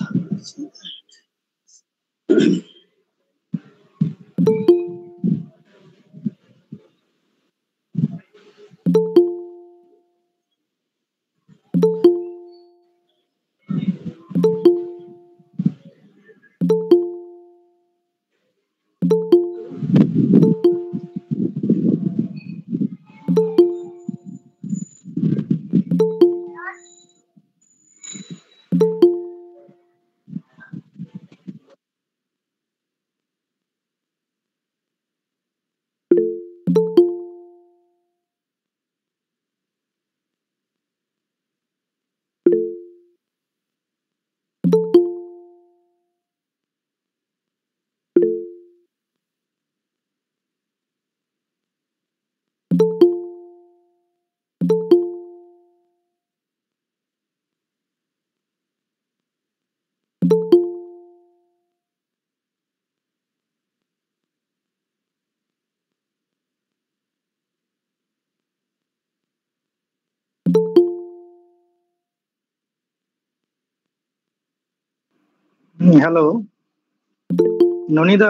Hello, ননিদা।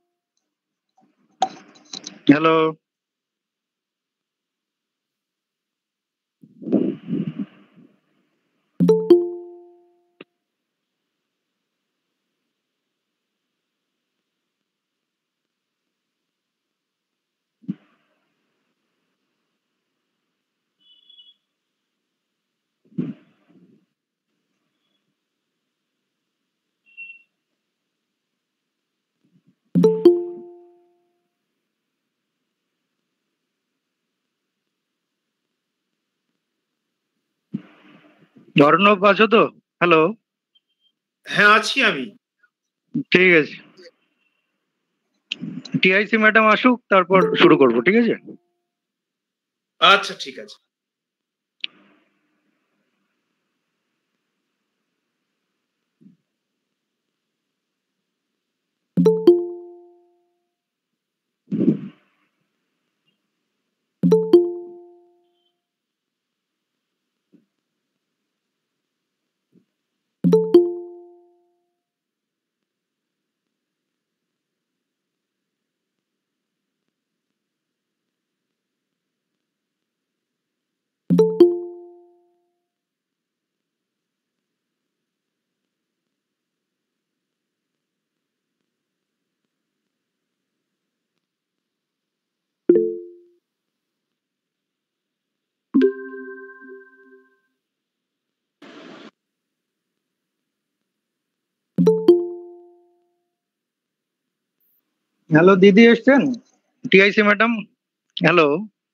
Hello. Arnab আছো তো? Hello. হ্যাঁ, আছি আমি। ঠিক আছে, টিআইসি ম্যাডাম আসুক, তারপর শুরু করবো, ঠিক আছে? আচ্ছা, ঠিক আছে। হ্যালো, দিদি এসছেন? TIC madam, hello.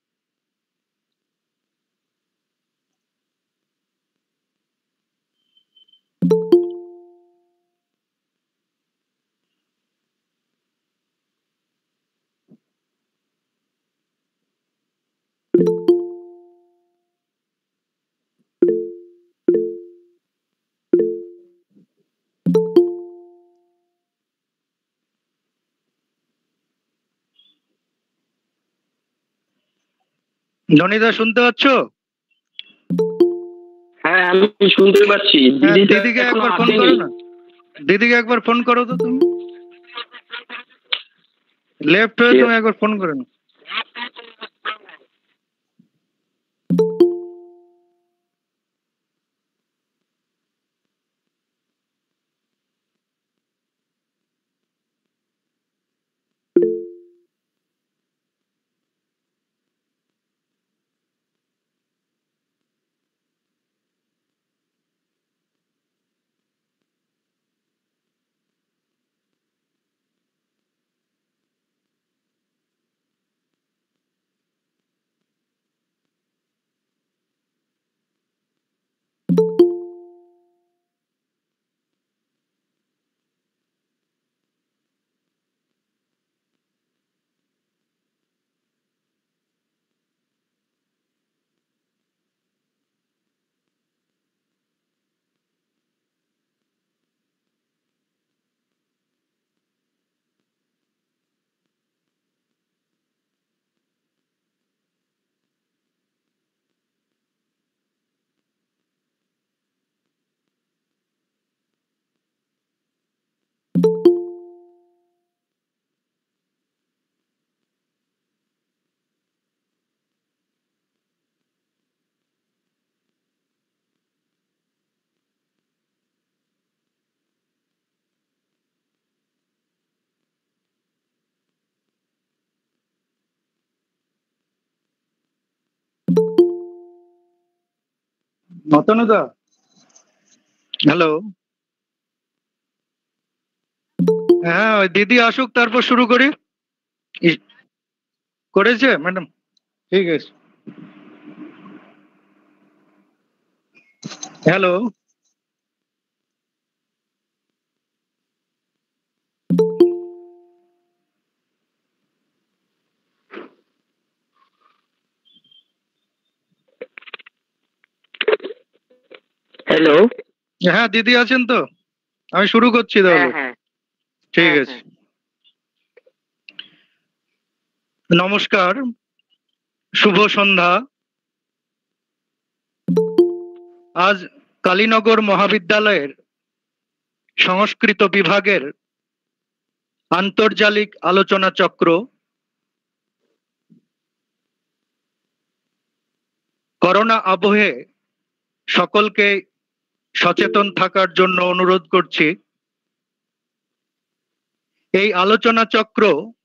ননিদা, শুনতে পাচ্ছ? হ্যাঁ, আমি শুনতে পাচ্ছি। হ্যাঁ, দিদি দিদিকে একবার ফোন করো না। দিদিকে একবার ফোন করো তো, তুমি লেফট হয়ে তুমি একবার ফোন করে নাও। অতনুদা, হ্যালো। হ্যাঁ, ওই দিদি আসুক, তারপর শুরু করি। করেছে ম্যাডাম? ঠিক আছে। হ্যালো। হ্যালো। হ্যাঁ, দিদি আছেন তো? আমি শুরু করছি তাহলে। হ্যাঁ, ঠিক আছে। নমস্কার, শুভ সন্ধ্যা। আজ কালীনগর মহাবিদ্যালয়ের সংস্কৃত বিভাগের আন্তর্জালিক আলোচনা চক্র করোনা আবহে সকলকে সচেতন থাকার জন্য অনুরোধ করছি। এই আলোচনা চক্র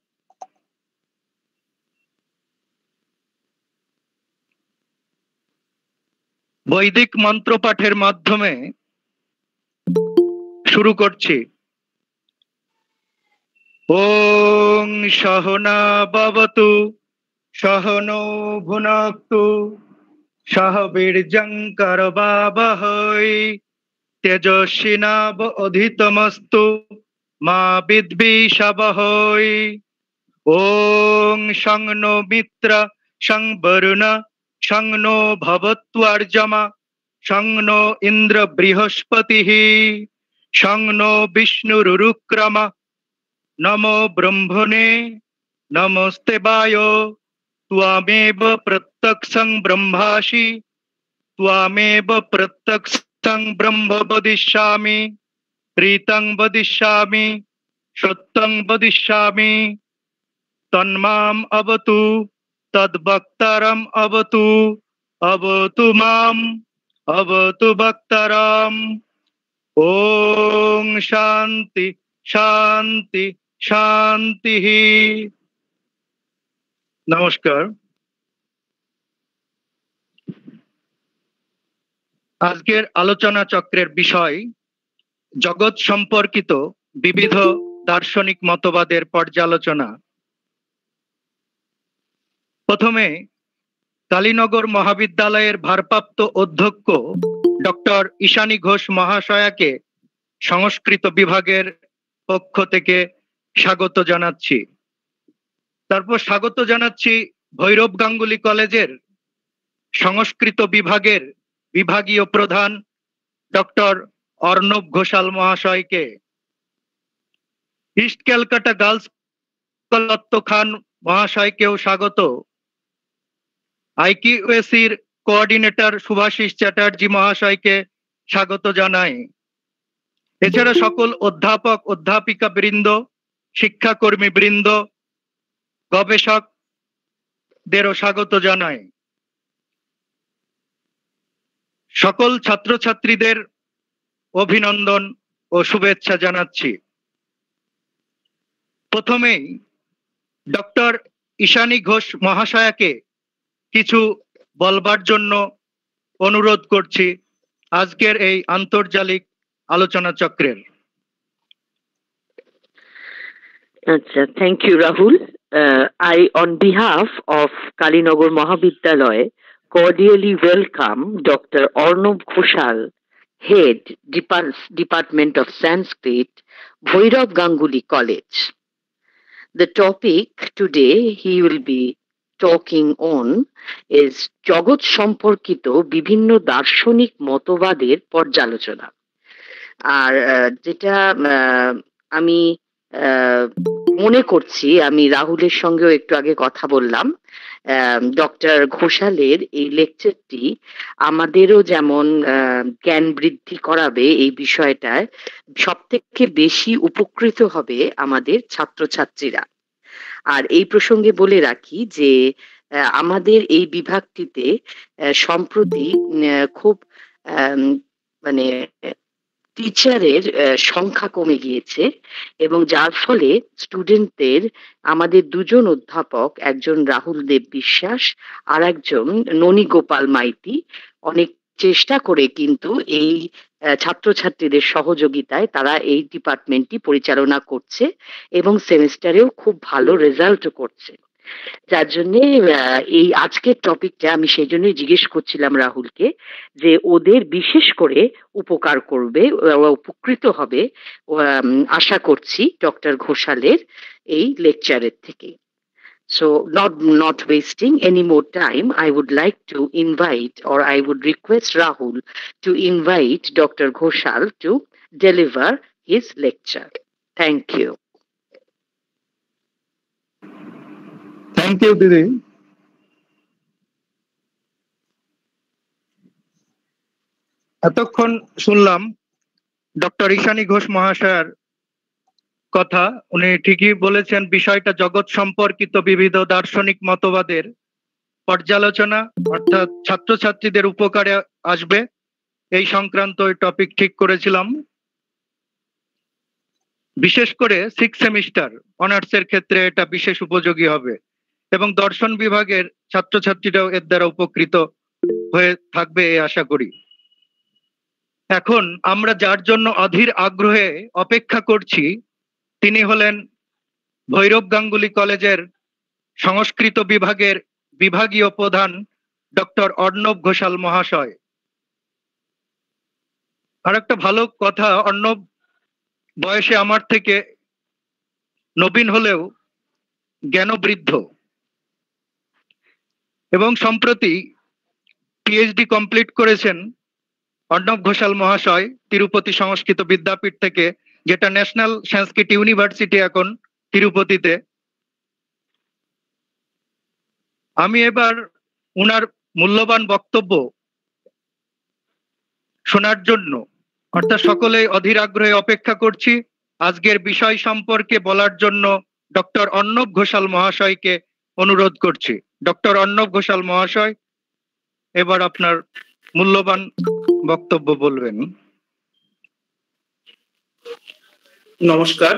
বৈদিক মন্ত্রপাঠের মাধ্যমে শুরু করছি। ওং সহনা ভবতু সহনৌ ভুনক্তু সহ বীর্যং করবাবহৈ তেজস্বিনাবধীতমস্তু মা বিদ্বিষাবহৈ। ওং শং নো মিত্র শং বরুণ শং নো ভবত্বর্জমা শং নো ইন্দ্র বৃহস্পতিঃ শং নো বিষ্ণুরুক্রমা। নমো ব্রহ্মণে নমস্তে বায় ত্বমেব প্রত্যক্ষং ব্রহ্মাসি ত্বমেব প্রত্যক্ষং ব্রহ্ম বদিষ্যামি ঋতং বদিষ্যামি সত্যং বদিষ্যামি। তন্মাম অবতু তদ্বক্তারম অবতু অবতু মাম অবতু বক্তারম। ওং শান্তি শান্তি শান্তি। নমস্কার। আজকের আলোচনা চক্রের বিষয় জগৎ সম্পর্কিত বিবিধ দার্শনিক মতবাদের পর্যালোচনা। প্রথমে কালীনগর মহাবিদ্যালয়ের ভারপ্রাপ্ত অধ্যক্ষ ডক্টর ঈশানী ঘোষ মহাশয়াকে সংস্কৃত বিভাগের পক্ষ থেকে স্বাগত জানাচ্ছি। তারপর স্বাগত জানাচ্ছি ভৈরব গাঙ্গুলি কলেজের সংস্কৃত বিভাগের বিভাগীয় প্রধান ডক্টর অর্ণব ঘোষাল মহাশয়কে। ইস্ট ক্যালকাটা গার্লস দত্ত খান মহাশয়কেও স্বাগত। আইকিউএসির কোঅর্ডিনেটর শুভাশিস চ্যাটার্জি মহাশয়কে স্বাগত জানাই। এছাড়া সকল অধ্যাপক অধ্যাপিকা বৃন্দ, শিক্ষাকর্মী বৃন্দ, গবেষকদেরও স্বাগত জানাই। সকল ছাত্রছাত্রীদের অভিনন্দন ও শুভেচ্ছা জানাচ্ছি। প্রথমেই ডক্টর ঈশানী ঘোষ মহাশয়াকে কিছু বলবার জন্য অনুরোধ করছি আজকের এই আন্তর্জালিক আলোচনা চক্রের। Thank you, Rahul. I, on behalf of Kalinagar Mahavidyalaya, cordially welcome Dr. Arnob Ghoshal, Head, Department of Sanskrit, Bhairav Ganguly College. The topic today he will be talking on is জগৎ সম্পর্কিত বিভিন্ন দার্শনিক মতবাদের পর্যালোচনা। আর যেটা আমি মনে করছি, আমি রাহুলের সঙ্গেও একটু আগে কথা বললাম, ডক্টর ঘোষালের এই লেকচারটি আমাদেরও যেমন জ্ঞান বৃদ্ধি করাবে, এই বিষয়টায় সব থেকে বেশি উপকৃত হবে আমাদের ছাত্রছাত্রীরা। আর এই প্রসঙ্গে বলে রাখি যে আমাদের এই বিভাগটিতে সম্প্রতি খুব মানে টিচারের সংখ্যা কমে গিয়েছে এবং যার ফলে স্টুডেন্টদের, আমাদের দুজন অধ্যাপক, একজন রাহুল দেব বিশ্বাস আর একজন ননী গোপাল মাইতি, অনেক চেষ্টা করে কিন্তু এই ছাত্রছাত্রীদের সহযোগিতায় তারা এই ডিপার্টমেন্টটি পরিচালনা করছে এবং সেমিস্টারেও খুব ভালো রেজাল্ট করছে। যার জন্যে এই আজকের টপিকটা আমি সেই জন্যই জিজ্ঞেস করছিলাম রাহুলকে যে ওদের বিশেষ করে উপকার করবে, উপকৃত হবে আশা করছি ডক্টর ঘোষালের এই লেকচারের থেকে। So not wasting any more time, I would like to invite, or I would request Rahul to invite Dr. Ghoshal to deliver his lecture. Thank you. Thank you দিদি। এতক্ষণ শুনলাম ডক্টর ঈশানী ঘোষ মহাশয়ের কথা। উনি ঠিকই বলেছেন, বিষয়টা জগৎ সম্পর্কিত বিবিধ দার্শনিক মতবাদের পর্যালোচনা, অর্থাৎ ছাত্রছাত্রীদের উপকারে আসবে এই সংক্রান্ত টপিক ঠিক করেছিলাম। বিশেষ করে 6 সেমিস্টার অনার্সের ক্ষেত্রে এটা বিশেষ উপযোগী হবে এবং দর্শন বিভাগের ছাত্রছাত্রীরাও এর দ্বারা উপকৃত হয়ে থাকবে এই আশা করি। এখন আমরা যার জন্য অধীর আগ্রহে অপেক্ষা করছি তিনি হলেন ভৈরব গাঙ্গুলি কলেজের সংস্কৃত বিভাগের বিভাগীয় প্রধান ডক্টর অর্ণব ঘোষাল মহাশয়। আর একটা ভালো কথা, অর্ণব বয়সে আমার থেকে নবীন হলেও জ্ঞানবৃদ্ধ এবং সম্প্রতি পিএইচডি কমপ্লিট করেছেন অর্ণব ঘোষাল মহাশয় তিরুপতি সংস্কৃত বিদ্যাপীঠ থেকে, যেটা ন্যাশনাল সংস্কৃত ইউনিভার্সিটি এখন তিরুপতিতে। আমি এবার উনার মূল্যবান বক্তব্য শোনার জন্য, অর্থাৎ সকলেই অধীর আগ্রহে অপেক্ষা করছি আজকের বিষয় সম্পর্কে বলার জন্য ডক্টর অর্ণব ঘোষাল মহাশয়কে অনুরোধ করছি। ডক্টর অর্ণব ঘোষাল মহাশয়, এবার আপনার মূল্যবান বক্তব্য বলবেন। নমস্কার।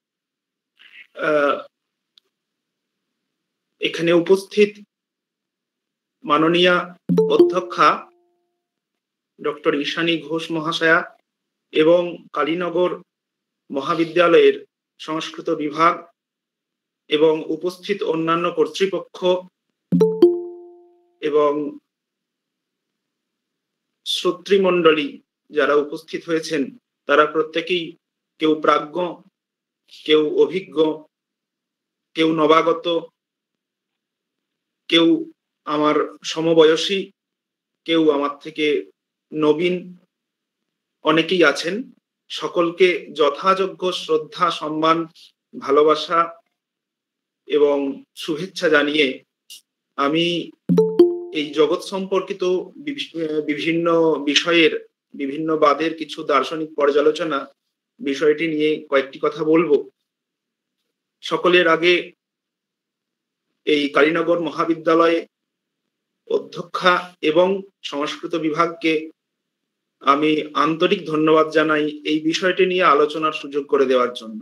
এখানে উপস্থিত মাননীয়া অধ্যক্ষা ডক্টর ঈশানী ঘোষ মহাশয়া এবং কালীনগর মহাবিদ্যালয়ের সংস্কৃত বিভাগ এবং উপস্থিত অন্যান্য কর্তৃপক্ষ এবং শ্রোতৃমণ্ডলী যারা উপস্থিত হয়েছেন তারা প্রত্যেকেই কেউ প্রাজ্ঞ, কেউ অভিজ্ঞ, কেউ নবাগত, কেউ আমার সমবয়সী, কেউ আমার থেকে নবীন, অনেকেই আছেন। সকলকে যথাযোগ্য শ্রদ্ধা, সম্মান, ভালোবাসা এবং শুভেচ্ছা জানিয়ে আমি এই জগৎ সম্পর্কিত বিভিন্ন বিষয়ের, বিভিন্ন বাদের কিছু দার্শনিক পর্যালোচনা বিষয়টি নিয়ে কয়েকটি কথা বলবো। সকলের আগে এই কালীনগর মহাবিদ্যালয়ে অধ্যক্ষা এবং সংস্কৃত বিভাগকে আমি আন্তরিক ধন্যবাদ জানাই এই বিষয়টি নিয়ে আলোচনার সুযোগ করে দেওয়ার জন্য।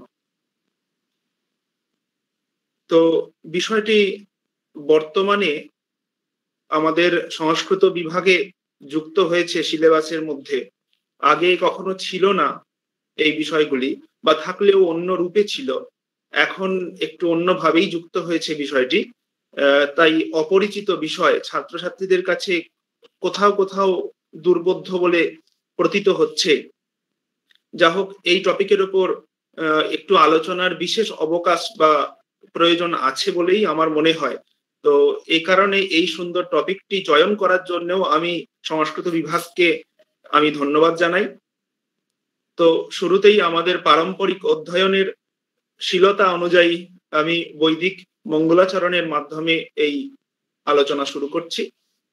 তো বিষয়টি বর্তমানে আমাদের সংস্কৃত বিভাগে যুক্ত হয়েছে সিলেবাসের মধ্যে, আগে কখনো ছিল না এই বিষয়গুলি, বা থাকলেও অন্য রূপে ছিল, এখন একটু অন্যভাবেই যুক্ত হয়েছে বিষয়টি। তাই অপরিচিত বিষয় ছাত্রছাত্রীদের কাছে কোথাও কোথাও দুর্বোধ্য বলে প্রতীত হচ্ছে। যা হোক, এই টপিকের উপর একটু আলোচনার বিশেষ অবকাশ বা প্রয়োজন আছে বলেই আমার মনে হয়। তো এই কারণে এই সুন্দর টপিকটি চয়ন করার জন্যও আমি সংস্কৃত বিভাগকে আমি ধন্যবাদ জানাই। তো শুরুতেই আমাদের পারম্পরিক অধ্যয়নের শীলতা অনুযায়ী আমি বৈদিক মঙ্গলাচরণের মাধ্যমে এই আলোচনা শুরু করছি।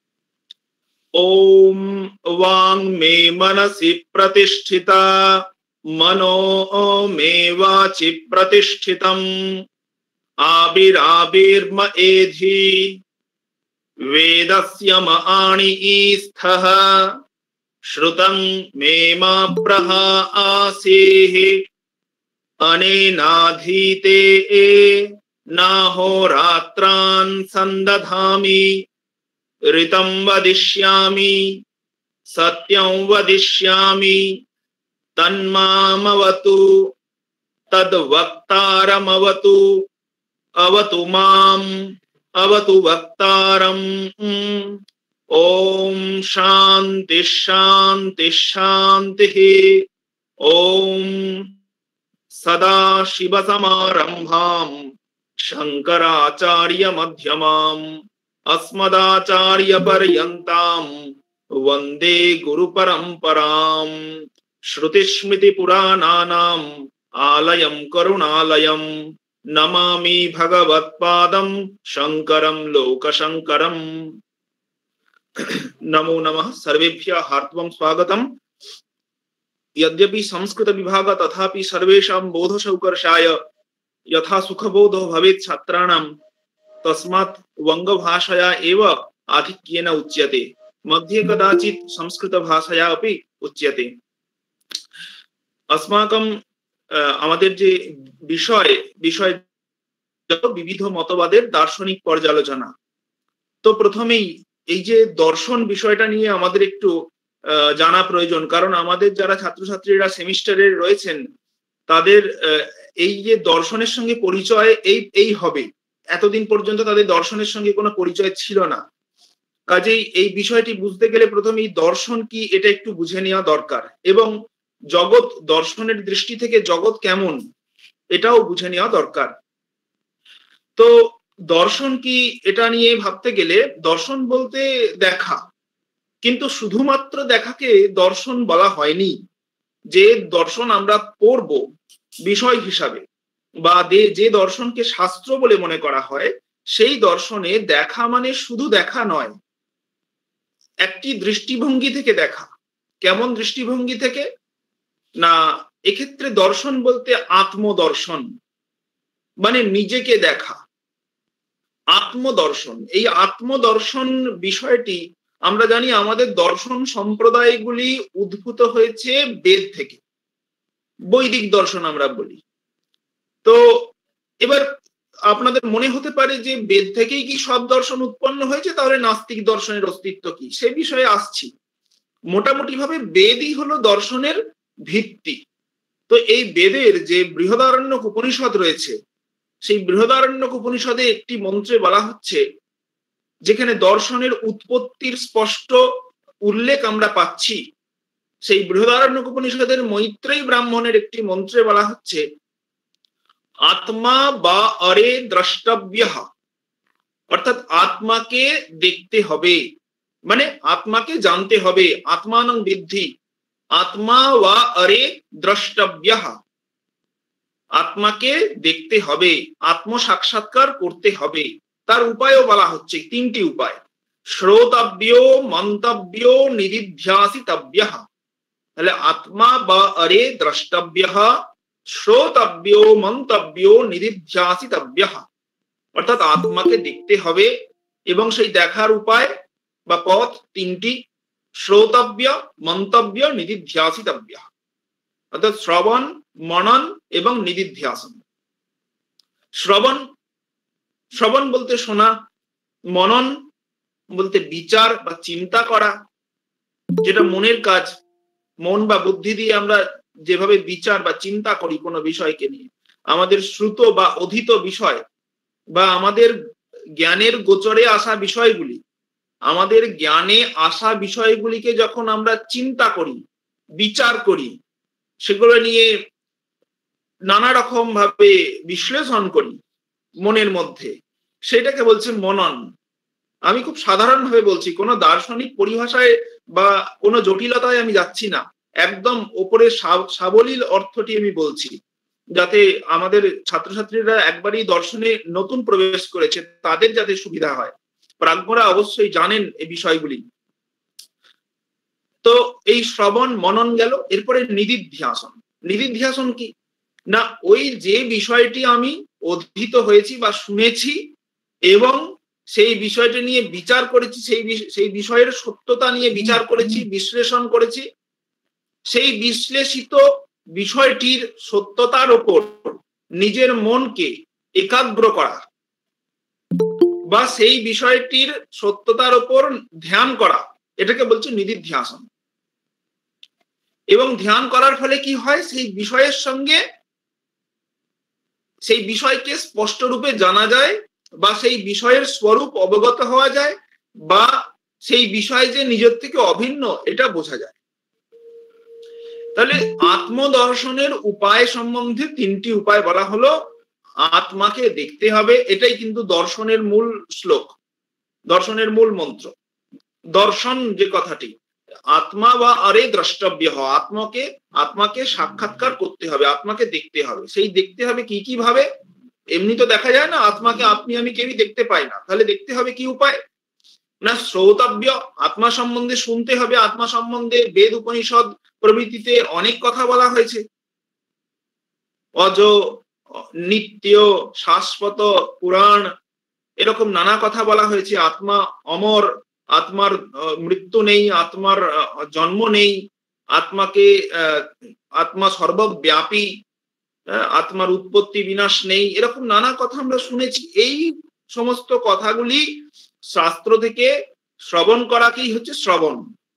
ওম ওয়াং মে মনসি প্রতিষ্ঠিতা মনো মে বাচি প্রতিষ্ঠিতম আবিরাবির্ম এধি বেদস্য মাণি স্থঃ শ্রুতং মে মা প্রহা আসেহ অনেনাধীতে নাহোরাত্রান সন্দধামি ঋতম বদিষ্যামি सत्यं वदिष्यामि तन्मामवतु तद्वक्तारमवतु अवतु माम् अवतु वक्तारम्। ओम शांति शांति शांति। ओम सदाशिवसमारम्भां शंकराचार्य मध्यमाम् अस्मदाचार्य पर्यन्तां वन्दे गुरुपरम्पराम्। श्रुतिस्मृतिपुराणानाम् आलयं करुणालयं नमामि भगवत्पादं शंकरं लोकशंकरम्। नमो नमः। सर्वेभ्यः हार्दिकं स्वागतम्। यद्यपि संस्कृत विभाग तथापि सर्वेषां बोधसौकर्षाय यथा सुखबोधो भवेत् छात्राणां तस्मात् वंगभाषया एव आधिक्येन उच्यते, मध्ये कदाचित् संस्कृत भाषया अपि उच्यते। अस्माकं আমাদের যে বিষয় বিবিধ মতবাদের দার্শনিক পর্যালোচনা। তো প্রথমেই এই যে দর্শন বিষয়টা নিয়ে আমাদের একটু জানা প্রয়োজন, কারণ আমাদের যারা ছাত্রছাত্রীরা সেমিস্টারে রয়েছেন তাদের এই যে দর্শনের সঙ্গে পরিচয় এই হবে, এতদিন পর্যন্ত তাদের দর্শনের সঙ্গে কোনো পরিচয় ছিল না। কাজেই এই বিষয়টি বুঝতে গেলে প্রথমেই দর্শন কি এটা একটু বুঝে নেওয়া দরকার, এবং জগৎ দর্শনের দৃষ্টি থেকে জগৎ কেমন এটাও বুঝে নেওয়া দরকার। তো দর্শন কি এটা নিয়ে ভাবতে গেলে দর্শন বলতে দেখা, কিন্তু শুধুমাত্র দেখাকে দর্শন বলা হয়নি। যে দর্শন আমরা পড়ব বিষয় হিসাবে বা যে দর্শনকে শাস্ত্র বলে মনে করা হয়, সেই দর্শনে দেখা মানে শুধু দেখা নয়, একটি দৃষ্টিভঙ্গি থেকে দেখা। কেমন দৃষ্টিভঙ্গি থেকে না, এক্ষেত্রে দর্শন বলতে আত্মদর্শন, মানে নিজেকে দেখা, আত্মদর্শন। এই আত্মদর্শন বিষয়টি আমরা জানি আমাদের দর্শন সম্প্রদায়গুলি উদ্ভূত হয়েছে বেদ থেকে, বৈদিক দর্শন আমরা বলি। তো এবার আপনাদের মনে হতে পারে যে বেদ থেকেই কি সব দর্শন উৎপন্ন হয়েছে, তাহলে নাস্তিক দর্শনের অস্তিত্ব কি, সে বিষয়ে আসছি। মোটামুটি ভাবে বেদই হলো দর্শনের ভিত্তি। তো এই বেদের যে বৃহদারণ্যক উপনিষদ রয়েছে, সেই বৃহদারণ্যক উপনিষদে একটি মন্ত্রে বলা হচ্ছে, যেখানে দর্শনের উৎপত্তির স্পষ্ট উল্লেখ আমরা পাচ্ছি। সেই বৃহদারণ্যক উপনিষদের মৈত্রেয়ী ব্রাহ্মণের একটি মন্ত্রে বলা হচ্ছে, আত্মা বা অরে দ্রষ্টব্যঃ, অর্থাৎ আত্মাকে দেখতে হবে, মানে আত্মাকে জানতে হবে। আত্মানং বিদ্ধি আত্মা ওয়া অরে দ্রষ্টব্যঃ, আত্মাকে দেখতে হবে, আত্ম সাক্ষাৎকার করতে হবে। তার উপায়ও বলা হচ্ছে, তিনটি উপায়: শ্রোতব্য, মন্তব্য, নিদিধ্যাসিতব্যঃ। তাহলে আত্মা বা অরে দ্রষ্টব্যঃ, শ্রোতব্য, মন্তব্য, নিদিধ্যাসিতব্যঃ, অর্থাৎ আত্মাকে দেখতে হবে এবং সেই দেখার উপায় বা পথ তিনটি: শ্রোতব্য, মন্তব্য, নিদিধ্যাসিতব্যঃ, অর্থাৎ শ্রবণ, মনন এবং নিদিধ্যাসন। শ্রবণ বলতে শোনা, মনন বলতে বিচার বা চিন্তা করা, যেটা মনের কাজ। মন বা বুদ্ধি দিয়ে আমরা যেভাবে বিচার বা চিন্তা করি কোনো বিষয়কে নিয়ে, আমাদের শ্রুত বা অধীত বিষয় বা আমাদের জ্ঞানের গোচরে আসা বিষয়গুলি, আমাদের জ্ঞানে আসা বিষয়গুলিকে যখন আমরা চিন্তা করি, বিচার করি, সেগুলো নিয়ে নানা রকম ভাবে বিশ্লেষণ করি মনের মধ্যে, সেটাকে বলছে মনন। আমি খুব সাধারণভাবে বলছি, কোনো দার্শনিক পরিভাষায় বা কোনো জটিলতায় আমি যাচ্ছি না, একদম ওপরে সাবলীল অর্থটি আমি বলছি, যাতে আমাদের ছাত্রছাত্রীরা একবারই দর্শনে নতুন প্রবেশ করেছে তাদের যাতে সুবিধা হয়। প্রাজ্ঞরা অবশ্যই জানেন এই বিষয়গুলি। তো এই শ্রবণ মনন গেল, এরপরে নিদিধ্যাসন। নিদিধ্যাসন কি না, ওই যে বিষয়টি আমি অধীত হয়েছি বা শুনেছি এবং সেই বিষয়টি নিয়ে বিচার করেছি, সেই বিষয়ের সত্যতা নিয়ে বিচার করেছি, বিশ্লেষণ করেছি, সেই বিশ্লেষিত বিষয়টির সত্যতার ওপর নিজের মনকে একাগ্র করা বা সেই বিষয়টির সত্যতার ওপর ধ্যান করা, এটাকে বলছে নিদিধ্যাসন। এবং ধ্যান করার ফলে কি হয়, সেই বিষয়ের সঙ্গে সেই বিষয়কে স্পষ্ট রূপে জানা যায়, বা সেই বিষয়ের স্বরূপ অবগত হওয়া যায়, বা সেই বিষয় যে নিজের থেকে অভিন্ন এটা বোঝা যায়। তাহলে আত্মদর্শনের উপায় সম্বন্ধে তিনটি উপায় বলা হলো। আত্মাকে দেখতে হবে, এটাই কিন্তু দর্শনের মূল শ্লোক, দর্শনের মূল মন্ত্র। দর্শন যে কথাটি, আত্মা বা আরে দ্রষ্টব্য, আত্মাকে সাক্ষাৎকার করতে হবে, আত্মাকে দেখতে হবে। সেই দেখতে হবে কি কি ভাবে? এমনি তো দেখা যায় না, আত্মাকে আপনি আমি কেউই দেখতে পাই না। তাহলে দেখতে হবে কি উপায় না? শ্রোতব্য, আত্মা সম্বন্ধে শুনতে হবে। আত্মা সম্বন্ধে বেদ উপনিষদ প্রভৃতিতে অনেক কথা বলা হয়েছে। অজ, নিত্য, শাশ্বত, পুরাণ, এরকম নানা কথা বলা হয়েছে। আত্মা অমর, আত্মার মৃত্যু নেই, আত্মার জন্ম নেই, আত্মা সর্বব্যাপী, আত্মার উৎপত্তি বিনাশ নেই, এরকম নানা কথা আমরা শুনেছি। এই সমস্ত কথাগুলি শাস্ত্র থেকে শ্রবণ করাকেই হচ্ছে শ্রবণ।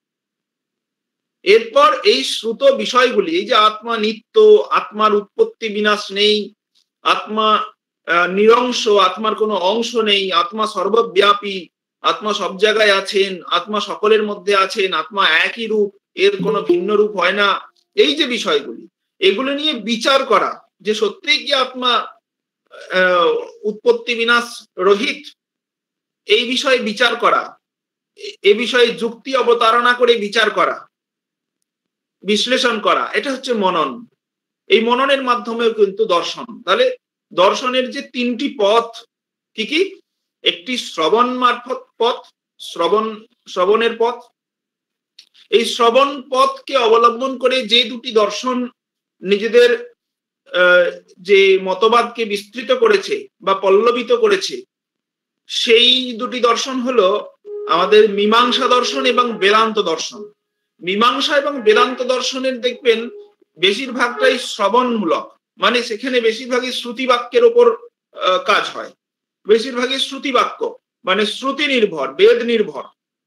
এরপর এই শ্রুত বিষয়গুলি, এই যে আত্মা নিত্য, আত্মার উৎপত্তি বিনাশ নেই, আত্মা নিরংশ, আত্মার কোনো অংশ নেই, আত্মা সর্বব্যাপী, আত্মা সব জায়গায় আছেন, আত্মা সকলের মধ্যে আছেন, আত্মা একই রূপ, এর কোনো ভিন্ন রূপ হয় না, এই যে বিষয়গুলি, এগুলো নিয়ে বিচার করা যে সত্যিই কি আত্মা উৎপত্তি বিনাশ রহিত, এই বিষয়ে বিচার করা, এ বিষয়ে যুক্তি অবতারণা করে বিচার করা, বিশ্লেষণ করা, এটা হচ্ছে মনন। এই মননের মাধ্যমেও কিন্তু দর্শন। তাহলে দর্শনের যে তিনটি পথ কি কি? একটি শ্রবণ মারফত পথ, শ্রবণের পথ। এই শ্রবণ পথকে অবলম্বন করে যে দুটি দর্শন নিজেদের যে মতবাদকে বিস্তৃত করেছে বা পল্লবিত করেছে, সেই দুটি দর্শন হলো আমাদের মীমাংসা দর্শন এবং বেদান্ত দর্শন। মীমাংসা এবং বেদান্ত দর্শনের দেখবেন বেশিরভাগটাই শ্রবণমূলক, মানে সেখানে বেশিরভাগই শ্রুতি বাক্যের ওপর কাজ হয়, বেশিরভাগই শ্রুতি বাক্য, মানে শ্রুতি নির্ভর, বেদ নির্ভর।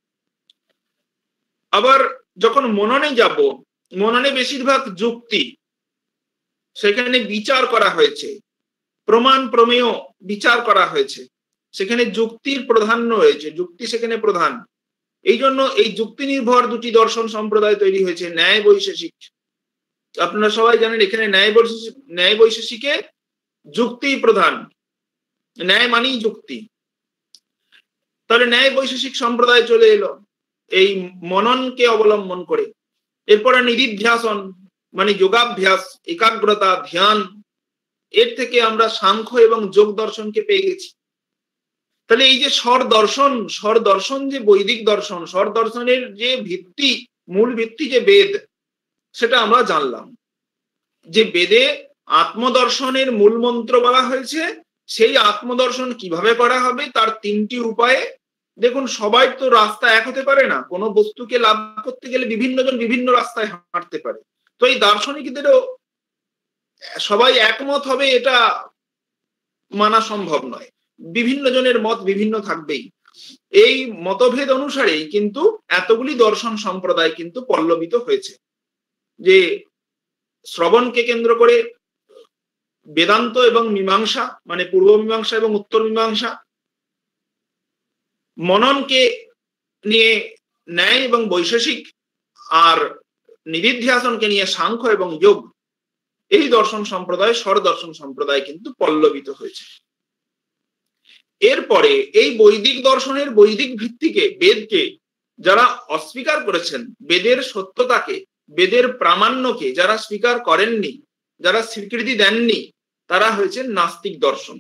আবার যখন মননে যাব, মননে বেশিরভাগ যুক্তি, সেখানে বিচার করা হয়েছে, প্রমাণ প্রমেয় বিচার করা হয়েছে, সেখানে যুক্তির প্রাধান্য রয়েছে, যুক্তি সেখানে প্রধান। এই জন্য এই যুক্তি নির্ভর দুটি দর্শন সম্প্রদায় তৈরি হয়েছে। ন্যায় বৈশেষিক, আপনারা সবাই জানেন এখানে ন্যায় বৈশেষিকে যুক্তি প্রধান, ন্যায় মানেই যুক্তি। তাহলে ন্যায় বৈশেষিক সম্প্রদায় চলে এলো এই মননকে অবলম্বন করে। এরপরে নিদিধ্যাসন মানে যোগাভ্যাস, একাগ্রতা, ধ্যান, এর থেকে আমরা সাংখ্য এবং যোগ দর্শনকে পেয়ে গেছি। তাহলে এই যে স্বর দর্শন যে বৈদিক দর্শন, স্বর দর্শনের যে ভিত্তি, মূল ভিত্তি যে বেদ, সেটা আমরা জানলাম। যে বেদে আত্মদর্শনের মূল মন্ত্র বলা হয়েছে, সেই আত্মদর্শন কিভাবে করা হবে তার তিনটি উপায়ে। দেখুন, সবাই তো রাস্তা এক হতে পারে না, কোনো বস্তুকে লাভ করতে গেলে বিভিন্ন জন বিভিন্ন রাস্তায় হাঁটতে পারে। তো এই দার্শনিকদেরও সবাই একমত হবে এটা মানা সম্ভব নয়, বিভিন্ন জনের মত বিভিন্ন থাকবেই। এই মতভেদ অনুসারেই কিন্তু এতগুলি দর্শন সম্প্রদায় কিন্তু পল্লবিত হয়েছে। যে শ্রবণকে কেন্দ্র করে বেদান্ত এবং মীমাংসা মানে পূর্ব মীমাংসা এবং উত্তর মীমাংসা, মননকে নিয়ে ন্যায় এবং বৈশেষিক, আর নিদিধ্যাসনকে নিয়ে সাংখ্য এবং যোগ, এই দর্শন সম্প্রদায়, স্বর দর্শন সম্প্রদায় কিন্তু পল্লবিত হয়েছে। এরপরে এই বৈদিক দর্শনের বৈদিক ভিত্তিকে, বেদকে যারা অস্বীকার করেছেন, বেদের সত্যতাকে, বেদের প্রামাণ্যকে যারা স্বীকার করেননি, যারা স্বীকৃতি দেননি, তারা হয়েছেন নাস্তিক দর্শন।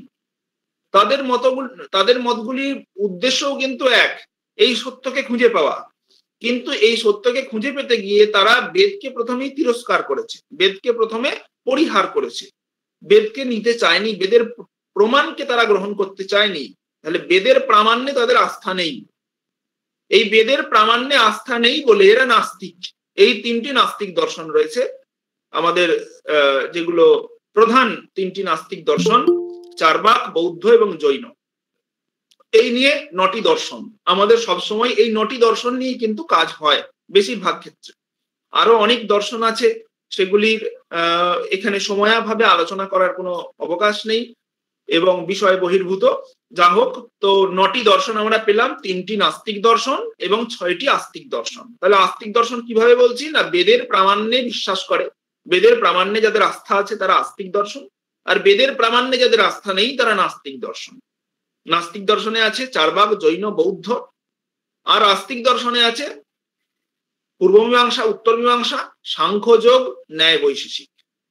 তাদের মতগুলির উদ্দেশ্যও কিন্তু এক, এই সত্যকে খুঁজে পাওয়া। কিন্তু এই সত্যকে খুঁজে পেতে গিয়ে তারা বেদকে প্রথমেই তিরস্কার করেছে, বেদকে প্রথমে পরিহার করেছে, বেদকে নিতে চায়নি, বেদের প্রমাণকে তারা গ্রহণ করতে চায়নি। তাহলে বেদের প্রামাণ্যে তাদের আস্থা নেই। এই বেদের প্রামাণ্যে আস্থা নেই বলে এরা নাস্তিক। এই তিনটি নাস্তিক দর্শন রয়েছে আমাদের, যেগুলো প্রধান তিনটি নাস্তিক দর্শন, চার্বাক, বৌদ্ধ এবং জৈন। এই নিয়ে 9টি দর্শন। আমাদের সবসময় এই 9টি দর্শন নিয়ে কিন্তু কাজ হয় বেশিরভাগ ক্ষেত্রে। আরো অনেক দর্শন আছে, সেগুলির এখানে সময়াভাবে আলোচনা করার কোনো অবকাশ নেই এবং বিষয় বহির্ভূত। যা হোক, তো 9টি দর্শন আমরা পেলাম, 3টি নাস্তিক দর্শন এবং 6টি আস্তিক দর্শন। তাহলে আস্তিক দর্শন কিভাবে বলছি না, বেদের প্রামাণ্যে বিশ্বাস করে, বেদের প্রামাণ্যে যাদের আস্থা আছে তারা আস্তিক দর্শন, আর বেদের প্রামাণ্যে যাদের আস্থা নেই তারা নাস্তিক দর্শন। নাস্তিক দর্শনে আছে চারবাক, জৈন, বৌদ্ধ, আর আস্তিক দর্শনে আছে পূর্ব মীমাংসা, উত্তর মীমাংসা, সাংখ্যযোগ, ন্যায় বৈশেষিক।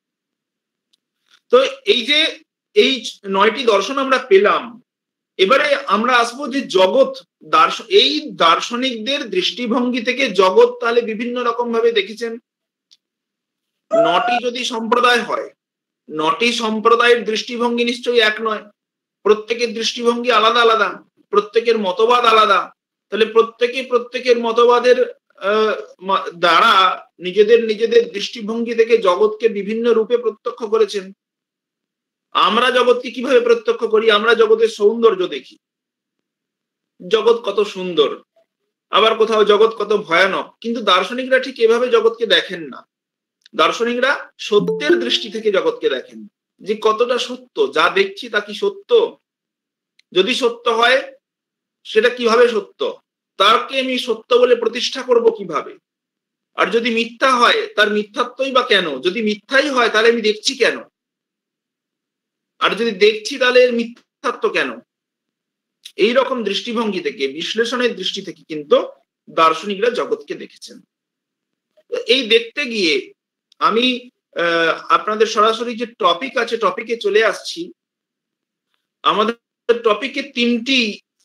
তো এই 9টি দর্শন আমরা পেলাম। এবারে আমরা আসবো যে জগৎ এই দার্শনিকদের দৃষ্টিভঙ্গি থেকে জগৎ তাহলে বিভিন্ন রকম ভাবে দেখেছেন। 9টি যদি সম্প্রদায় হয়, 9টি সম্প্রদায়ের দৃষ্টিভঙ্গি নিশ্চয়ই এক নয়, প্রত্যেকের দৃষ্টিভঙ্গি আলাদা আলাদা, প্রত্যেকের মতবাদ আলাদা। তাহলে প্রত্যেকের মতবাদের দ্বারা নিজেদের দৃষ্টিভঙ্গি থেকে জগৎকে বিভিন্ন রূপে প্রত্যক্ষ করেছেন। আমরা জগৎকে কিভাবে প্রত্যক্ষ করি? আমরা জগতের সৌন্দর্য দেখি, জগৎ কত সুন্দর, আবার কোথাও জগৎ কত ভয়ানক। কিন্তু দার্শনিকরা ঠিক এভাবে জগৎকে দেখেন না। দার্শনিকরা সত্যের দৃষ্টি থেকে জগৎকে দেখেন, যে কতটা সত্য, যা দেখছি তা কি সত্য? যদি সত্য হয় সেটা কিভাবে সত্য, তাকে আমি সত্য বলে প্রতিষ্ঠা করব কিভাবে? আর যদি মিথ্যা হয় তার মিথ্যাত্বই বা কেন? যদি মিথ্যাই হয় তাহলে আমি দেখছি কেন? আর যদি দেখছি তাহলে এর মিথ্যাত্ব কেন? এই রকম দৃষ্টিভঙ্গি থেকে, বিশ্লেষণের দৃষ্টি থেকে কিন্তু দার্শনিকরা জগৎকে দেখেছেন। এই দেখতে গিয়ে আমি আপনাদের সরাসরি যে টপিক আছে টপিকে চলে আসছি। আমাদের টপিকে 3টি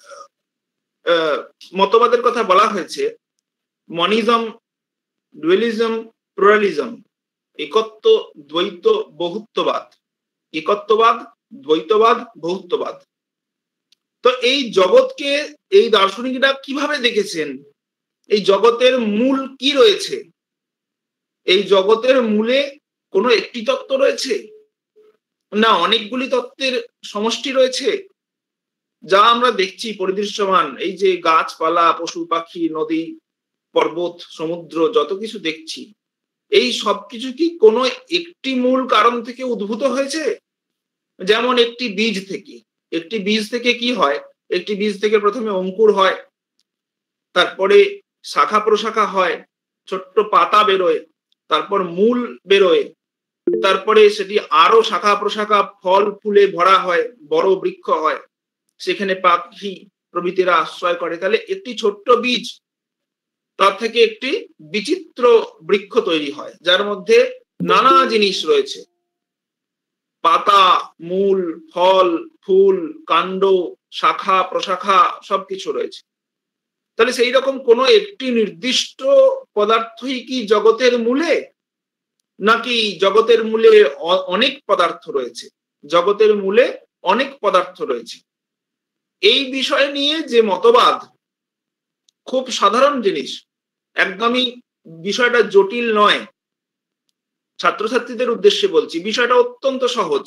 মতবাদের কথা বলা হয়েছে: মনিজম, ডুয়ালিজম, প্লুরালিজম, একত্ব, দ্বৈত, বহুত্ববাদ। একত্ববাদ, দ্বৈতবাদ, বহুত্ববাদ। তো এই জগৎকে এই দার্শনিকরা কিভাবে দেখেছেন? এই জগতের মূল কি রয়েছে? এই জগতের মূলে কোনো একটি তত্ত্ব রয়েছে, না অনেকগুলি তত্ত্বের সমষ্টি রয়েছে? যা আমরা দেখছি পরিদৃশ্যমান, এই যে গাছপালা, পশু পাখি, নদী, পর্বত, সমুদ্র, যত কিছু দেখছি, এই সবকিছু কি কোনো একটি মূল কারণ থেকে উদ্ভূত হয়েছে? যেমন একটি বীজ থেকে কি হয়? একটি বীজ থেকে প্রথমে অঙ্কুর হয়, তারপরে শাখা প্রশাখা হয়, ছোট্ট পাতা বেরোয়, তারপর মূল বেরোয়, তারপরে সেটি আরো শাখা প্রশাখা ফল ফুলে ভরা হয়, বড় বৃক্ষ হয়, সেখানে পাখি প্রভৃতিরা আশ্রয় করে। তাহলে একটি ছোট্ট বীজ, তার থেকে একটি বিচিত্র বৃক্ষ তৈরি হয়, যার মধ্যে নানা জিনিস রয়েছে, পাতা, মূল, ফল, ফুল, কাণ্ড, শাখা প্রশাখা সবকিছু রয়েছে। তাহলে সেই রকম কোনো একটি নির্দিষ্ট পদার্থই কি জগতের মূলে, নাকি জগতের মূলে অনেক পদার্থ রয়েছে? জগতের মূলে অনেক পদার্থ রয়েছে। এই বিষয় নিয়ে যে মতবাদ, খুব সাধারণ জিনিস, একদমই বিষয়টা জটিল নয়। ছাত্রছাত্রীদের উদ্দেশ্যে বলছি, বিষয়টা অত্যন্ত সহজ।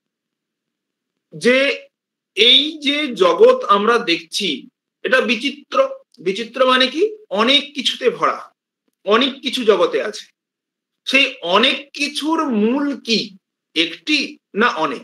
যে এই যে জগৎ আমরা দেখছি, এটা বিচিত্র। বিচিত্র মানে কি? অনেক কিছুতে ভরা, অনেক কিছু জগতে আছে। সেই অনেক কিছুর মূল কি? একটি না অনেক?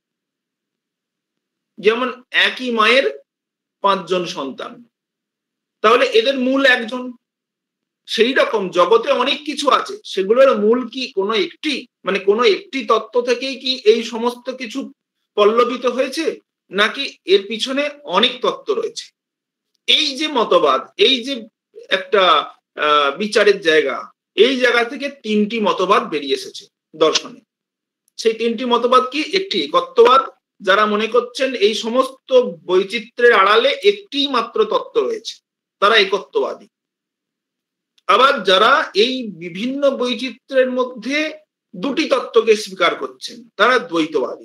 যেমন একই মায়ের 5 জন সন্তান, তাহলে এদের মূল একজন। সেই রকম জগতে অনেক কিছু আছে, সেগুলোর মূল কি কোনো একটি? মানে কোনো একটি তত্ত্ব থেকেই কি এই সমস্ত কিছু পল্লবিত হয়েছে, নাকি এর পিছনে অনেক তত্ত্ব রয়েছে? এই যে মতবাদ, এই যে একটা বিচারের জায়গা, এই জায়গা থেকে 3টি মতবাদ বেরিয়ে এসেছে দর্শনে। সেই 3টি মতবাদ কি? একটি একত্ববাদ, যারা মনে করছেন এই সমস্ত বৈচিত্র্যের আড়ালে একটি মাত্র তত্ত্ব রয়েছে, তারা একত্ববাদী। আবার যারা এই বিভিন্ন বৈচিত্র্যের মধ্যে 2টি তত্ত্বকে স্বীকার করছেন, তারা দ্বৈতবাদী।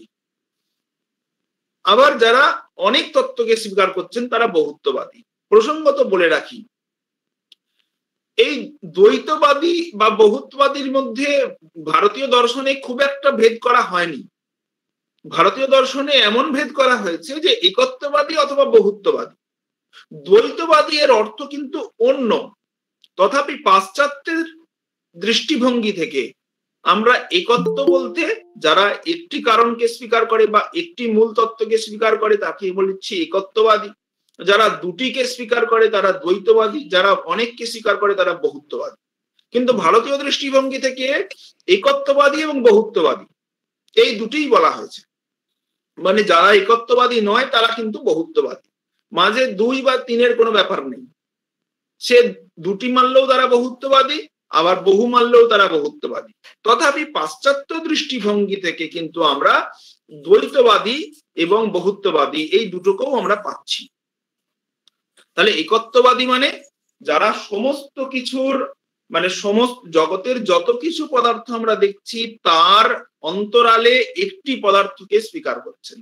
আবার যারা অনেক তত্ত্বকে স্বীকার করছেন, তারা বহুত্ববাদী। প্রসঙ্গত বলে রাখি, এই দ্বৈতবাদী বা বহুত্ববাদীর মধ্যে ভারতীয় দর্শনে খুব একটা ভেদ করা হয়নি। ভারতীয় দর্শনে এমন ভেদ করা হয়েছে যে একত্ববাদী অথবা বহুত্ববাদী। দ্বৈতবাদী এর অর্থ কিন্তু অন্য। তথাপি পাশ্চাত্যের দৃষ্টিভঙ্গি থেকে আমরা একত্ব বলতে যারা একটি কারণকে স্বীকার করে বা একটি মূল তত্ত্বকে স্বীকার করে তাকে বলছি একত্ববাদী, যারা দুটিকে স্বীকার করে তারা দ্বৈতবাদী, যারা অনেককে স্বীকার করে তারা বহুত্ববাদী। কিন্তু ভারতীয় দৃষ্টিভঙ্গি থেকে একত্ববাদী এবং বহুত্ববাদী এই দুটিই বলা হয়েছে, মানে যারা একত্ববাদী নয় তারা কিন্তু বহুত্ববাদী, মাঝে 2 বা 3-এর কোনো ব্যাপার নেই। সে দুটি মানলেও তারা বহুত্ববাদী, আবার বহু মানলেও তারা বহুত্ববাদী। তথাপি পাশ্চাত্য দৃষ্টিভঙ্গি থেকে কিন্তু আমরা দ্বৈতবাদী এবং বহুত্ববাদী এই দুটোকেও আমরা পাচ্ছি। তাহলে একত্ববাদী মানে যারা সমস্ত কিছুর মানে সমস্ত জগতের যত কিছু পদার্থ আমরা দেখছি তার অন্তরালে একটি পদার্থকে স্বীকার করছেন।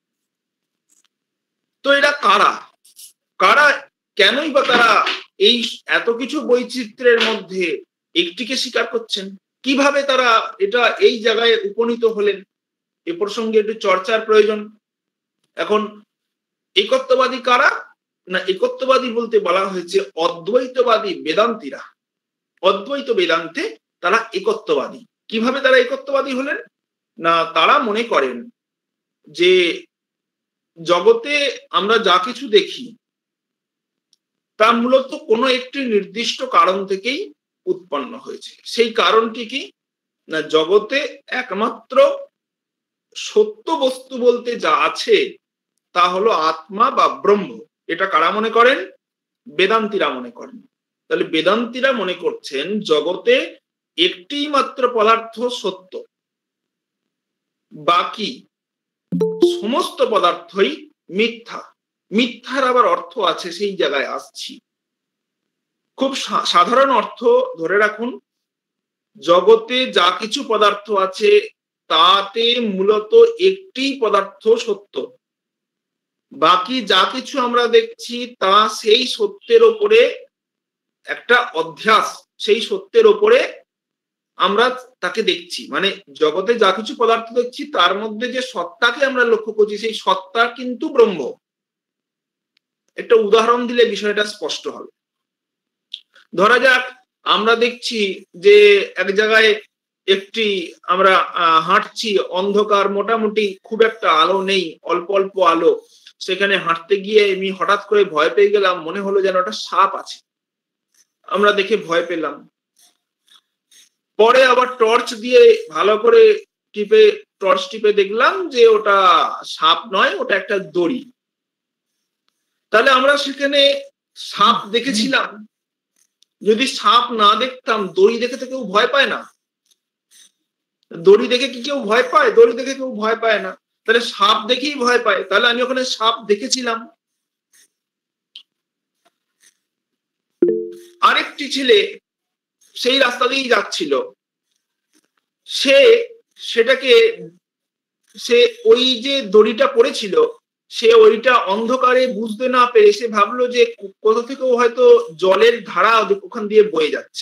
তো এরা কারা কারা কেনই বা তারা এই এত কিছু বৈচিত্র্যের মধ্যে একটিকে স্বীকার করছেন? কিভাবে তারা এটা এই জায়গায় উপনীত হলেন? এ প্রসঙ্গে একটু চর্চার প্রয়োজন। এখন একত্ববাদী কারা না, একত্ববাদী বলতে বলা হয়েছে অদ্বৈতবাদী বেদান্তীরা। অদ্বৈত বেদান্তে তারা একত্ববাদী। কিভাবে তারা একত্ববাদী হলেন না, তারা মনে করেন যে জগতে আমরা যা কিছু দেখি তা মূলত কোনো একটি নির্দিষ্ট কারণ থেকেই উৎপন্ন হয়েছে। সেই কারণটি কি না, জগতে একমাত্র সত্য বস্তু বলতে যা আছে তা হলো আত্মা বা ব্রহ্ম। এটা কারা মনে করেন? বেদান্তীরা মনে করেন। তাহলে বেদান্তীরা মনে করছেন জগতে একটি মাত্র পদার্থ সত্য, বাকি সমস্ত পদার্থই মিথ্যা। মিথ্যার আবার অর্থ আছে, সেই জায়গায় আসছি। খুব সাধারণ অর্থ ধরে রাখুন, জগতে যা কিছু পদার্থ আছে তাতে মূলত একটি পদার্থ সত্য, বাকি যা কিছু আমরা দেখছি তা সেই সত্যের ওপরে একটা অধ্যাস, সেই সত্যের ওপরে আমরা তাকে দেখছি। মানে জগতে যা কিছু পদার্থ দেখছি তার মধ্যে যে সত্তাকে আমরা লক্ষ্য করছি সেই সত্তা কিন্তু ব্রহ্ম। একটা উদাহরণ দিলে বিষয়টা স্পষ্ট হবে। ধরা যাক আমরা দেখছি যে এক জায়গায় একটি আমরা হাঁটছি, অন্ধকার, মোটামুটি খুব একটা আলো নেই, অল্প অল্প আলো। সেখানে হাঁটতে গিয়ে আমি হঠাৎ করে ভয় পেয়ে গেলাম, মনে হলো যেন একটা সাপ আছে। আমরা দেখে ভয় পেলাম। পরে আবার টর্চ দিয়ে ভালো করে টর্চ টিপে দেখলাম যে ওটা সাপ নয়, ওটা একটা দড়ি। তাহলে আমরা সেখানে সাপ দেখেছিলাম। যদি সাপ না দেখতাম, দড়ি দেখে তো কেউ ভয় পায় না। দড়ি দেখে কি কেউ ভয় পায়? দড়ি দেখে কেউ ভয় পায় না। তাহলে সাপ দেখেই ভয় পায়। তাহলে আমি ওখানে সাপ দেখেছিলাম। আরেকটি ছেলে সেই রাস্তা দিয়েই যাচ্ছিল, সে ওই যে দড়িটা পড়েছিল সে ওইটা অন্ধকারে বুঝতে না পেরে সে ভাবলো যে কোথা থেকেও হয়তো জলের ধারা ওখান দিয়ে বয়ে যাচ্ছে।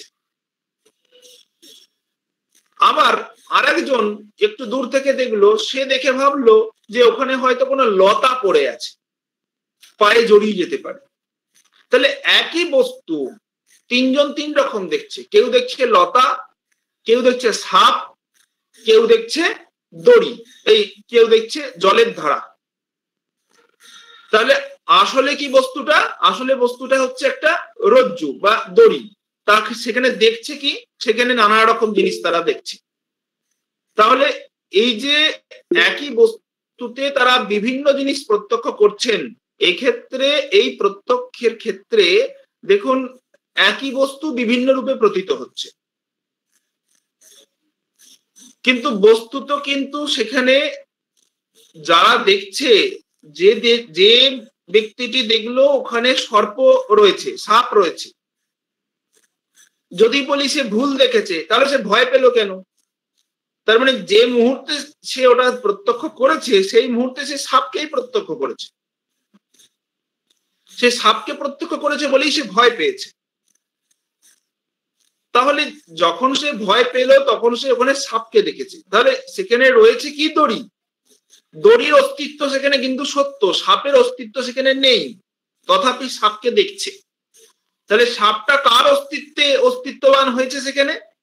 আবার আরেকজন একটু দূর থেকে দেখলো, সে দেখে ভাবলো যে ওখানে হয়তো কোনো লতা পড়ে আছে, পায়ে জড়িয়ে যেতে পারে। তাহলে একই বস্তু তিনজন তিন রকম দেখছে। কেউ দেখছে লতা, কেউ দেখছে সাপ, কেউ দেখছে দড়ি, কেউ দেখছে জলের ধারা। তাহলে আসলে কি বস্তুটা? আসলে বস্তুটা হচ্ছে একটা রজ্জু বা দড়ি। তাকে সেখানে দেখছে কি? সেখানে নানা রকম জিনিস তারা দেখছে। তাহলে এই যে একই বস্তুতে তারা বিভিন্ন জিনিস প্রত্যক্ষ করছেন, এক্ষেত্রে এই প্রত্যক্ষের ক্ষেত্রে দেখুন একই বস্তু বিভিন্ন রূপে প্রতীত হচ্ছে, কিন্তু বস্তুত কিন্তু সেখানে যারা দেখছে, যে ব্যক্তিটি দেখলো ওখানে সর্প রয়েছে, সাপ রয়েছে, যদি বলি সে ভুল দেখেছে তাহলে সে ভয় পেল কেন? তার মানে যে মুহূর্তে সে ওটা প্রত্যক্ষ করেছে সেই মুহূর্তে সে সাপকেই প্রত্যক্ষ করেছে। সে সাপকে প্রত্যক্ষ করেছে বলেই সে ভয় পেয়েছে। তাহলে যখন সে ভয় পেল তখন সে ওখানে সাপকে দেখেছে। তাহলে সেখানে রয়েছে কি? দড়ি। দড়ির অস্তিত্ব সেখানে কিন্তু সত্য, সাপের অস্তিত্ব সেখানে নেই, তথাপি সাপকে দেখছে। তাহলে সাপটা কার অস্তিত্ববান হয়েছে সেখানে?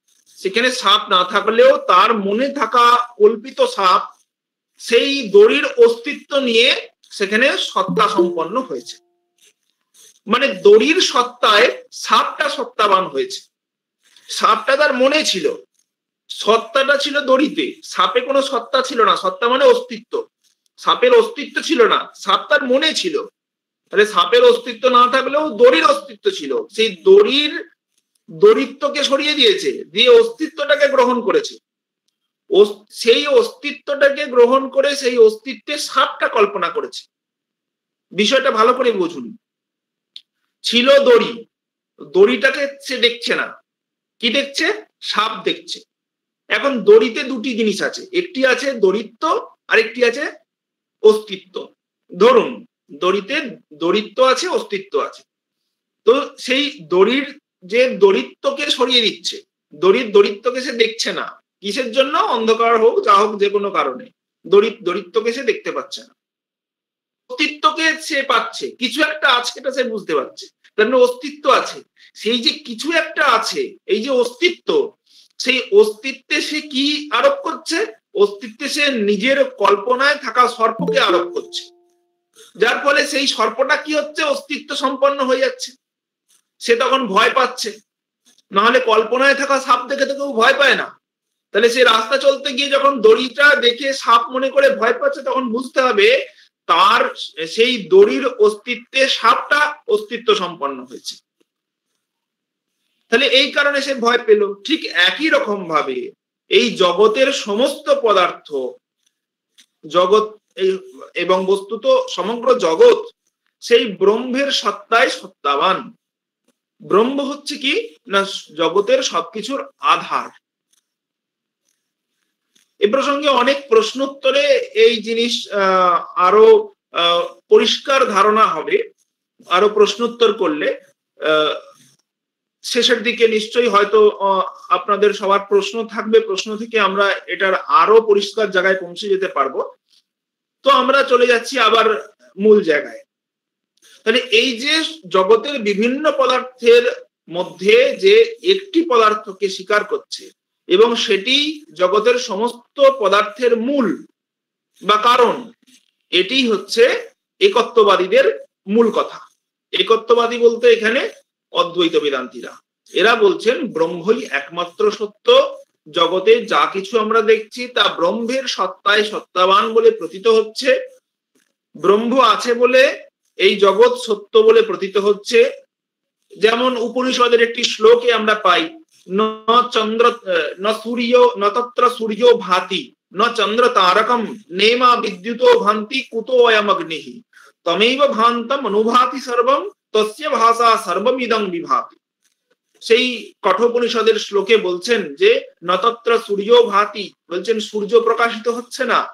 সেখানে সাপ না থাকলেও তার মনে থাকা কল্পিত সাপ সেই দড়ির অস্তিত্ব নিয়ে সেখানে সত্তা সম্পন্ন হয়েছে। মানে দড়ির সত্তায় সাপটা সত্তাবান হয়েছে। সাপটা তার মনে ছিল, সত্তাটা ছিল দড়িতে, সাপে কোনো সত্তা ছিল না। সত্তা মানে অস্তিত্ব, সাপের অস্তিত্ব ছিল না, সাপ তার মনে ছিল। তাহলে সাপের অস্তিত্ব না থাকলেও দড়ির অস্তিত্ব ছিল। সেই দড়ির দড়িত্বকে সরিয়ে দিয়েছে, দিয়ে অস্তিত্বটাকে গ্রহণ করেছে। সেই অস্তিত্বটাকে গ্রহণ করে সেই অস্তিত্বে সাপটা কল্পনা করেছে। বিষয়টা ভালো করে বুঝুন। ছিল দড়ি, দড়িটাকে সে দেখছে না, কি দেখছে? সাপ দেখছে। এখন দড়িতে দুটি জিনিস আছে, একটি আছে দড়িত্ব আর একটি আছে অস্তিত্ব। ধরুন দড়িতে দড়িত্ব আছে, অস্তিত্ব আছে। তো সেই দড়ির যে দড়িত্বকে সরিয়ে দিচ্ছে, দড়ির দড়িত্বকে সে দেখছে না। কিসের জন্য? অন্ধকার হোক, যা হোক, যে কোনো কারণে দড়িত্বকে সে দেখতে পাচ্ছে না। অস্তিত্বকে সে পাচ্ছে, কিছু একটা আছে, এটা সে বুঝতে পারছে। তার মানে অস্তিত্ব আছে। সেই যে কিছু একটা আছে, এই যে অস্তিত্ব, সেই অস্তিত্বে সে কি আরোপ করছে? অস্তিত্বে সে নিজের কল্পনায় থাকা সর্পকে আরোপ করছে, যার ফলে সেই সর্পটা কি হচ্ছে? অস্তিত্ব সম্পন্ন হয়ে যাচ্ছে। সে তখন ভয় পাচ্ছে, নাহলে কল্পনায় থাকা সাপ দেখে তো কেউ ভয় পায় না। তাহলে সে রাস্তা চলতে গিয়ে যখন দড়িটা দেখে সাপ মনে করে ভয় পাচ্ছে, তখন বুঝতে হবে তার সেই দড়ির অস্তিত্বে সাপটা অস্তিত্ব সম্পন্ন হয়েছে। তাহলে এই কারণে সে ভয় পেল। ঠিক একই রকম ভাবে এই জগতের সমস্ত পদার্থ, জগৎ এবং বস্তুত সমগ্র জগৎ সেই ব্রহ্মের সত্তায় সত্তাবান। ব্রহ্ম হচ্ছে কি না? জগতের সবকিছুর আধার। এ প্রসঙ্গে অনেক প্রশ্নোত্তরে এই জিনিস আরো পরিষ্কার ধারণা হবে। আরো প্রশ্নোত্তর করলে শেষের দিকে নিশ্চয়ই হয়তো আপনাদের সবার প্রশ্ন থাকবে, প্রশ্ন থেকে আমরা এটার আরো পরিষ্কার জায়গায় পৌঁছে যেতে পারবো। তো আমরা চলে যাচ্ছি আবার মূল জায়গায়। তাহলে এই যে জগতের বিভিন্ন পদার্থের মধ্যে যে একটি পদার্থকে স্বীকার করছে এবং সেটি জগতের সমস্ত পদার্থের মূল বা কারণ, এটি হচ্ছে একত্ববাদীদের মূল কথা। একত্ববাদী বলতে এখানে অদ্বৈত বেদান্তীরা। এরা বলছেন ব্রহ্মই একমাত্র সত্য, জগতে যা কিছু আমরা দেখছি তা ব্রহ্মের সত্তায় সত্তাবান বলে প্রতীত হচ্ছে। ব্রহ্ম আছে বলে এই জগৎ সত্য বলে প্রতীত হচ্ছে। যেমন উপনিষদের একটি শ্লোকে আমরা পাই, নতত্র সূর্য ভাতি ন চন্দ্র তারকম নেমা বিদ্যুতো ভান্তি কুতো অয়ম অগ্নিঃ তমেব ভান্তম অনুভাতি সর্বম তস্য ভাষা সর্বমিদং বিভাতি। সেই কঠোপনিষদের শ্লোকে বলছেন যে নতত্র সূর্য ভাতি, বলছেন সূর্য প্রকাশিত হচ্ছে না।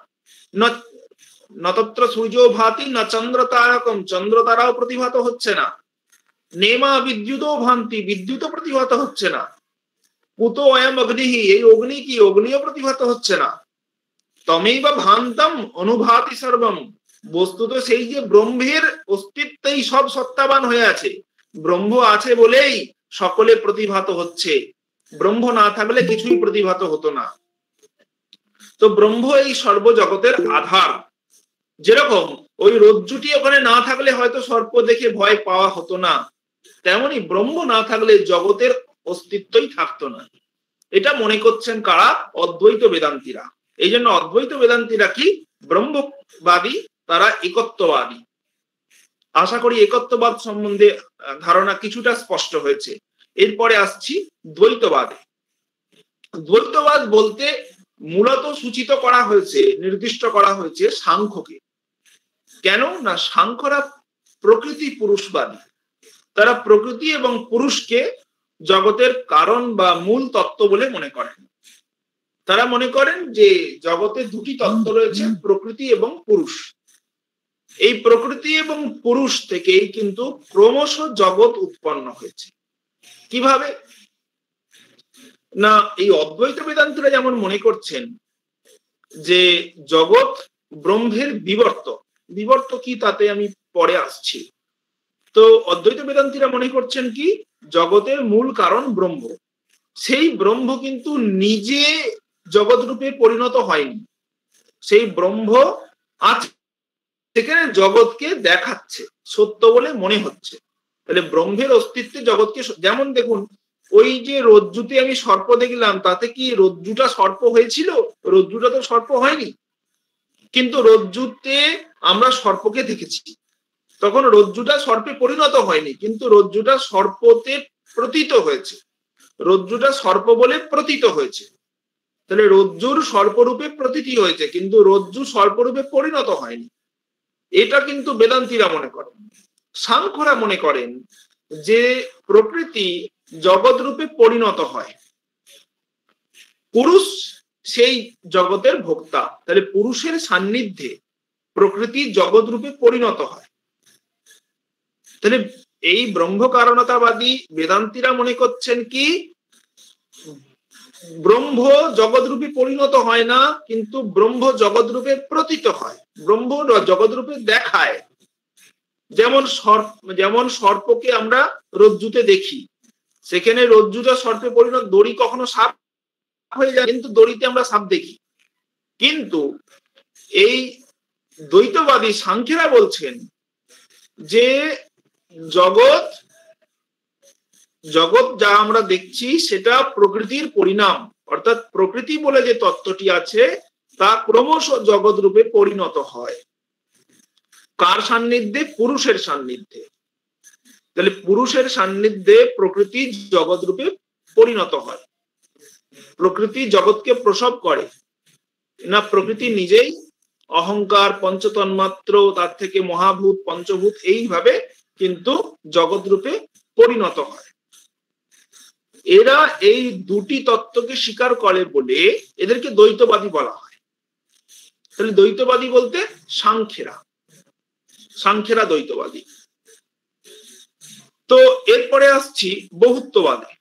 নতত্র সূর্য ভাতি না চন্দ্র তারকম, চন্দ্র তারাও প্রতিভাত হচ্ছে না। নেমা বিদ্যুতও ভান্তি, বিদ্যুৎও প্রতিভাত হচ্ছে না। কুতো অয়ম অগ্নিঃ, এই অগ্নি কি? অগ্নিও প্রতিভাত হচ্ছে না। তমেই বা ভান্তম অনুভাতি সর্বম, বস্তুত সেই যে ব্রহ্মের অস্তিত্বেই সব সত্তাবান হয়ে আছে। ব্রহ্ম আছে বলেই সকলে প্রতিভাত হচ্ছে, ব্রহ্ম না থাকলে কিছুই প্রতিভাত হতো না। তো ব্রহ্ম এই সর্বজগতের আধার। যেরকম ওই রজ্জুটি ওখানে না থাকলে হয়তো সর্প দেখে ভয় পাওয়া হতো না, তেমনি ব্রহ্ম না থাকলে জগতের অস্তিত্বই থাকতো না। এটা মনে করছেন কারা? অদ্বৈত বেদান্তীরা। এই জন্য অদ্বৈত বেদান্তীরা কি? ব্রহ্মবাদী, তারা একত্ববাদী। আশা করি একত্ববাদ সম্বন্ধে ধারণা কিছুটা স্পষ্ট হয়েছে। এরপরে আসছি দ্বৈতবাদে। দ্বৈতবাদ বলতে মূলত সূচিত করা হয়েছে, নির্দিষ্ট করা হয়েছে সাংখ্যকে। কেন না? সাংখ্যরা প্রকৃতি পুরুষবাদী। তারা প্রকৃতি এবং পুরুষকে জগতের কারণ বা মূল তত্ত্ব বলে মনে করেন। তারা মনে করেন যে জগতে দুটি তত্ত্ব রয়েছে, প্রকৃতি এবং পুরুষ। এই প্রকৃতি এবং পুরুষ থেকেই কিন্তু ক্রমশ জগৎ উৎপন্ন হয়েছে। কিভাবে না? এই অদ্বৈত বেদান্তীরা যেমন মনে করছেন যে জগৎ ব্রহ্মের বিবর্ত। বিবর্ত কি তাতে আমি পরে আসছি। তো অদ্বৈত বেদান্তীরা মনে করছেন কি? জগতের মূল কারণ ব্রহ্ম। সেই ব্রহ্ম কিন্তু নিজে জগৎ রূপে পরিণত হয়নি, সেই ব্রহ্ম আছে, সেখানে জগৎকে দেখাচ্ছে, সত্য বলে মনে হচ্ছে। তাহলে ব্রহ্মের অস্তিত্বে জগৎকে, যেমন দেখুন ওই যে রজ্জুতে আমি সর্প দেখলাম, তাতে কি রজ্জুটা সর্প হয়েছিল? রজ্জুটা তো সর্প হয়নি, কিন্তু রজ্জুতে আমরা সর্পকে দেখেছি, তখন রজ্জুটা সর্পে পরিণত হয়নি, কিন্তু রজ্জুটা সর্পতে প্রতীত হয়েছে, রজ্জুটা সর্প বলে প্রতীত হয়েছে। তাহলে রজ্জুর সর্পরূপে প্রতীতি হয়েছে, কিন্তু রজ্জু সর্পরূপে পরিণত হয়নি। এটা কিন্তু বেদান্তীরা মনে করেন। সাংখ্যরা মনে করেন যে প্রকৃতি জগৎ রূপে পরিণত হয়, পুরুষ সেই জগতের ভোক্তা, তাহলে পুরুষের সান্নিধ্যে প্রকৃতি জগৎ রূপে পরিণত হয়। তাহলে এই ব্রহ্ম কারণতাবাদী বেদান্তীরা মনে করছেন কি, ব্রহ্ম জগৎ রূপে পরিণত হয় না, কিন্তু ব্রহ্ম জগৎ রূপে প্রতীত হয়, ব্রহ্ম জগৎ রূপে দেখায়। যেমন সর্পকে আমরা রজ্জুতে দেখি, সেখানে রজ্জুটা সর্পে পরিণত, দড়ি কখনো সাপ হয়ে যায়, কিন্তু দড়িতে আমরা সাপ দেখি। কিন্তু এই দ্বৈতবাদী সাংখ্যেরা বলছেন যে জগৎ যা আমরা দেখছি সেটা প্রকৃতির পরিণাম, অর্থাৎ প্রকৃতি বলে যে তত্ত্বটি আছে তা ক্রমশ জগৎ রূপে পরিণত হয়। কার সান্নিধ্যে? পুরুষের সান্নিধ্যে। তাহলে পুরুষের সান্নিধ্যে প্রকৃতি জগৎ রূপে পরিণত হয়। প্রকৃতি জগৎকে প্রসব করে না, প্রকৃতি নিজেই অহংকার, পঞ্চতন্মাত্র, তার থেকে মহাভূত, পঞ্চভূত, এইভাবে কিন্তু জগৎ রূপে পরিণত হয়। এরা এই দুটি তত্ত্বকে স্বীকার করে বলে এদেরকে দ্বৈতবাদী বলা হয়। তাহলে দ্বৈতবাদী বলতে সাংখ্যেরা দ্বৈতবাদী। তো এরপরে আসছি বহুত্ববাদী।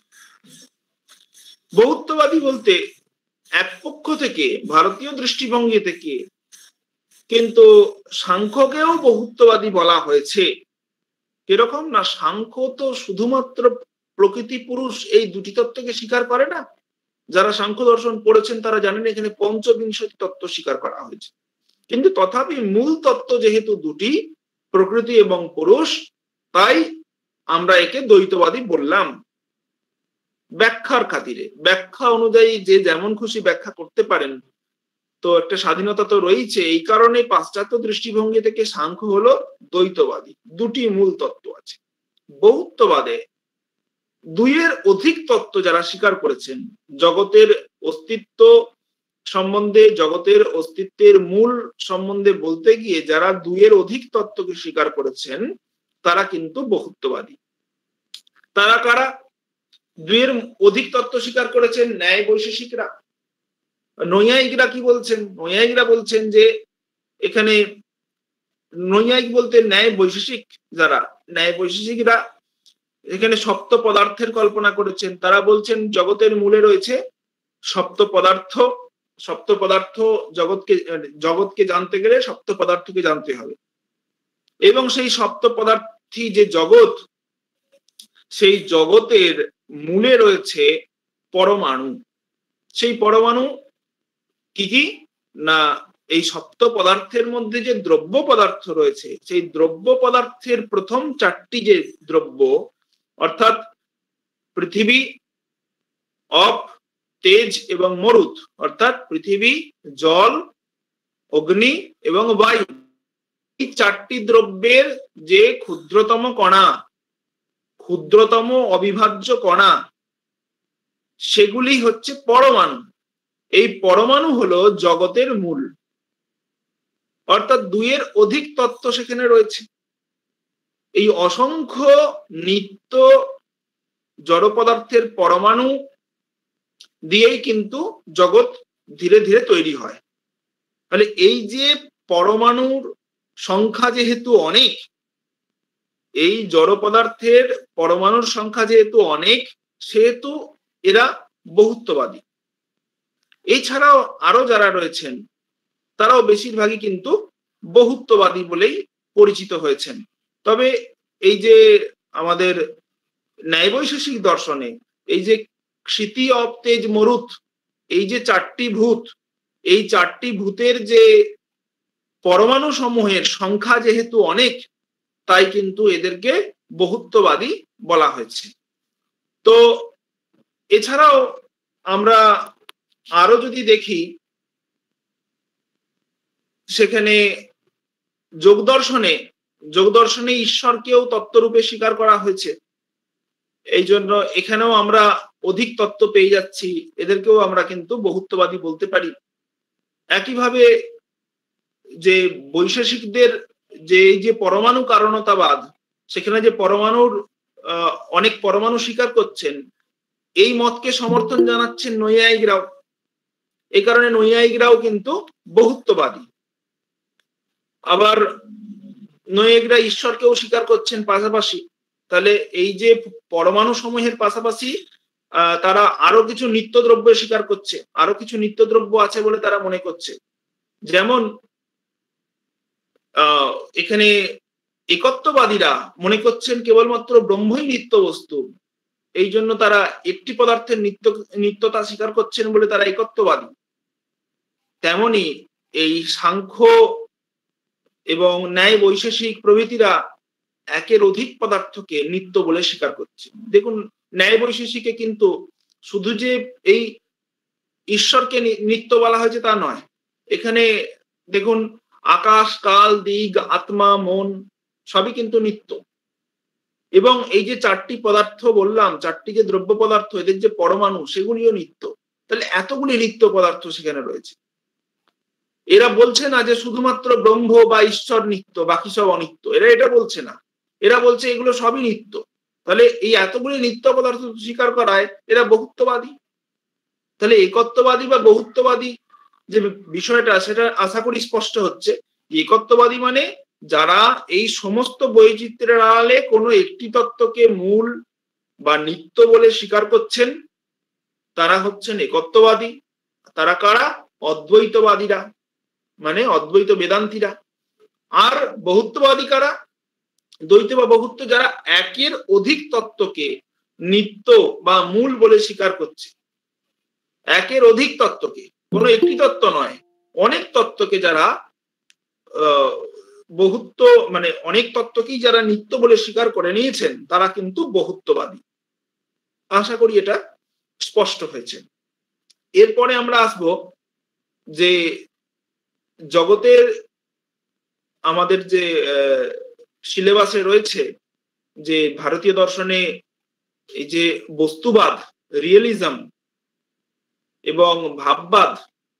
বহুত্ববাদী বলতে এক পক্ষ থেকে, ভারতীয় দৃষ্টিভঙ্গি থেকে কিন্তু সাংখ্যকেও বহুত্ববাদী বলা হয়েছে। কিরকম না, সাংখ্য তো শুধুমাত্র প্রকৃতি পুরুষ এই দুটি তত্ত্বকে স্বীকার করে না। যারা সাংখ্য দর্শন পড়েছেন তারা জানেন এখানে পঞ্চবিংশতি তত্ত্ব স্বীকার করা হয়েছে, কিন্তু তথাপি মূল তত্ত্ব যেহেতু দুটি, প্রকৃতি এবং পুরুষ, তাই আমরা একে দ্বৈতবাদী বললাম। ব্যাখ্যার খাতিরে, ব্যাখ্যা অনুযায়ী যে যেমন খুশি ব্যাখ্যা করতে পারেন, তো একটা স্বাধীনতা তো রয়েছে। এই কারণে পাশ্চাত্য দৃষ্টিভঙ্গি থেকে সাংখ্য হলো দ্বৈতবাদী। দুটি মূল তত্ত্ব আছে। বহুত্ববাদে দুইয়ের অধিক তত্ত্ব যারা স্বীকার করেছেন, জগতের অস্তিত্ব সম্বন্ধে, জগতের অস্তিত্বের মূল সম্বন্ধে বলতে গিয়ে যারা দুইয়ের অধিক তত্ত্বকে স্বীকার করেছেন তারা কিন্তু বহুত্ববাদী। তারা কারা? দুইয়ের অধিক তত্ত্ব স্বীকার করেছেন ন্যায় বৈশেষিকরা। নৈয়ায়িকরা কি বলছেন? নৈয়ায়িকরা বলছেন যে এখানে, নৈয়ায়িক বলতে ন্যায় বৈশেষিক যারা, ন্যায় বৈশেষিকরা এখানে সপ্ত পদার্থের কল্পনা করেছেন। তারা বলছেন জগতের মূলে রয়েছে সপ্ত পদার্থ। সপ্ত পদার্থ জগৎকে জানতে গেলে সপ্ত পদার্থকে জানতে হবে, এবং সেই সপ্ত পদার্থী যে জগৎ, সেই জগতের মূলে রয়েছে পরমাণু। সেই পরমাণু কি কি না, এই সপ্ত পদার্থের মধ্যে যে দ্রব্য পদার্থ রয়েছে, সেই দ্রব্য পদার্থের প্রথম চারটি যে দ্রব্য, অর্থাৎ পৃথিবী, অপ, তেজ এবং মরুত, অর্থাৎ পৃথিবী, জল, অগ্নি এবং বায়ু, এই চারটি দ্রব্যের যে ক্ষুদ্রতম কণা, ক্ষুদ্রতম অবিভাজ্য কণা, সেগুলি হচ্ছে পরমাণু। এই পরমাণু হলো জগতের মূল, অর্থাৎ দুইয়ের অধিক তত্ত্ব সেখানে রয়েছে। এই অসংখ্য নিত্য জড় পদার্থের পরমাণু দিয়েই কিন্তু জগৎ ধীরে ধীরে তৈরি হয়। তাহলে এই যে পরমাণুর সংখ্যা যেহেতু অনেক, এই জড় পদার্থের পরমাণুর সংখ্যা যেহেতু অনেক, সেহেতু এরা বহুত্ববাদী। এছাড়াও আরো যারা রয়েছেন তারাও বেশিরভাগই কিন্তু বহুত্ববাদী বলেই পরিচিত হয়েছেন। তবে এই যে আমাদের ন্যায় বৈশেষিক দর্শনে এই যে ক্ষিতি অব তেজ মরুত, এই যে চারটি ভূত, এই চারটি ভূতের যে পরমাণু সমূহের সংখ্যা যেহেতু অনেক, তাই কিন্তু এদেরকে বহুত্ববাদী বলা হয়েছে। তো এছাড়াও আমরা আরো যদি দেখি, সেখানে যোগদর্শনে ঈশ্বরকেও তত্ত্বরূপে স্বীকার করা হয়েছে। এই জন্য এখানেও আমরা অধিক তত্ত্ব পেয়ে যাচ্ছি, এদেরকেও আমরা কিন্তু বহুত্ববাদী বলতে পারি। একইভাবে যে বৈশেষিকদের যে এই যে পরমাণু কারণতাবাদ, সেখানে যে পরমাণুর অনেক পরমাণু স্বীকার করছেন, এই মতকে সমর্থন জানাচ্ছেন নৈয়ায়িকরাও। এই কারণে নৈয়ায়িকরাও কিন্তু বহুত্ববাদী। আবার নৈয়ায়িকরা ঈশ্বরকেও স্বীকার করছেন পাশাপাশি। তাহলে এই যে পরমাণু সমূহের পাশাপাশি তারা আরো কিছু নিত্যদ্রব্য স্বীকার করছে, আরো কিছু নিত্যদ্রব্য আছে বলে তারা মনে করছে। যেমন এখানে একত্ববাদীরা মনে করছেন কেবলমাত্র ব্রহ্মই নিত্য বস্তু, এই জন্য তারা একটি পদার্থের নিত্যতা স্বীকার করছেন বলে তারা একত্ববাদী। তেমনি এই সাংখ্য এবং ন্যায় বৈশেষিক প্রভৃতিরা একের অধিক পদার্থকে নিত্য বলে স্বীকার করছে। দেখুন, ন্যায় বৈশেষিকে কিন্তু শুধু যে এই ঈশ্বরকে নিত্য বলা হয়েছে তা নয়, এখানে দেখুন আকাশ, কাল, দিক, আত্মা, মন সবই কিন্তু নিত্য। এবং এই যে চারটি পদার্থ বললাম, চারটি যে দ্রব্য পদার্থ, এদের যে পরমাণু, সেগুলিও নিত্য। তাহলে এতগুলি নিত্য পদার্থ সেখানে রয়েছে। এরা বলছে না যে শুধুমাত্র ব্রহ্ম বা ঈশ্বর নিত্য, বাকি সব অনিত্য। এরা এটা বলছে না, এরা বলছে এগুলো সবই নিত্য। তাহলে এই এতগুলি নিত্য পদার্থ স্বীকার করায় এরা বহুত্ববাদী। তাহলে একত্ববাদী বা বহুত্ববাদী যে বিষয়টা, সেটা আশা করি স্পষ্ট হচ্ছে। একত্ববাদী মানে যারা এই সমস্ত বৈচিত্র্যের আড়ালে কোনো একটি তত্ত্বকে মূল বা নিত্য বলে স্বীকার করছেন, তারা হচ্ছেন একত্ববাদী। তারা কারা? অদ্বৈতবাদীরা, মানে অদ্বৈত বেদান্তীরা। আর বহুত্ববাদী কারা? দ্বৈত বা বহুত্ব যারা একের অধিক তত্ত্বকে নিত্য বা মূল বলে স্বীকার করছে। একের অধিক তত্ত্বকে, কোনো একটি তত্ত্ব নয়, অনেক তত্ত্বকে যারা বহুত্ব মানে অনেক তত্ত্বকেই যারা নিত্য বলে স্বীকার করে নিয়েছেন, তারা কিন্তু বহুত্ববাদী। আশা করি এটা স্পষ্ট হয়েছে। এরপরে আমরা আসব যে জগতের আমাদের যে সিলেবাসে রয়েছে, যে ভারতীয় দর্শনে এই যে বস্তুবাদ, রিয়েলিজম এবং ভাববাদ,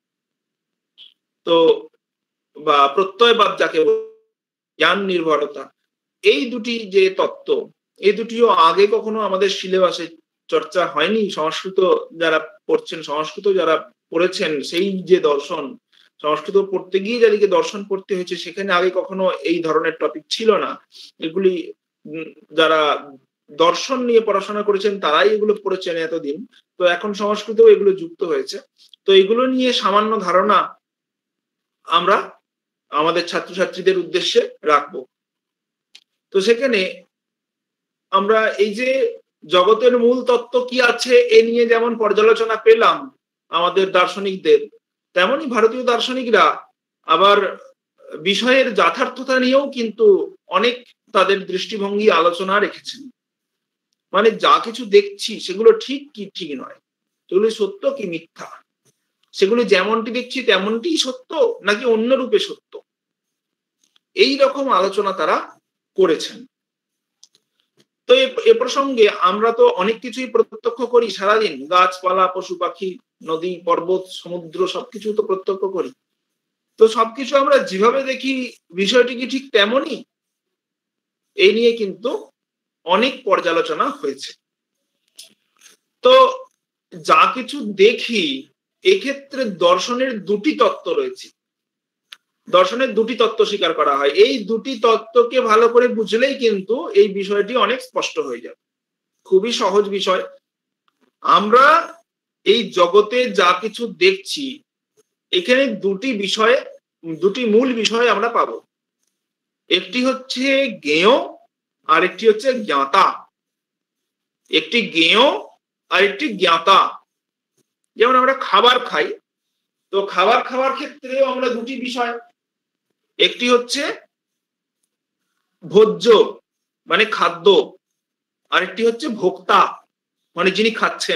তো বা প্রত্যয়বাদ যাকে জ্ঞান নির্ভরতা, এই দুটি যে তত্ত্ব, এই দুটিও আগে কখনো আমাদের সিলেবাসে চর্চা হয়নি। সংস্কৃত যারা পড়ছেন, সংস্কৃত যারা পড়েছেন, সেই যে দর্শন, সংস্কৃত পড়তে গিয়ে যাদেরকে দর্শন পড়তে হয়েছে, সেখানে আগে কখনো এই ধরনের টপিক ছিল না। এগুলি যারা দর্শন নিয়ে পড়াশোনা করেছেন তারাই এগুলো পড়েছেন এতদিন। তো এখন সংস্কৃতেও এগুলো যুক্ত হয়েছে। তো এগুলো নিয়ে সামান্য ধারণা আমরা আমাদের ছাত্রছাত্রীদের উদ্দেশ্যে রাখবো। তো সেখানে আমরা এই যে জগতের মূল তত্ত্ব কি আছে এ নিয়ে যেমন পর্যালোচনা পেলাম আমাদের দার্শনিকদের, তেমনি ভারতীয় দার্শনিকরা আবার বিষয়ের যথার্থতা নিয়েও কিন্তু অনেক তাদের দৃষ্টিভঙ্গি আলোচনা রেখেছেন। মানে যা কিছু দেখছি সেগুলো ঠিক কি ঠিক নয়, সেগুলো সত্য কি মিথ্যা, সেগুলো যেমনটি দেখছি তেমনটি সত্য নাকি অন্য রূপে সত্য, এই রকম আলোচনা তারা করেছেন। তো এ প্রসঙ্গে আমরা তো অনেক কিছুই প্রত্যক্ষ করি সারাদিন, গাছপালা, পশু পাখি, নদী, পর্বত, সমুদ্র সবকিছু তো প্রত্যক্ষ করি। তো সবকিছু আমরা যেভাবে দেখি বিষয়টি কি ঠিক তেমনই, এই নিয়ে কিন্তু অনেক পর্যালোচনা হয়েছে। তো যা কিছু দেখি, এক্ষেত্রে দর্শনের দুটি তত্ত্ব রয়েছে। দর্শনের দুটি তত্ত্ব স্বীকার করা হয়। এই দুটি তত্ত্বকে ভালো করে বুঝলেই কিন্তু এই বিষয়টি অনেক স্পষ্ট হয়ে যাবে। খুবই সহজ বিষয়। আমরা এই জগতে যা কিছু দেখছি, এখানে দুটি মূল বিষয় আমরা পাবো। একটি হচ্ছে জ্ঞেয় আর একটি হচ্ছে জ্ঞাতা। একটি জ্ঞেয় আরেকটি জ্ঞাতা। যেমন আমরা খাবার খাই, তো খাবার খাওয়ার ক্ষেত্রেও আমরা দুটি বিষয়, একটি হচ্ছে ভোজ্য মানে খাদ্য, আরেকটি হচ্ছে ভোক্তা মানে যিনি খাচ্ছেন।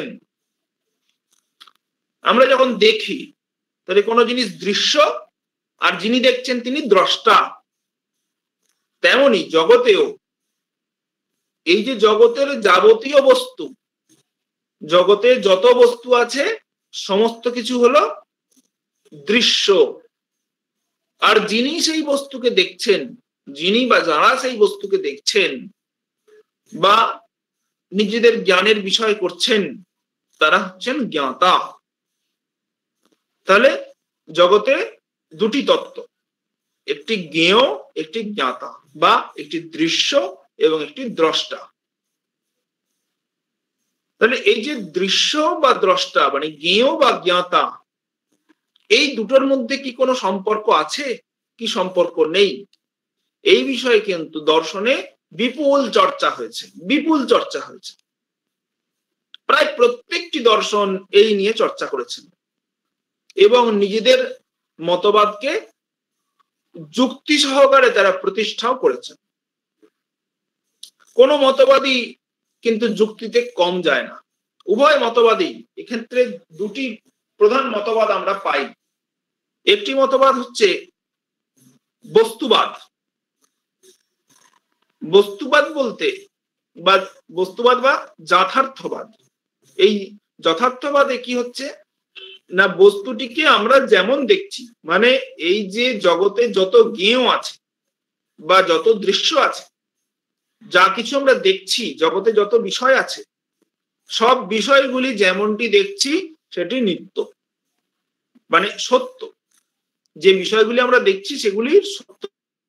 আমরা যখন দেখি তাহলে কোনো জিনিস দৃশ্য, আর যিনি দেখছেন তিনি দ্রষ্টা। তেমনি জগতেও এই যে জগতের যাবতীয় বস্তু, জগতে যত বস্তু আছে সমস্ত কিছু হলো দৃশ্য, আর যিনি সেই বস্তুকে দেখছেন, যিনি বা যারা সেই বস্তুকে দেখছেন বা নিজেদের জ্ঞানের বিষয় করছেন, তারা হচ্ছেন জ্ঞাতা। তাহলে জগতে দুটি তত্ত্ব, একটি জ্ঞেয়, একটি জ্ঞাতা, বা একটি দৃশ্য এবং একটি দ্রষ্টা। তাহলে এই যে দৃশ্য বা দ্রষ্টা মানে জ্ঞেয় বা জ্ঞাতা, এই দুটোর মধ্যে কি কোনো সম্পর্ক আছে কি সম্পর্ক নেই, এই বিষয়ে কিন্তু দর্শনে বিপুল চর্চা হয়েছে, বিপুল চর্চা হয়েছে। প্রায় প্রত্যেকটি দর্শন এই নিয়ে চর্চা করেছেন এবং নিজেদের মতবাদকে যুক্তি সহকারে তারা প্রতিষ্ঠাও করেছেন। কোন মতবাদী কিন্তু যুক্তিতে কম যায় না, উভয় মতবাদী। এক্ষেত্রে দুটি প্রধান মতবাদ আমরা পাই। একটি মতবাদ হচ্ছে বস্তুবাদ। বস্তুবাদ বলতে বা বস্তুবাদ বা যথার্থবাদ। এই যথার্থবাদে কি হচ্ছে না, বস্তুটিকে আমরা যেমন দেখছি, মানে এই যে জগতে যত জ্ঞেয় আছে বা যত দৃশ্য আছে, যা কিছু আমরা দেখছি, জগতে যত বিষয় আছে, সব বিষয়গুলি যেমনটি দেখছি সেটি নিত্য মানে সত্য। যে বিষয়গুলি আমরা দেখছি সেগুলি সত্য,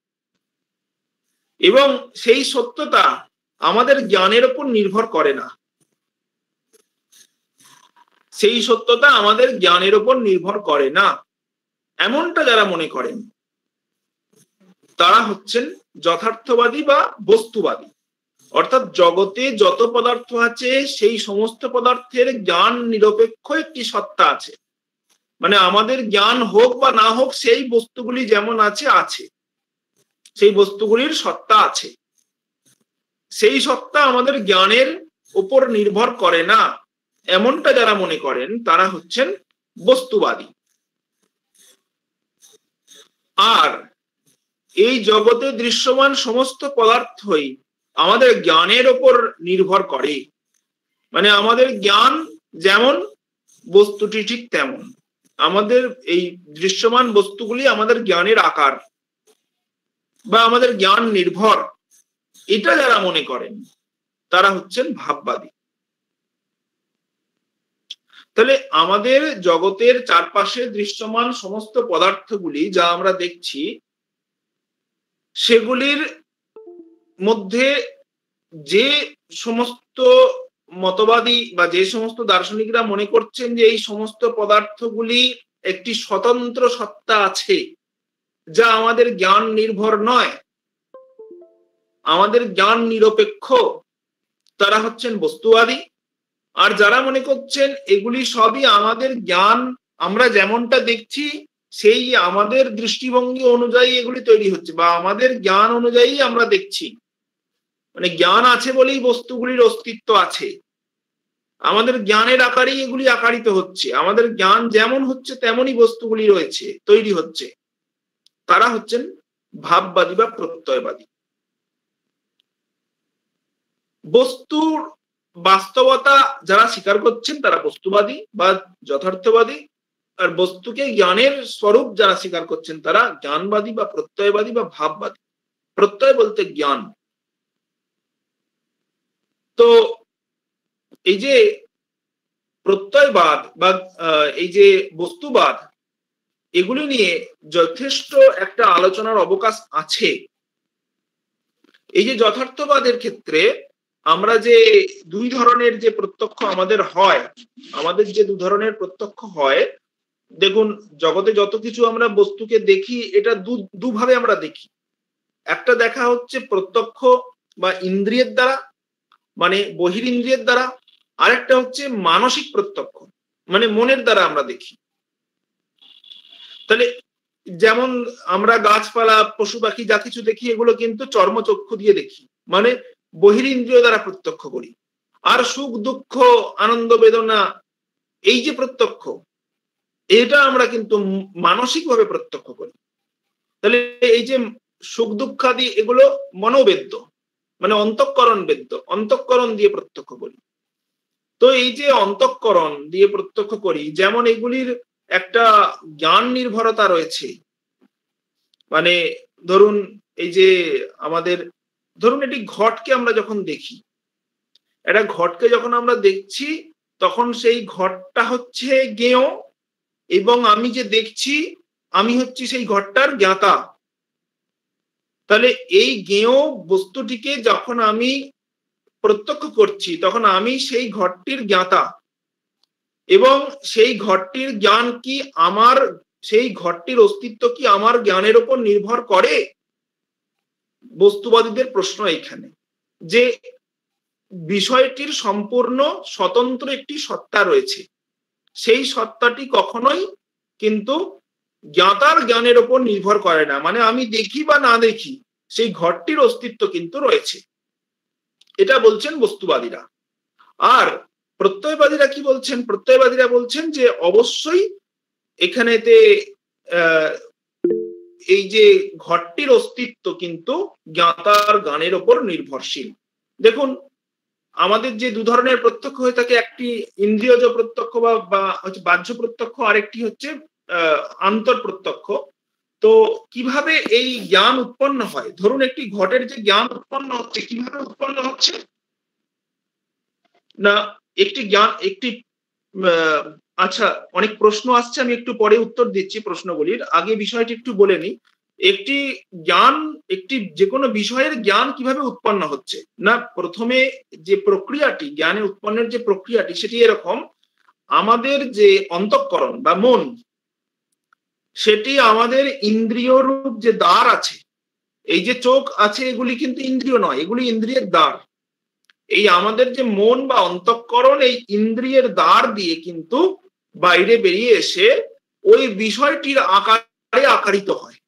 এবং সেই সত্যতা আমাদের জ্ঞানের উপর নির্ভর করে না। সেই সত্যতা আমাদের জ্ঞানের উপর নির্ভর করে না, এমনটা যারা মনে করেন তারা হচ্ছেন যথার্থবাদী বা বস্তুবাদী। অর্থাৎ জগতে যত পদার্থ আছে সেই সমস্ত পদার্থের জ্ঞান নিরপেক্ষ একটি সত্তা আছে, মানে আমাদের জ্ঞান হোক বা না হোক সেই বস্তুগুলি যেমন আছে আছে, সেই বস্তুগুলির সত্তা আছে। সেই সত্তা আমাদের জ্ঞানের উপর নির্ভর করে না, এমনটা যারা মনে করেন তারা হচ্ছেন বস্তুবাদী। আর এই জগতে দৃশ্যমান সমস্ত পদার্থই আমাদের জ্ঞানের উপর নির্ভর করে, মানে আমাদের জ্ঞান যেমন বস্তুটি ঠিক তেমন। আমাদের এই দৃশ্যমান বস্তুগুলি আমাদের জ্ঞানের আকার বা আমাদের জ্ঞান নির্ভর, এটা যারা মনে করেন তারা হচ্ছেন ভাববাদী। তাহলে আমাদের জগতের চারপাশে দৃশ্যমান সমস্ত পদার্থগুলি যা আমরা দেখছি, সেগুলির মধ্যে যে সমস্ত মতবাদী বা যে সমস্ত দার্শনিকরা মনে করছেন যে এই সমস্ত পদার্থগুলি একটি স্বতন্ত্র সত্তা আছে যা আমাদের জ্ঞান নির্ভর নয়, আমাদের জ্ঞান নিরপেক্ষ, তারা হচ্ছেন বস্তুবাদী। আর যারা মনে করছেন এগুলি সবই আমাদের জ্ঞান, আমরা যেমনটা দেখছি সেই আমাদের দৃষ্টিভঙ্গি অনুযায়ী এগুলি তৈরি হচ্ছে বা আমাদের জ্ঞান অনুযায়ী আমরা দেখছি, মানে জ্ঞান আছে বলেই বস্তুগুলির অস্তিত্ব আছে, আমাদের জ্ঞানের আকারেই এগুলি আকারিত হচ্ছে, আমাদের জ্ঞান যেমন হচ্ছে তেমনই বস্তুগুলি রয়েছে, তৈরি হচ্ছে, তারা হচ্ছেন ভাববাদী বা প্রত্যয়বাদী। বস্তুর বাস্তবতা যারা স্বীকার করছেন তারা বস্তুবাদী বা যথার্থবাদী, আর বস্তুকে জ্ঞানের স্বরূপ যারা স্বীকার করছেন তারা জ্ঞানবাদী বা প্রত্যয়বাদী বা ভাববাদী। প্রত্যয় বলতে জ্ঞান। তো এই যে প্রত্যয়বাদ বা এই যে বস্তুবাদ, এগুলি নিয়ে যথেষ্ট একটা আলোচনার অবকাশ আছে। এই যে যথার্থবাদের ক্ষেত্রে আমরা যে দুই ধরনের যে প্রত্যক্ষ আমাদের হয়, আমাদের যে দু ধরনের প্রত্যক্ষ হয়, দেখুন জগতে যত কিছু আমরা বস্তুকে দেখি এটা দুভাবে আমরা দেখি। একটা দেখা হচ্ছে প্রত্যক্ষ বা ইন্দ্রিয়ের দ্বারা, মানে বহিরিন্দ্রিয়ের দ্বারা, আরেকটা হচ্ছে মানসিক প্রত্যক্ষ, মানে মনের দ্বারা আমরা দেখি। তাহলে যেমন আমরা গাছপালা পশু পাখি যা কিছু দেখি এগুলো কিন্তু চর্মচক্ষু দিয়ে দেখি, মানে বহিরিন্দ্রিয় দ্বারা প্রত্যক্ষ করি। আর সুখ দুঃখ আনন্দ বেদনা এই যে প্রত্যক্ষ, এটা আমরা কিন্তু মানসিকভাবে প্রত্যক্ষ করি। তাহলে এই যে সুখ দুঃখাদি এগুলো মনোবেদ্য, মানে অন্তঃকরণ বেদ্য, অন্তঃকরণ দিয়ে প্রত্যক্ষ করি। তো এই যে অন্তঃকরণ দিয়ে প্রত্যক্ষ করি, যেমন এগুলির একটা জ্ঞান নির্ভরতা রয়েছে। মানে ধরুন এই যে আমাদের ধরুন এটি ঘটকে আমরা যখন দেখি, একটা ঘটকে যখন আমরা দেখছি তখন সেই ঘটটা হচ্ছে জ্ঞেয়, এবং আমি যে দেখছি আমি হচ্ছি সেই ঘটটার জ্ঞাতা। তাহলে এই জ্ঞেয় বস্তুটিকে যখন আমি প্রত্যক্ষ করছি তখন আমি সেই ঘটটির জ্ঞাতা, এবং সেই ঘটটির জ্ঞান কি আমার, সেই ঘটটির অস্তিত্ব কি আমার জ্ঞানের উপর নির্ভর করে? বস্তুবাদীদের প্রশ্ন এইখানে যে বিষয়টির সম্পূর্ণ স্বতন্ত্র একটি সত্তা রয়েছে, সেই সত্তাটি কখনোই কিন্তু জ্ঞাতার জ্ঞানের উপর নির্ভর করে না। মানে আমি দেখি বা না দেখি সেই ঘটটির অস্তিত্ব কিন্তু রয়েছে, এটা বলছেন বস্তুবাদীরা। আর প্রত্যয়বাদীরা কি বলছেন? প্রত্যয়বাদীরা বলছেন যে অবশ্যই এখানেতে এই যে ঘটটির অস্তিত্ব কিন্তু জ্ঞাতার জ্ঞানের উপর নির্ভরশীল। দেখুন আমাদের যে দু ধরনের প্রত্যক্ষ হয়ে থাকে, একটি ইন্দ্রিয়জ প্রত্যক্ষ বা হচ্ছে বাহ্য প্রত্যক্ষ, আরেকটি হচ্ছে আন্তর প্রত্যক্ষ। তো কিভাবে এই জ্ঞান উৎপন্ন হয়? ধরুন একটি ঘটের যে জ্ঞান উৎপন্ন হচ্ছে, কিভাবে উৎপন্ন হচ্ছে না, একটি জ্ঞান একটি আচ্ছা অনেক প্রশ্ন আসছে, আমি একটু পরে উত্তর দিচ্ছি প্রশ্নগুলির, আগে বিষয়টি একটু বলে নিই। একটি জ্ঞান, একটি যে কোনো বিষয়ের জ্ঞান কিভাবে উৎপন্ন হচ্ছে না, প্রথমে যে প্রক্রিয়াটি জ্ঞানের উৎপন্নের যে প্রক্রিয়াটি সেটি এরকম, আমাদের যে অন্তঃকরণ বা মন, সেটি আমাদের ইন্দ্রিয় রূপ যে দ্বার আছে, এই যে চোখ আছে এগুলি কিন্তু ইন্দ্রিয় নয়, এগুলি ইন্দ্রিয়ের দ্বার। এই আমাদের যে মন বা অন্তঃকরণ এই ইন্দ্রিয়ের দ্বার দিয়ে কিন্তু বাইরে বেরিয়ে এসে ওই বিষয়টির আকারে আকারিত হয়,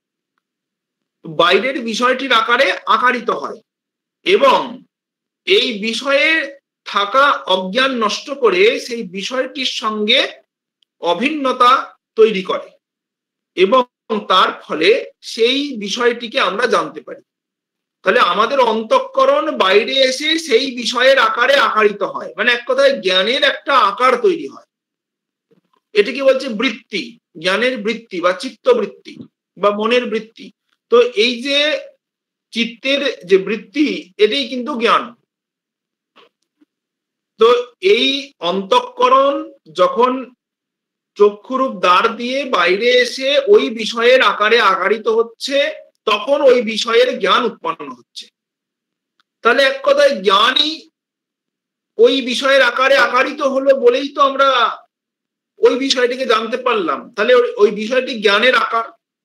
বাইরের বিষয়টির আকারে আকারিত হয়, এবং এই বিষয়ে থাকা অজ্ঞান নষ্ট করে সেই বিষয়টির সঙ্গে অভিন্নতা তৈরি করে, এবং তার ফলে সেই বিষয়টিকে আমরা জানতে পারি। তাহলে আমাদের অন্তঃকরণ বাইরে এসে সেই বিষয়ের আকারে আকারিত হয়, মানে এক কথায় জ্ঞানের একটা আকার তৈরি হয়। এটাকে বলছে বৃত্তি, জ্ঞানের বৃত্তি বা চিত্তবৃত্তি বা মনের বৃত্তি। তো এই যে চিত্তের যে বৃত্তি, এটাই কিন্তু জ্ঞান। তো এই অন্তঃকরণ যখন চক্ষুরূপ দ্বার দিয়ে বাইরে এসে ওই বিষয়ের আকারে আকারিত হচ্ছে, তখন ওই বিষয়ের জ্ঞান উৎপন্ন হচ্ছে। তাহলে এক কথায় জ্ঞানই ওই বিষয়ের আকারে আকারিত হলো বলেই তো আমরা ওই বিষয়টিকে জানতে পারলাম। তাহলে ওই বিষয়টি জ্ঞানের আকার,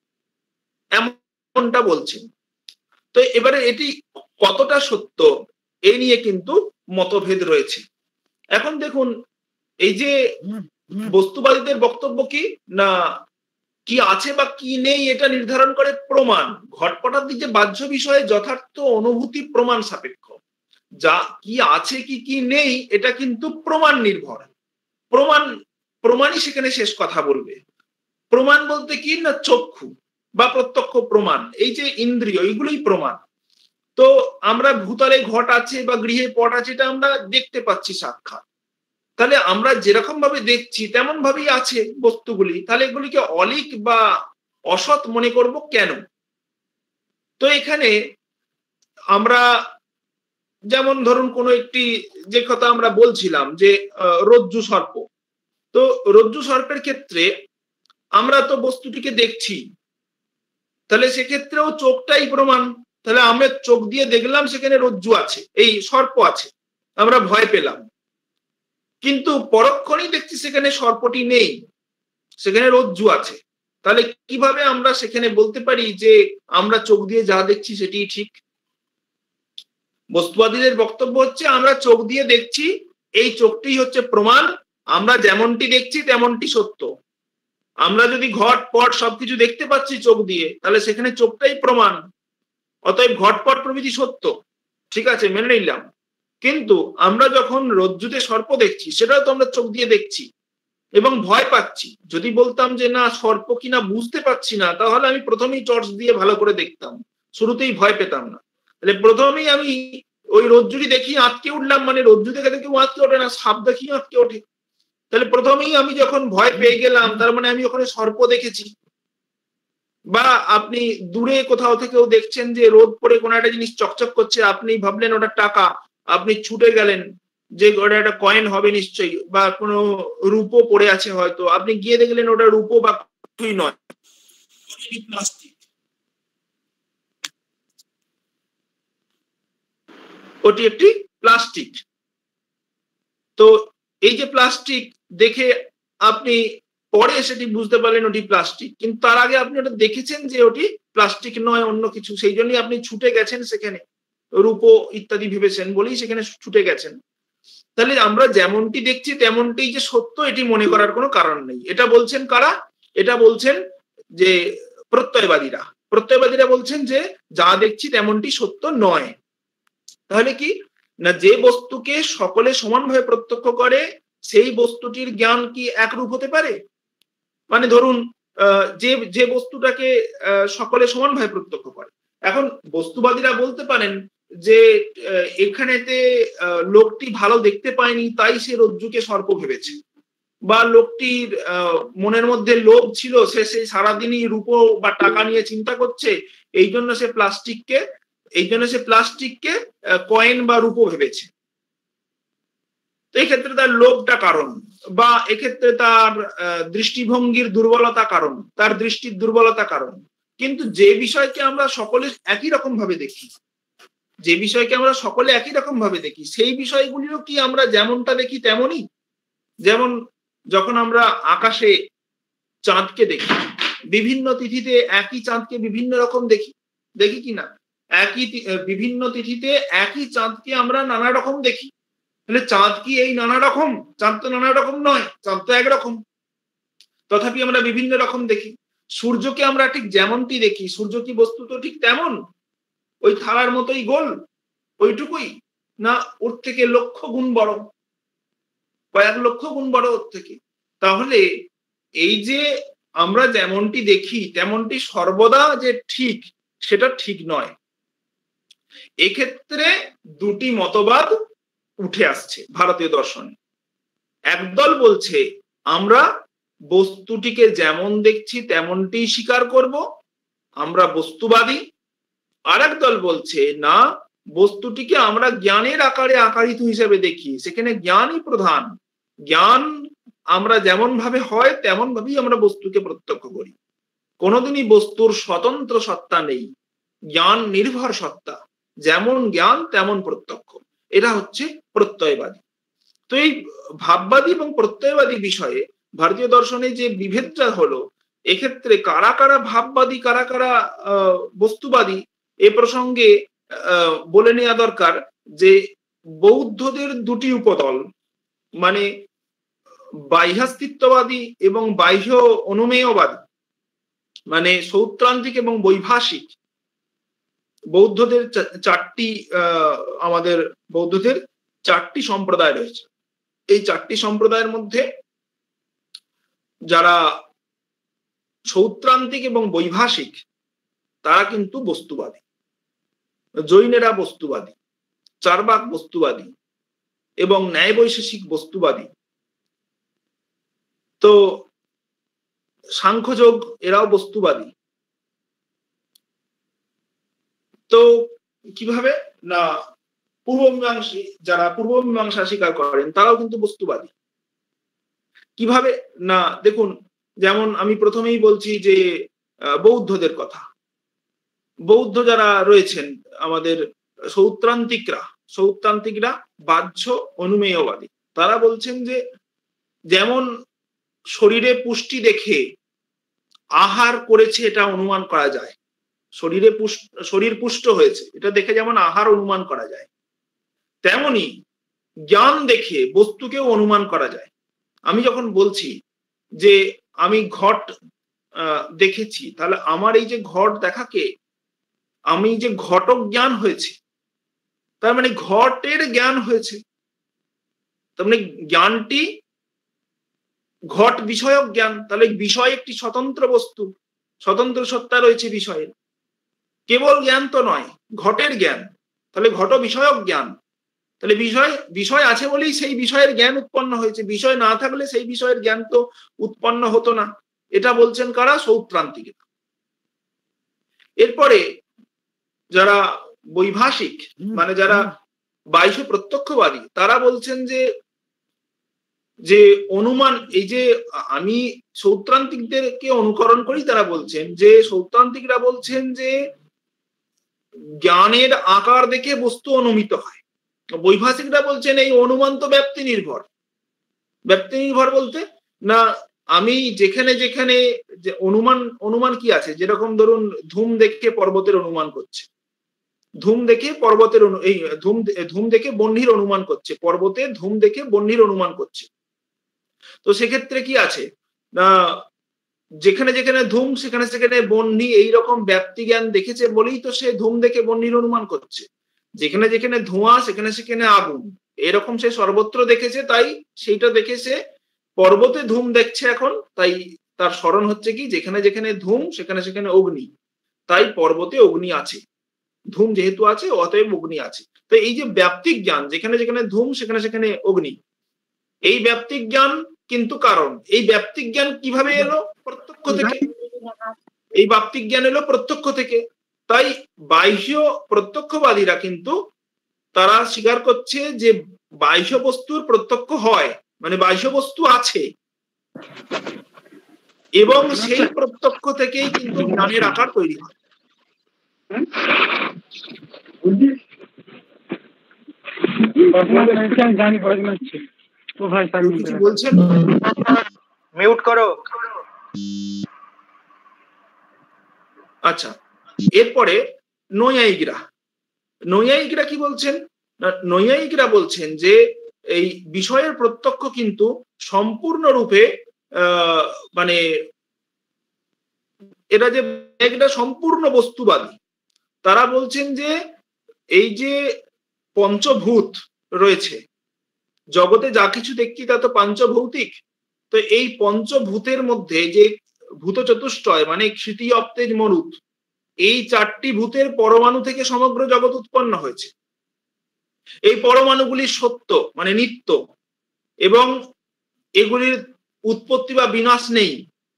এমনটা বলছেন। তো এবারে এটি কতটা সত্য এই নিয়ে কিন্তু মতভেদ রয়েছে। এখন দেখুন এই যে বস্তুবাদীদের বক্তব্য কি না, কি আছে বা কি নেই এটা নির্ধারণ করে প্রমাণ। ঘটপটাদি যে বাহ্য বিষয়ে যথার্থ অনুভূতি প্রমাণ সাপেক্ষ, যা কি আছে কি নেই এটা কিন্তু প্রমাণ নির্ভর। প্রমাণই সেখানে শেষ কথা বলবে। প্রমাণ বলতে কি না, চক্ষু বা প্রত্যক্ষ প্রমাণ, এই যে ইন্দ্রিয় এইগুলোই প্রমাণ। তো আমরা ভূতলে ঘট আছে বা গৃহে পট আছে, এটা আমরা দেখতে পাচ্ছি সাক্ষাৎ। তাহলে আমরা যেরকম ভাবে দেখছি তেমন ভাবেই আছে বস্তুগুলি, তাহলে এগুলিকে অলিক বা অসৎ মনে করব কেন? তো এখানে আমরা যেমন ধরুন কোন একটি, যে কথা আমরা বলছিলাম যে রজ্জু সর্প, তো রজ্জু সর্পের ক্ষেত্রে আমরা তো বস্তুটিকে দেখছি, তাহলে সেক্ষেত্রেও চোখটাই প্রমাণ। তাহলে আমরা চোখ দিয়ে দেখলাম সেখানে রজ্জু আছে, এই সর্প আছে, আমরা ভয় পেলাম, কিন্তু পরক্ষণেই দেখছি সেখানে সর্পটি নেই, সেখানে রজ্জু আছে। তাহলে কিভাবে আমরা সেখানে বলতে পারি যে আমরা চোখ দিয়ে যা দেখছি সেটিই ঠিক? বস্তুবাদীদের বক্তব্য হচ্ছে আমরা চোখ দিয়ে দেখছি এই চোখটি হচ্ছে প্রমাণ, আমরা যেমনটি দেখছি তেমনটি সত্য। আমরা যদি ঘটপট সবকিছু দেখতে পাচ্ছি চোখ দিয়ে, তাহলে সেখানে চোখটাই প্রমাণ, অতএব ঘটপট প্রভৃতি সত্য। ঠিক আছে, মেনে নিলাম। কিন্তু আমরা যখন রজ্জুতে সর্প দেখছি, সেটাও তো আমরা চোখ দিয়ে দেখছি এবং ভয় পাচ্ছি। যদি বলতাম যে না সর্প কিনা বুঝতে পারছি না, তাহলে আমি প্রথমেই টর্চ দিয়ে ভালো করে দেখতাম, শুরুতেই ভয় পেতাম না। তাহলে প্রথমেই আমি ওই রজ্জুটি দেখি আটকে উঠলাম, মানে রজ্জু দেখে কেউ আটকে ওঠে না, সাপ দেখি আটকে ওঠে। তাহলে প্রথমেই আমি যখন ভয় পেয়ে গেলাম, তার মানে আমি ওখানে সর্প দেখেছি। বা আপনি দূরে কোথাও থেকেও দেখছেন যে রোদ পড়ে কোনো একটা জিনিস চকচক করছে, আপনি ভাবলেন ওটা টাকা, আপনি ছুটে গেলেন যে ওটা একটা কয়েন হবে নিশ্চয়ই, বা কোনো রূপো পড়ে আছে হয়তো, আপনি গিয়ে দেখলেন ওটা রূপো বা কিছুই নয়, প্লাস্টিক। ওটি একটি প্লাস্টিক। তো এই যে প্লাস্টিক দেখে আপনি পরে সেটি বুঝতে পারলেন ওটি প্লাস্টিক, কিন্তু তার আগে আপনি ওটা দেখেছেন যে ওটি প্লাস্টিক নয়, অন্য কিছু, সেই জন্যই আপনি ছুটে গেছেন সেখানে, রূপো ইত্যাদি ভেবেছেন বলেই সেখানে ছুটে গেছেন। তাহলে আমরা যেমনটি দেখছি তেমনটি যে সত্য, এটি মনে করার কোনো কারণ নেই। এটা বলছেন কারা? এটা বলছেন যে প্রত্যয়বাদীরা। প্রত্যয়বাদীরা বলছেন যে যা দেখছি তেমনটি সত্য নয়। তাহলে কি না, যে বস্তুকে সকলে সমানভাবে প্রত্যক্ষ করে সেই বস্তুটির জ্ঞান কি একরূপ হতে পারে? মানে ধরুন যে বস্তুটাকে সকলে সমানভাবে প্রত্যক্ষ করে, এখন বস্তুবাদীরা বলতে পারেন যে এখানেতে লোকটি ভালো দেখতে পায়নি তাই সে রজ্জুকে সর্প ভেবেছে, বা লোকটির মনের মধ্যে লোভ ছিল, সে সারাদিনই রূপো বা টাকা নিয়ে চিন্তা করছে, এই জন্য সে প্লাস্টিককে কয়েন বা রূপো ভেবেছে। তো এই ক্ষেত্রে তার লোভটা কারণ, বা এক্ষেত্রে তার দৃষ্টিভঙ্গির দুর্বলতা কারণ, তার দৃষ্টির দুর্বলতা কারণ। কিন্তু যে বিষয়কে আমরা সকলে একই রকম ভাবে দেখি, সেই বিষয়গুলিও কি আমরা যেমনটা দেখি তেমনই? যেমন যখন আমরা আকাশে চাঁদকে দেখি, বিভিন্ন তিথিতে একই চাঁদকে বিভিন্ন রকম দেখি কিনা? বিভিন্ন তিথিতে একই চাঁদকে আমরা নানা রকম দেখি। তাহলে চাঁদ কি এই নানা রকম? চাঁদ তো নানা রকম নয়, চাঁদ তো একরকম, তথাপি আমরা বিভিন্ন রকম দেখি। সূর্যকে আমরা ঠিক যেমনটি দেখি, সূর্য কি বস্তু তো ঠিক তেমন, ওই থালার মতোই গোল, ওইটুকুই, না ওর থেকে লক্ষ গুণ বড়, কয়েক লক্ষ গুণ বড় ওর থেকে? তাহলে এই যে আমরা যেমনটি দেখি তেমনটি সর্বদা যে ঠিক, সেটা ঠিক নয়। এক্ষেত্রে দুটি মতবাদ উঠে আসছে ভারতীয় দর্শনে। একদল বলছে আমরা বস্তুটিকে যেমন দেখছি তেমনটি স্বীকার করব, আমরা বস্তুবাদী। আর একদল বলছে না, বস্তুটিকে আমরা জ্ঞানের আকারে আকারিত হিসেবে দেখি, সেখানে জ্ঞানই প্রধান, জ্ঞান আমরা যেমন ভাবে হয় তেমন ভাবেই আমরা বস্তুকে প্রত্যক্ষ করি। কোনোদিনই বস্তুর স্বতন্ত্র সত্তা নেই, জ্ঞান নির্ভর সত্তা, যেমন জ্ঞান তেমন প্রত্যক্ষ। এটা হচ্ছে প্রত্যয়বাদী। তো এই ভাববাদী এবং প্রত্যয়বাদী বিষয়ে ভারতীয় দর্শনে যে বিভেদটা হলো, এক্ষেত্রে কারা কারা ভাববাদী কারা কারা বস্তুবাদী, এ প্রসঙ্গে বলে নেওয়া দরকার যে বৌদ্ধদের দুটি উপদল, মানে বাহ্যাস্তিত্ববাদী এবং বাহ্য অনুমেয়বাদী, মানে সৌত্রান্তিক এবং বৈভাষিক, বৌদ্ধদের চারটি সম্প্রদায় রয়েছে। এই চারটি সম্প্রদায়ের মধ্যে যারা সৌত্রান্তিক এবং বৈভাষিক তারা কিন্তু বস্তুবাদী। জৈনেরা বস্তুবাদী, চার্বাক বস্তুবাদী এবং ন্যায় বৈশেষিক বস্তুবাদী। তো সাংখ্যযোগ এরাও বস্তুবাদী। তো কিভাবে না, যারা পূর্ব মীমাংসা স্বীকার করেন তারাও কিন্তু বস্তুবাদী। কিভাবে না, দেখুন, যেমন আমি প্রথমেই বলছি যে বৌদ্ধদের কথা, বৌদ্ধ যারা রয়েছেন আমাদের সৌত্রান্তিকরা বাহ্য অনুমেয়বাদী। তারা বলছেন যে যেমন শরীরে পুষ্টি দেখে আহার করেছে এটা অনুমান করা যায়, শরীর পুষ্ট হয়েছে এটা দেখে যেমন আহার অনুমান করা যায়, তেমনি জ্ঞান দেখে বস্তুকেও অনুমান করা যায়। আমি যখন বলছি যে আমি ঘট দেখেছি, তাহলে আমার এই যে ঘট দেখাকে আমি যে ঘটক জ্ঞান হয়েছে, তার মানে ঘটের জ্ঞান হয়েছে, তার মানে জ্ঞানটি ঘট বিষয়ক জ্ঞান। তাহলে বিষয় একটি স্বতন্ত্র বস্তু, স্বতন্ত্র সত্তা রয়েছে বিষয়ের, কেবল জ্ঞান তো নয়, ঘটের জ্ঞান। তাহলে ঘট বিষয়ক জ্ঞান, তাহলে বিষয় আছে বলেই সেই বিষয়ের জ্ঞান উৎপন্ন হয়েছে, বিষয় না থাকলে সেই বিষয়ের জ্ঞান তো উৎপন্ন হতো না। এটা বলছেন কারা? সৌত্রান্তিকেরা। এরপরে যারা বৈভাষিক, মানে যারা বাইশ প্রত্যক্ষবাদী, তারা বলছেন যে অনুমান, এই যে আমি সৌত্রান্তিকদেরকে অনুকরণ করি, তারা বলছেন যে সৌত্রান্তিকরা বলছেন যে জ্ঞানের আকার দেখে বস্তু অনুমিত হয়। বৈভাষিকরা বলছেন এই অনুমান তো ব্যাপ্তি নির্ভর। ব্যাপ্তি নির্ভর বলতে না, আমি যেখানে যেখানে যে অনুমান কি আছে, যেরকম ধরুন ধূম দেখে পর্বতের অনুমান করছে, ধূম দেখে পর্বতের এই ধূম দেখে বহ্নির অনুমান করছে, পর্বতে ধূম দেখে বহ্নির অনুমান করছে। তো সেক্ষেত্রে কি আছে না, যেখানে যেখানে ধূম সেখানে সেখানে বহ্নি, এইরকম ব্যাপ্তি জ্ঞান দেখেছে বলেই তো সে ধূম দেখে বহ্নির অনুমান করছে। যেখানে যেখানে ধোঁয়া সেখানে সেখানে আগুন, এরকম সে সর্বত্র দেখেছে, তাই সেইটা দেখে সে পর্বতে ধূম দেখছে এখন, তাই তার স্মরণ হচ্ছে কি যেখানে যেখানে ধূম সেখানে সেখানে অগ্নি, তাই পর্বতে অগ্নি আছে, ধূম যেহেতু আছে অতএব অগ্নি আছে। তো এই যে ব্যাপ্তিক জ্ঞান, যেখানে যেখানে ধূম সেখানে সেখানে অগ্নি, এই ব্যাপ্তিক জ্ঞান কিন্তু কারণ, এই ব্যাপ্তিক জ্ঞান কিভাবে এলো? প্রত্যক্ষ থেকে। এই ব্যাপ্তিক জ্ঞান এলো প্রত্যক্ষ থেকে। তাই বাহ্য প্রত্যক্ষবাদীরা কিন্তু তারা স্বীকার করছে যে বাহ্য বস্তুর প্রত্যক্ষ হয়, মানে বাহ্য বস্তু আছে, এবং সেই প্রত্যক্ষ থেকেই কিন্তু জ্ঞানের আকার তৈরি হয়। কিছু বলছেন? মিউট করো। আচ্ছা, এরপরে নৈয়ায়িকরা কি বলছেন? নৈয়ায়িকরা বলছেন যে এই বিষয়ের প্রত্যক্ষ কিন্তু সম্পূর্ণরূপে মানে এরা যে একটা সম্পূর্ণ বস্তুবাদী, তারা বলছেন যে এই যে পঞ্চভূত রয়েছে জগতে, যা কিছু দেখছি তা তো পাঞ্চভৌতিক। তো এই পঞ্চভূতের মধ্যে যে ভূত চতুষ্টয়, মানে ক্ষিতি অপ্তেজ মরুত, এই চারটি ভূতের পরমাণু থেকে সমগ্র জগৎ উৎপন্ন হয়েছে। এই পরমাণুগুলি সত্য, মানে নিত্য, এবং এগুলির উৎপত্তি বা বিনাশ নেই।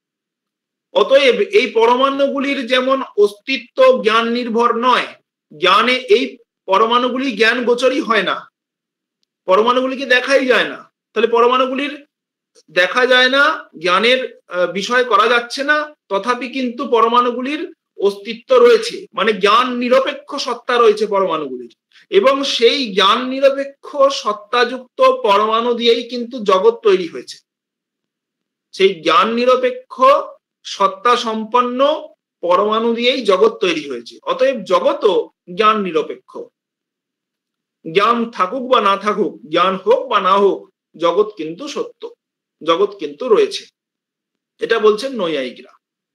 অতএব এই পরমাণুগুলির যেমন অস্তিত্ব জ্ঞান নির্ভর নয়, জ্ঞানে এই পরমাণুগুলি জ্ঞান গোচরই হয় না, পরমাণুগুলিকে দেখাই যায় না। তাহলে পরমাণুগুলির দেখা যায় না, জ্ঞানের বিষয় করা যাচ্ছে না, তথাপি কিন্তু পরমাণুগুলির অস্তিত্ব রয়েছে, মানে জ্ঞান নিরপেক্ষ সত্তা রয়েছে পরমাণুগুলির, এবং সেই জ্ঞান নিরপেক্ষ সত্তাযুক্ত পরমাণু দিয়েই কিন্তু জগৎ তৈরি হয়েছে। সেই জ্ঞান নিরপেক্ষ সত্তা সম্পন্ন পরমাণু দিয়েই জগৎ তৈরি হয়েছে। অতএব জগৎও জ্ঞান নিরপেক্ষ। জ্ঞান থাকুক বা না থাকুক, জ্ঞান হোক বা না হোক, জগৎ কিন্তু সত্য, জগৎ কিন্তু রয়েছে। এটা বলছেন নৈয়ায়িকরা।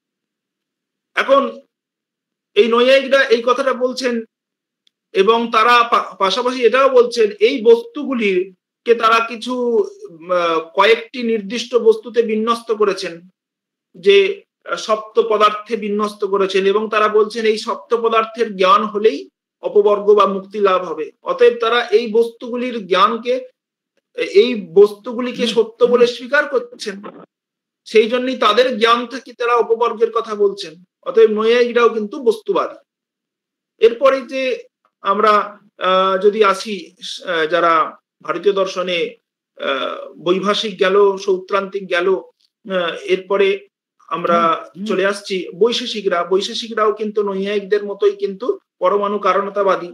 এখন এই নৈয়ায়িকরা এই কথাটা বলছেন, এবং তারা পাশাপাশি এটাও বলছেন এই বস্তুগুলিকে তারা কিছু কয়েকটি নির্দিষ্ট বস্তুতে বিন্যস্ত করেছেন, যে সপ্ত পদার্থে বিন্যস্ত করেছেন, এবং তারা বলছেন এই সপ্ত পদার্থের জ্ঞান হলেই অপবর্গ বা মুক্তি লাভ হবে। অতএব তারা এই বস্তুগুলির জ্ঞানকে, এই বস্তুগুলিকে সত্য বলে স্বীকার করছেন, সেই জন্যই তাদের জ্ঞান থেকে তারা অপবর্গের কথা বলছেন। অতএব নৈয়ায়িকরাও কিন্তু বস্তুবাদী। এরপরে যে আমরা যদি আসি, যারা ভারতীয় দর্শনে বৈভাষিক গেল, সৌত্রান্তিক গেল, এরপরে আমরা চলে আসছি বৈশেষিকরাও কিন্তু নৈয়ায়িকদের মতোই কিন্তু পরমাণু কারণতাবাদী,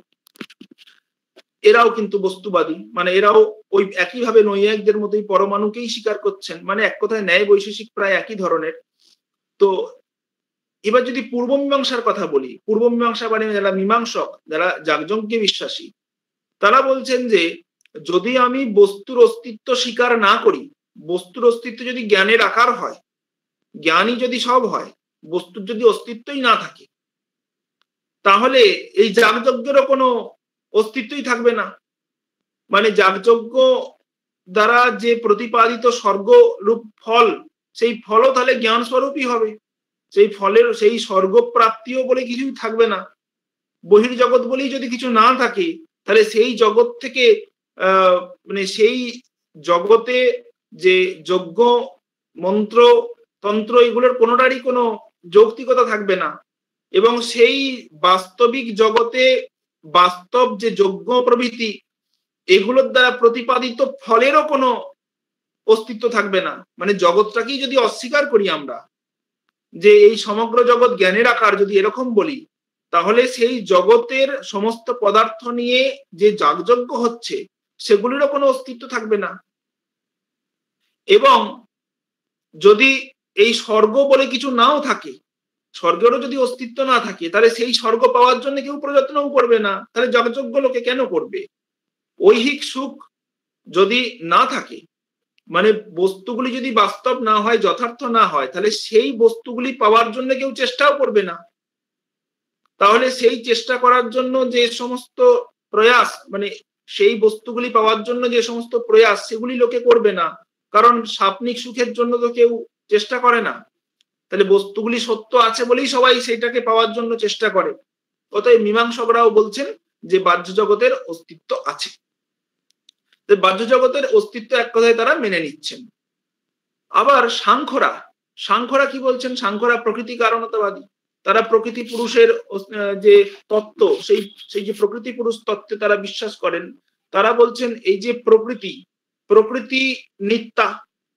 এরাও কিন্তু বস্তুবাদী, মানে এরাও ওই একইভাবে নৈয়ায়িকদের মতোই পরমাণুকেই স্বীকার করছেন, মানে এক কথায় ন্যায় বৈশেষিক প্রায় একই ধরনের। তো এবার যদি পূর্ব মীমাংসার কথা বলি, পূর্ব মীমাংসা মানে যারা মীমাংসক, যারা যাগযজ্ঞে বিশ্বাসী, তারা বলছেন যে যদি আমি বস্তুর অস্তিত্ব স্বীকার না করি, বস্তুর অস্তিত্ব যদি জ্ঞানের আকার হয়, জ্ঞানই যদি সব হয়, বস্তুর যদি অস্তিত্বই না থাকে, তাহলে এই যাগযজ্ঞেরও কোনো অস্তিত্বই থাকবে না। মানে যাগযজ্ঞ দ্বারা যে প্রতিপাদিত স্বর্গ রূপ ফল, সেই ফলও তাহলে জ্ঞান স্বরূপই হবে। সেই ফলের সেই স্বর্গ প্রাপ্তিও বলে কিছুই থাকবে না। বহির্জগৎ বলেই যদি কিছু না থাকে, তাহলে সেই জগৎ থেকে মানে সেই জগতে যে যজ্ঞ মন্ত্র তন্ত্র এগুলোর কোনোটারই কোনো যৌক্তিকতা থাকবে না। এবং সেই বাস্তবিক জগতে বাস্তব যে যজ্ঞ প্রভৃতি এগুলোর দ্বারা প্রতিপাদিত ফলেরও কোনো অস্তিত্ব থাকবে না। মানে জগৎটাকেই যদি অস্বীকার করি আমরা, যে এই সমগ্র জগৎ জ্ঞানের আকার যদি এরকম বলি, তাহলে সেই জগতের সমস্ত পদার্থ নিয়ে যে যাগযজ্ঞ হচ্ছে সেগুলিরও কোনো অস্তিত্ব থাকবে না। এবং যদি এই স্বর্গ বলে কিছু নাও থাকে, স্বর্গেরও যদি অস্তিত্ব না থাকে, তাহলে সেই স্বর্গ পাওয়ার জন্য কেউ প্রযত্নও করবে না। তাহলে যাগযজ্ঞ লোকে কেন করবে? ঐহিক সুখ যদি না থাকে, মানে বস্তুগুলি যদি বাস্তব না হয়, যথার্থ না হয়, তাহলে সেই বস্তুগুলি পাওয়ার জন্য কেউ চেষ্টাও করবে না। তাহলে সেই চেষ্টা করার জন্য যে সমস্ত প্রয়াস, মানে সেই বস্তুগুলি পাওয়ার জন্য যে সমস্ত প্রয়াস, সেগুলি লোকে করবে না। কারণ সাপনিক সুখের জন্য তো কেউ চেষ্টা করে না। তাহলে বস্তুগুলি সত্য আছে বলেই সবাই সেইটাকে পাওয়ার জন্য চেষ্টা করে। অতএব মীমাংসকরাও বলছেন যে বাহ্য জগতের অস্তিত্ব আছে। বাহ্য জগতের অস্তিত্ব এক কথায় তারা মেনে নিচ্ছেন। আবার সাংখ্যরা কি বলছেন? সাংখ্যরা প্রকৃতি কারণতাবাদী। তারা প্রকৃতি পুরুষের যে তত্ত্ব, সেই যে প্রকৃতি পুরুষ তত্ত্বে তারা বিশ্বাস করেন। তারা বলছেন এই যে প্রকৃতি নিত্যা,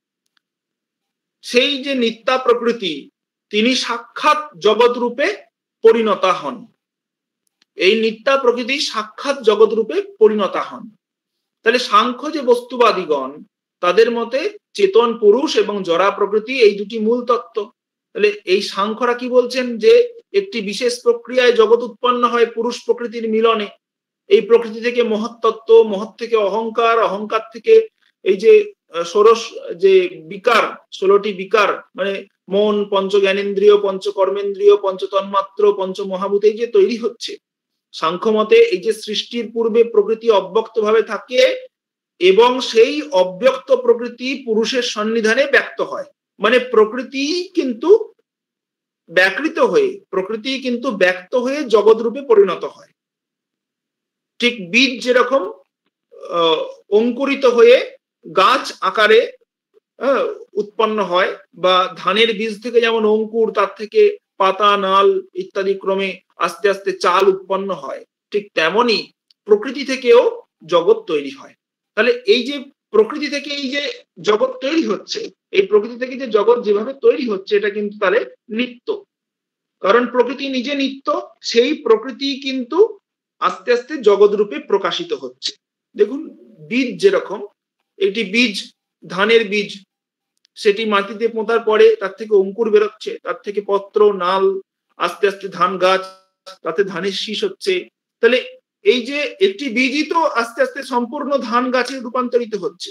সেই যে নিত্যা প্রকৃতি তিনি সাক্ষাৎ জগৎ রূপে পরিণতা হন। এই নিত্যা প্রকৃতি সাক্ষাৎ জগৎ রূপে পরিণতা হন। তাহলে সাংখ্য যে বস্তুবাদীগণ, তাদের মতে চেতন পুরুষ এবং জড়া প্রকৃতি এই দুটি মূল তত্ত্ব। তাহলে এই সাংখ্যরা কি বলছেন? যে একটি বিশেষ প্রক্রিয়ায় জগৎ উৎপন্ন হয় পুরুষ প্রকৃতির মিলনে। এই প্রকৃতি থেকে মহত্তত্ত্ব, মহৎ থেকে অহংকার, অহংকার থেকে এই যে ষোড়শ যে বিকার, 16টি বিকার, মানে মন, পঞ্চ জ্ঞানেন্দ্রিয়, পঞ্চ কর্মেন্দ্রিয়, পঞ্চ তন্মাত্র, পঞ্চ মহাভূত, এই যে তৈরি হচ্ছে। সাংখ্য মতে এই যে সৃষ্টির পূর্বে প্রকৃতি অব্যক্ত ভাবে থাকে এবং সেই অব্যক্ত প্রকৃতি পুরুষের সন্নিধানে ব্যক্ত হয়। মানে প্রকৃতি কিন্তু ব্যক্ত হয়ে জগৎ রূপে পরিণত হয়। ঠিক বীজ যেরকম অঙ্কুরিত হয়ে গাছ আকারে উৎপন্ন হয়, বা ধানের বীজ থেকে যেমন অঙ্কুর, তার থেকে পাতা, নাল ইত্যাদি ক্রমে আস্তে আস্তে চাল উৎপন্ন হয়, ঠিক তেমনি প্রকৃতি থেকেও জগৎ তৈরি হয়। তাহলে এই যে প্রকৃতি থেকে এই যে জগৎ তৈরি হচ্ছে, এই প্রকৃতি থেকে যে জগৎ যেভাবে তৈরি হচ্ছে, এটা কিন্তু তাহলে নিত্য। কারণ প্রকৃতি নিজে নিত্য, সেই প্রকৃতি কিন্তু আস্তে আস্তে জগৎ রূপে প্রকাশিত হচ্ছে। দেখুন, বীজ যেরকম, একটি বীজ, ধানের বীজ, সেটি মাটিতে পোঁতার পরে তার থেকে অঙ্কুর বেরোচ্ছে, তার থেকে পত্র, নাল, আস্তে আস্তে ধান গাছ, তাতে ধানের শীষ হচ্ছে। তাহলে এই যে একটি বীজই তো আস্তে আস্তে সম্পূর্ণ ধান গাছে রূপান্তরিত হচ্ছে।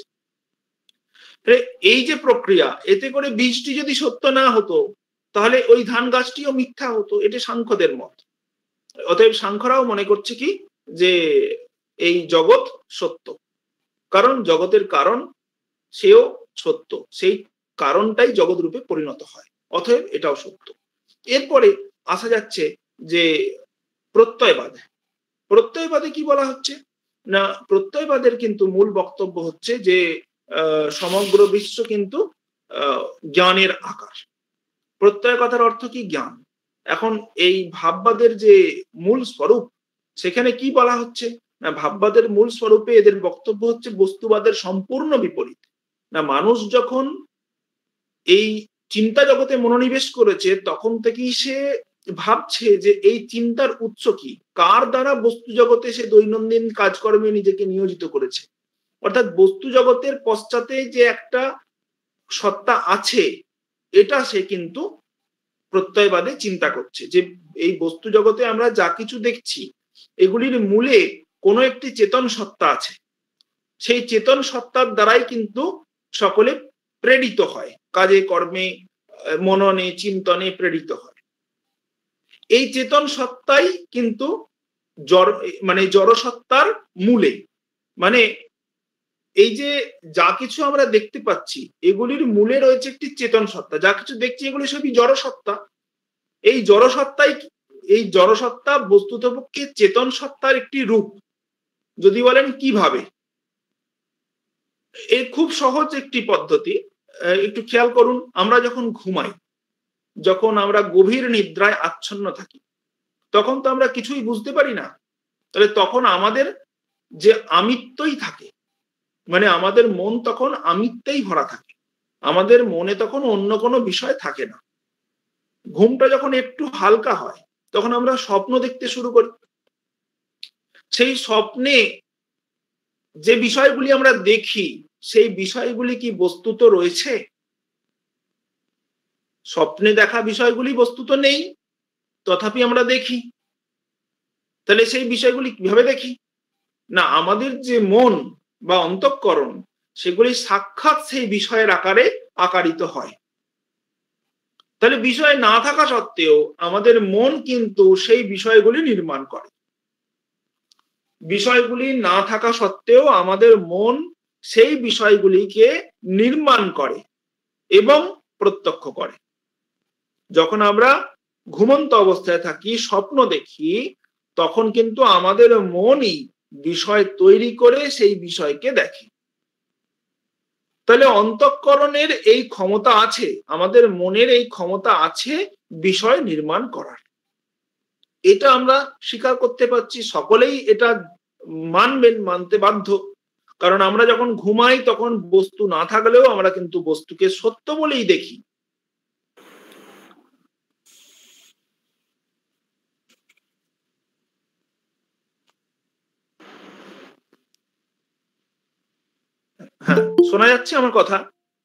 এই যে প্রক্রিয়া, এতে করে বীজটি যদি সত্য না হতো, তাহলে ওই ধান গাছটিও মিথ্যা হতো। এটি সাংখ্যদের মত। অতএব সাংখ্যরাও মনে করছে কি, যে এই জগৎ সত্য, কারণ জগতের কারণ সেও সত্য, সেই কারণটাই জগৎ রূপে পরিণত হয়, অতএব এটাও সত্য। এরপরে আসা যাচ্ছে যে প্রত্যয়বাদে কি বলা হচ্ছে না, প্রত্যয়বাদের কিন্তু মূল বক্তব্য হচ্ছে যে সমগ্র বিশ্ব কিন্তু জ্ঞানের আকার। প্রত্যয় কথার অর্থ কি? জ্ঞান। এখন এই ভাববাদের যে মূল স্বরূপ, সেখানে কি বলা হচ্ছে না, ভাববাদের মূল স্বরূপে এদের বক্তব্য হচ্ছে বস্তুবাদের সম্পূর্ণ বিপরীত। না, মানুষ যখন এই চিন্তা জগতে মনোনিবেশ করেছে, তখন থেকেই সে ভাবছে যে এই চিন্তার উৎস কি, কার দ্বারা বস্তু জগতে সে দৈনন্দিন কাজকর্মে নিজেকে নিয়োজিত করেছে। অর্থাৎ বস্তু জগতের পশ্চাতে যে একটা সত্তা আছে, এটা সে কিন্তু প্রত্যয়বাদে চিন্তা করছে, যে এই বস্তু জগতে আমরা যা কিছু দেখছি, এগুলির মূলে কোনো একটি চেতন সত্তা আছে। সেই চেতন সত্তার দ্বারাই কিন্তু সকলে প্রেরিত হয়, কাজে কর্মে মননে চিন্তনে প্রেরিত হয়। এই চেতন সত্তাই কিন্তু জড় সত্তার মূলে, মানে এই যে যা কিছু আমরা দেখতে পাচ্ছি এগুলির মূলে রয়েছে একটি চেতন সত্তা। যা কিছু দেখছি এগুলি সবই জড় সত্তা। এই জড় সত্তা বস্তুতপক্ষে চেতন সত্তার একটি রূপ। যদি বলেন কিভাবে, এই খুব সহজ একটি পদ্ধতি। একটু খেয়াল করুন, আমরা যখন ঘুমাই, যখন আমরা গভীর নিদ্রায় আচ্ছন্ন থাকি, তখন তো আমরা কিছুই বুঝতে পারি না। তাহলে তখন আমাদের যে আমিত্বই থাকে, মানে আমাদের মন তখন আমিত্বেই ভরা থাকে, আমাদের মনে তখন অন্য কোনো বিষয় থাকে না। ঘুমটা যখন একটু হালকা হয় তখন আমরা স্বপ্ন দেখতে শুরু করি। সেই স্বপ্নে যে বিষয়গুলি আমরা দেখি সেই বিষয়গুলি কি বস্তুত রয়েছে? স্বপ্নে দেখা বিষয়গুলি বস্তুত নেই, তথাপি আমরা দেখি। তাহলে সেই বিষয়গুলি কিভাবে দেখি? না, আমাদের যে মন বা অন্তঃকরণ সেগুলি সাক্ষাৎ সেই বিষয়ের আকারে আকারিত হয়। তাহলে বিষয় না থাকা সত্ত্বেও আমাদের মন কিন্তু সেই বিষয়গুলি নির্মাণ করে। বিষয়গুলি না থাকা সত্ত্বেও আমাদের মন সেই বিষয়গুলিকে নির্মাণ করে এবং প্রত্যক্ষ করে। যখন আমরা ঘুমন্ত অবস্থায় থাকি, স্বপ্ন দেখি, তখন কিন্তু আমাদের মনই বিষয় তৈরি করে সেই বিষয়কে দেখে। তাহলে অন্তঃকরণের এই ক্ষমতা আছে, আমাদের মনের এই ক্ষমতা আছে বিষয় নির্মাণ করার। এটা আমরা স্বীকার করতে পারছি, সকলেই এটা মানবেন, মানতে বাধ্য। কারণ আমরা যখন ঘুমাই তখন বস্তু না থাকলেও আমরা কিন্তু বস্তুকে সত্য বলেই দেখি। হ্যাঁ, শোনা যাচ্ছে আমার কথা?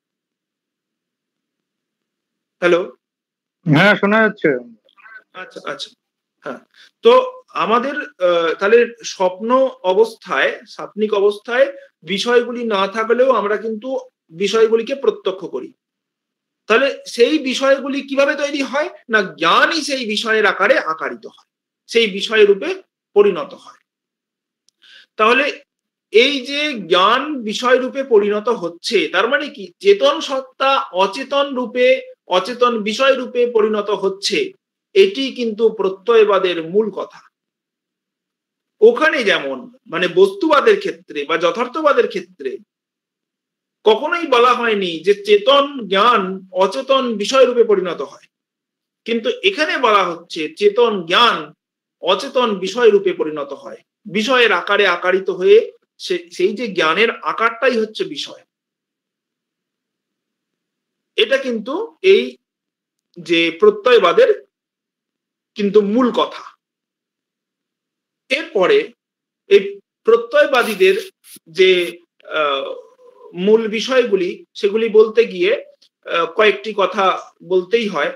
হ্যালো? হ্যাঁ, শোনা যাচ্ছে। আচ্ছা আচ্ছা, হ্যাঁ। তো আমাদের তাহলে স্বপ্ন অবস্থায়, স্বপ্নিক অবস্থায় বিষয়গুলি না থাকলেও আমরা কিন্তু বিষয়গুলিকে প্রত্যক্ষ করি। তাহলে সেই বিষয়গুলি কিভাবে তৈরি হয়? না, জ্ঞানই সেই বিষয়ের আকারে আকারিত হয়, সেই বিষয় রূপে পরিণত হয়। তাহলে এই যে জ্ঞান বিষয় রূপে পরিণত হচ্ছে, তার মানে কি চেতন সত্তা অচেতন রূপে, অচেতন বিষয় রূপে পরিণত হচ্ছে, এটি কিন্তু প্রত্যয়বাদের মূল কথা। ওখানে যেমন মানে বস্তুবাদের ক্ষেত্রে বা যথার্থবাদের ক্ষেত্রে কখনোই বলা হয়নি যে চেতন জ্ঞান অচেতন বিষয় রূপে পরিণত হয়, কিন্তু এখানে বলা হচ্ছে চেতন জ্ঞান অচেতন বিষয় রূপে পরিণত হয়, বিষয়ের আকারে আকারিত হয়ে সেই যে জ্ঞানের আকারটাই হচ্ছে বিষয়। এটা কিন্তু এই যে প্রত্যয়বাদের কিন্তু মূল কথা। এরপরে এই প্রত্যয়বাদীদের যে মূল বিষয়গুলি সেগুলি বলতে গিয়ে কয়েকটি কথা বলতেই হয়।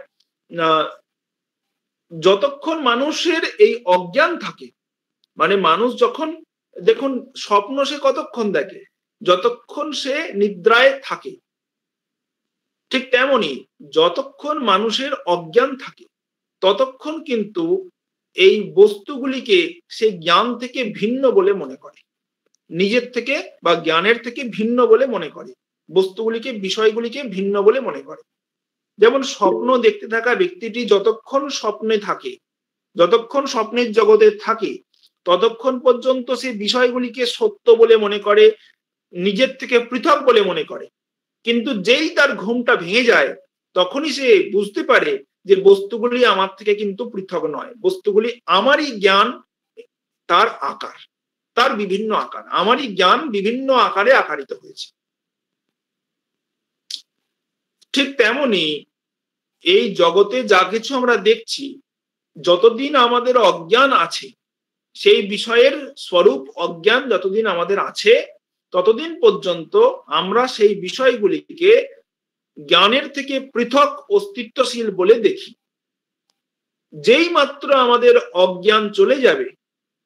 যতক্ষণ মানুষের এই অজ্ঞান থাকে, মানে মানুষ যখন, দেখুন স্বপ্ন সে কতক্ষণ দেখে? যতক্ষণ সে নিদ্রায় থাকে। ঠিক তেমনি যতক্ষণ মানুষের অজ্ঞান থাকে ততক্ষণ কিন্তু এই বস্তুগুলিকে সে জ্ঞান থেকে ভিন্ন বলে মনে করে, নিজের থেকে বা জ্ঞানের থেকে ভিন্ন বলে মনে করে, বস্তুগুলিকে বিষয়গুলিকে ভিন্ন বলে মনে করে। যেমন স্বপ্ন দেখতে থাকা ব্যক্তিটি যতক্ষণ স্বপ্নে থাকে, যতক্ষণ স্বপ্নের জগতে থাকে, ততক্ষণ পর্যন্ত সে বিষয়গুলিকে সত্য বলে মনে করে, নিজের থেকে পৃথক বলে মনে করে। কিন্তু যেই তার ঘুমটা ভেঙে যায় তখনই সে বুঝতে পারে যে বস্তুগুলি আমার থেকে কিন্তু পৃথক নয়, বস্তুগুলি আমারই জ্ঞান, তার আকার, তার বিভিন্ন আকার, আমারই জ্ঞান বিভিন্ন আকারে আকারিত হয়েছে। ঠিক তেমনি এই জগতে যা কিছু আমরা দেখছি, যতদিন আমাদের অজ্ঞান আছে, সেই বিষয়ের স্বরূপ অজ্ঞান যতদিন আমাদের আছে ততদিন পর্যন্ত আমরা সেই বিষয়গুলিকে জ্ঞানের থেকে পৃথক অস্তিত্বশীল বলে দেখি। যেই মাত্র আমাদের অজ্ঞান চলে যাবে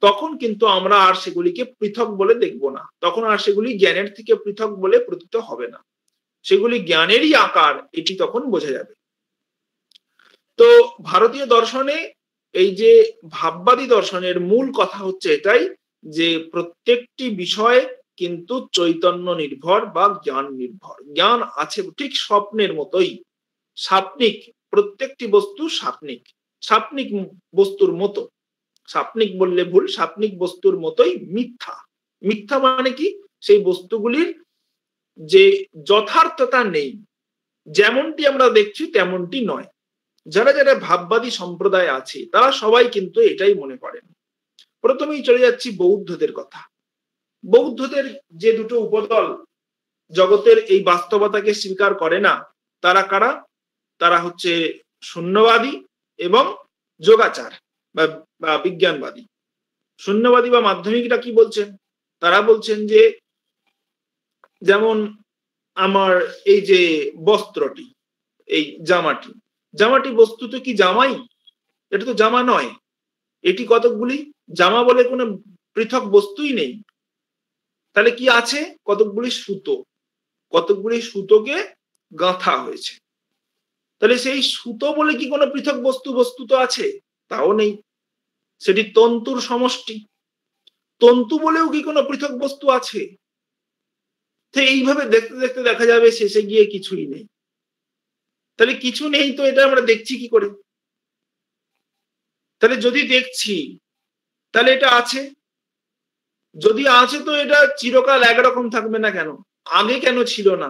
তখন কিন্তু আমরা আর সেগুলিকে পৃথক বলে দেখব না, তখন আর সেগুলি জ্ঞানের থেকে পৃথক বলে প্রতীত হবে না, সেগুলি জ্ঞানেরই আকার, এটি তখন বোঝা যাবে। তো ভারতীয় দর্শনে এই যে ভাববাদী দর্শনের মূল কথা হচ্ছে এটাই, যে প্রত্যেকটি বিষয় কিন্তু চৈতন্য নির্ভর বা জ্ঞান নির্ভর। জ্ঞান আছে ঠিক স্বপ্নের মতোই, সাপনিক, প্রত্যেকটি বস্তু সাপনিক, সাপনিক বস্তুর মতো, সাপনিক বললে ভুল, সাপনিক বস্তুর মতোই মিথ্যা। মিথ্যা মানে কি? সেই বস্তুগুলির যে যথার্থতা নেই, যেমনটি আমরা দেখছি তেমনটি নয়। যারা যারা ভাববাদী সম্প্রদায় আছে তারা সবাই কিন্তু এটাই মনে করেন। প্রথমেই চলে যাচ্ছি বৌদ্ধদের কথা। বৌদ্ধদের যে দুটো উপদল জগতের এই বাস্তবতাকে স্বীকার করে না, তারা কারা? তারা হচ্ছে শূন্যবাদী এবং যোগাচার বা বিজ্ঞানবাদী। শূন্যবাদী বা মাধ্যমিকরা কি বলছেন? তারা বলছেন যে যেমন আমার এই যে বস্ত্রটি, এই জামাটি বস্তুত কি জামাই? এটা তো জামা নয়, এটি কতকগুলি জামা বলে কোনো পৃথক বস্তুই নেই। তাহলে কি আছে? কতকগুলি সুতো, কতকগুলি সুতোকে গাঁথা হয়েছে। তাহলে সেই সুতো বলে কি কোনো পৃথক বস্তু তো আছে? তাও নেই, সেটি তন্তুর সমষ্টি। তন্তু বলেও কি কোনো পৃথক বস্তু আছে? তো এইভাবে দেখতে দেখতে দেখা যাবে শেষে গিয়ে কিছুই নেই। তাহলে কিছু নেই তো এটা আমরা দেখছি কি করে? তাহলে যদি দেখছি তাহলে এটা আছে, যদি আছে তো এটা চিরকাল একরকম থাকবে না কেন? আগে কেন ছিল না?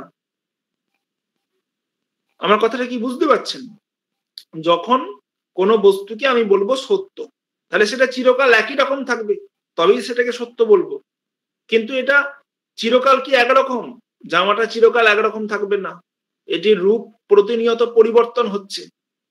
আমার কথাটা কি বুঝতে পারছেন? যখন কোনো বস্তুকে আমি বলবো সত্য, তাহলে সেটা চিরকাল একই রকম থাকবে, তবেই সেটাকে সত্য বলবো। কিন্তু এটা চিরকাল কি একরকম? জামাটা চিরকাল একরকম থাকবে না, এটির রূপ প্রতিনিয়ত পরিবর্তন হচ্ছে।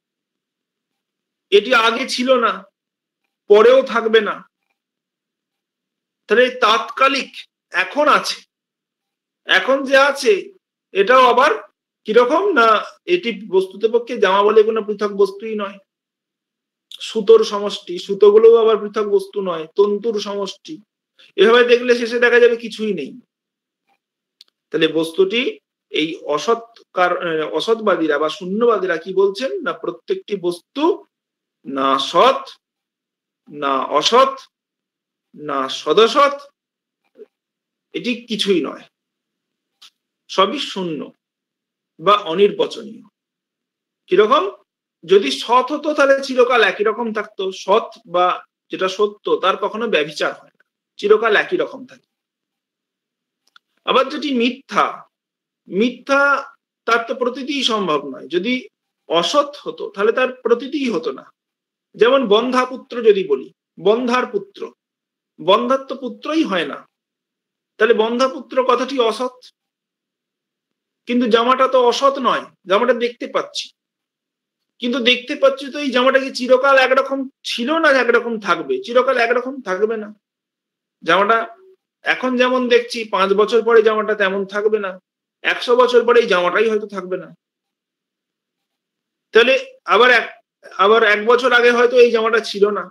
এটি আগে ছিল না, পরেও থাকবে না। তাহলে তাৎকালিক এখন আছে, এখন যে আছে এটাও আবার কিরকম না, এটি বস্তুত পক্ষে জামা বলে কোনো পৃথক বস্তুই নয়, সুতোর সমষ্টি, সুতোগুলোও আবার পৃথক বস্তু নয়, তন্তুর সমষ্টি। এভাবে দেখলে শেষে দেখা যাবে কিছুই নেই। তাহলে বস্তুটি এই অসৎবাদীরা বা শূন্যবাদীরা কি বলছেন না, প্রত্যেকটি বস্তু না সৎ, না অসৎ, না সদসৎ, এটি কিছুই নয়, সবই শূন্য বা অনির্বচনীয়। কিরকম? যদি সৎ হতো তাহলে চিরকাল একই রকম থাকতো, সৎ বা যেটা সত্য তার কখনো ব্যভিচার হয় না, চিরকাল একই রকম থাকে। আবার যেটি মিথ্যা, মিথ্যা তার তো প্রতীতিই সম্ভব নয়। যদি অসৎ হতো তাহলে তার প্রতীতিই হতো না। যেমন বন্ধা পুত্র যদি বলি, বন্ধার পুত্র, বন্ধার তো পুত্রই হয় না, তাহলে বন্ধা পুত্র কথাটি অসৎ। কিন্তু জামাটা তো অসৎ নয়, জামাটা দেখতে পাচ্ছি, কিন্তু দেখতে পাচ্ছি তো এই জামাটা কি চিরকাল একরকম ছিল না একরকম থাকবে? চিরকাল একরকম থাকবে না। জামাটা এখন যেমন দেখছি 5 বছর পরে জামাটা তেমন থাকবে না, 100 বছর পরে এই জামাটাই হয়তো থাকবে না। তাহলে আবার 1 বছর আগে হয়তো এই জামাটা ছিল না,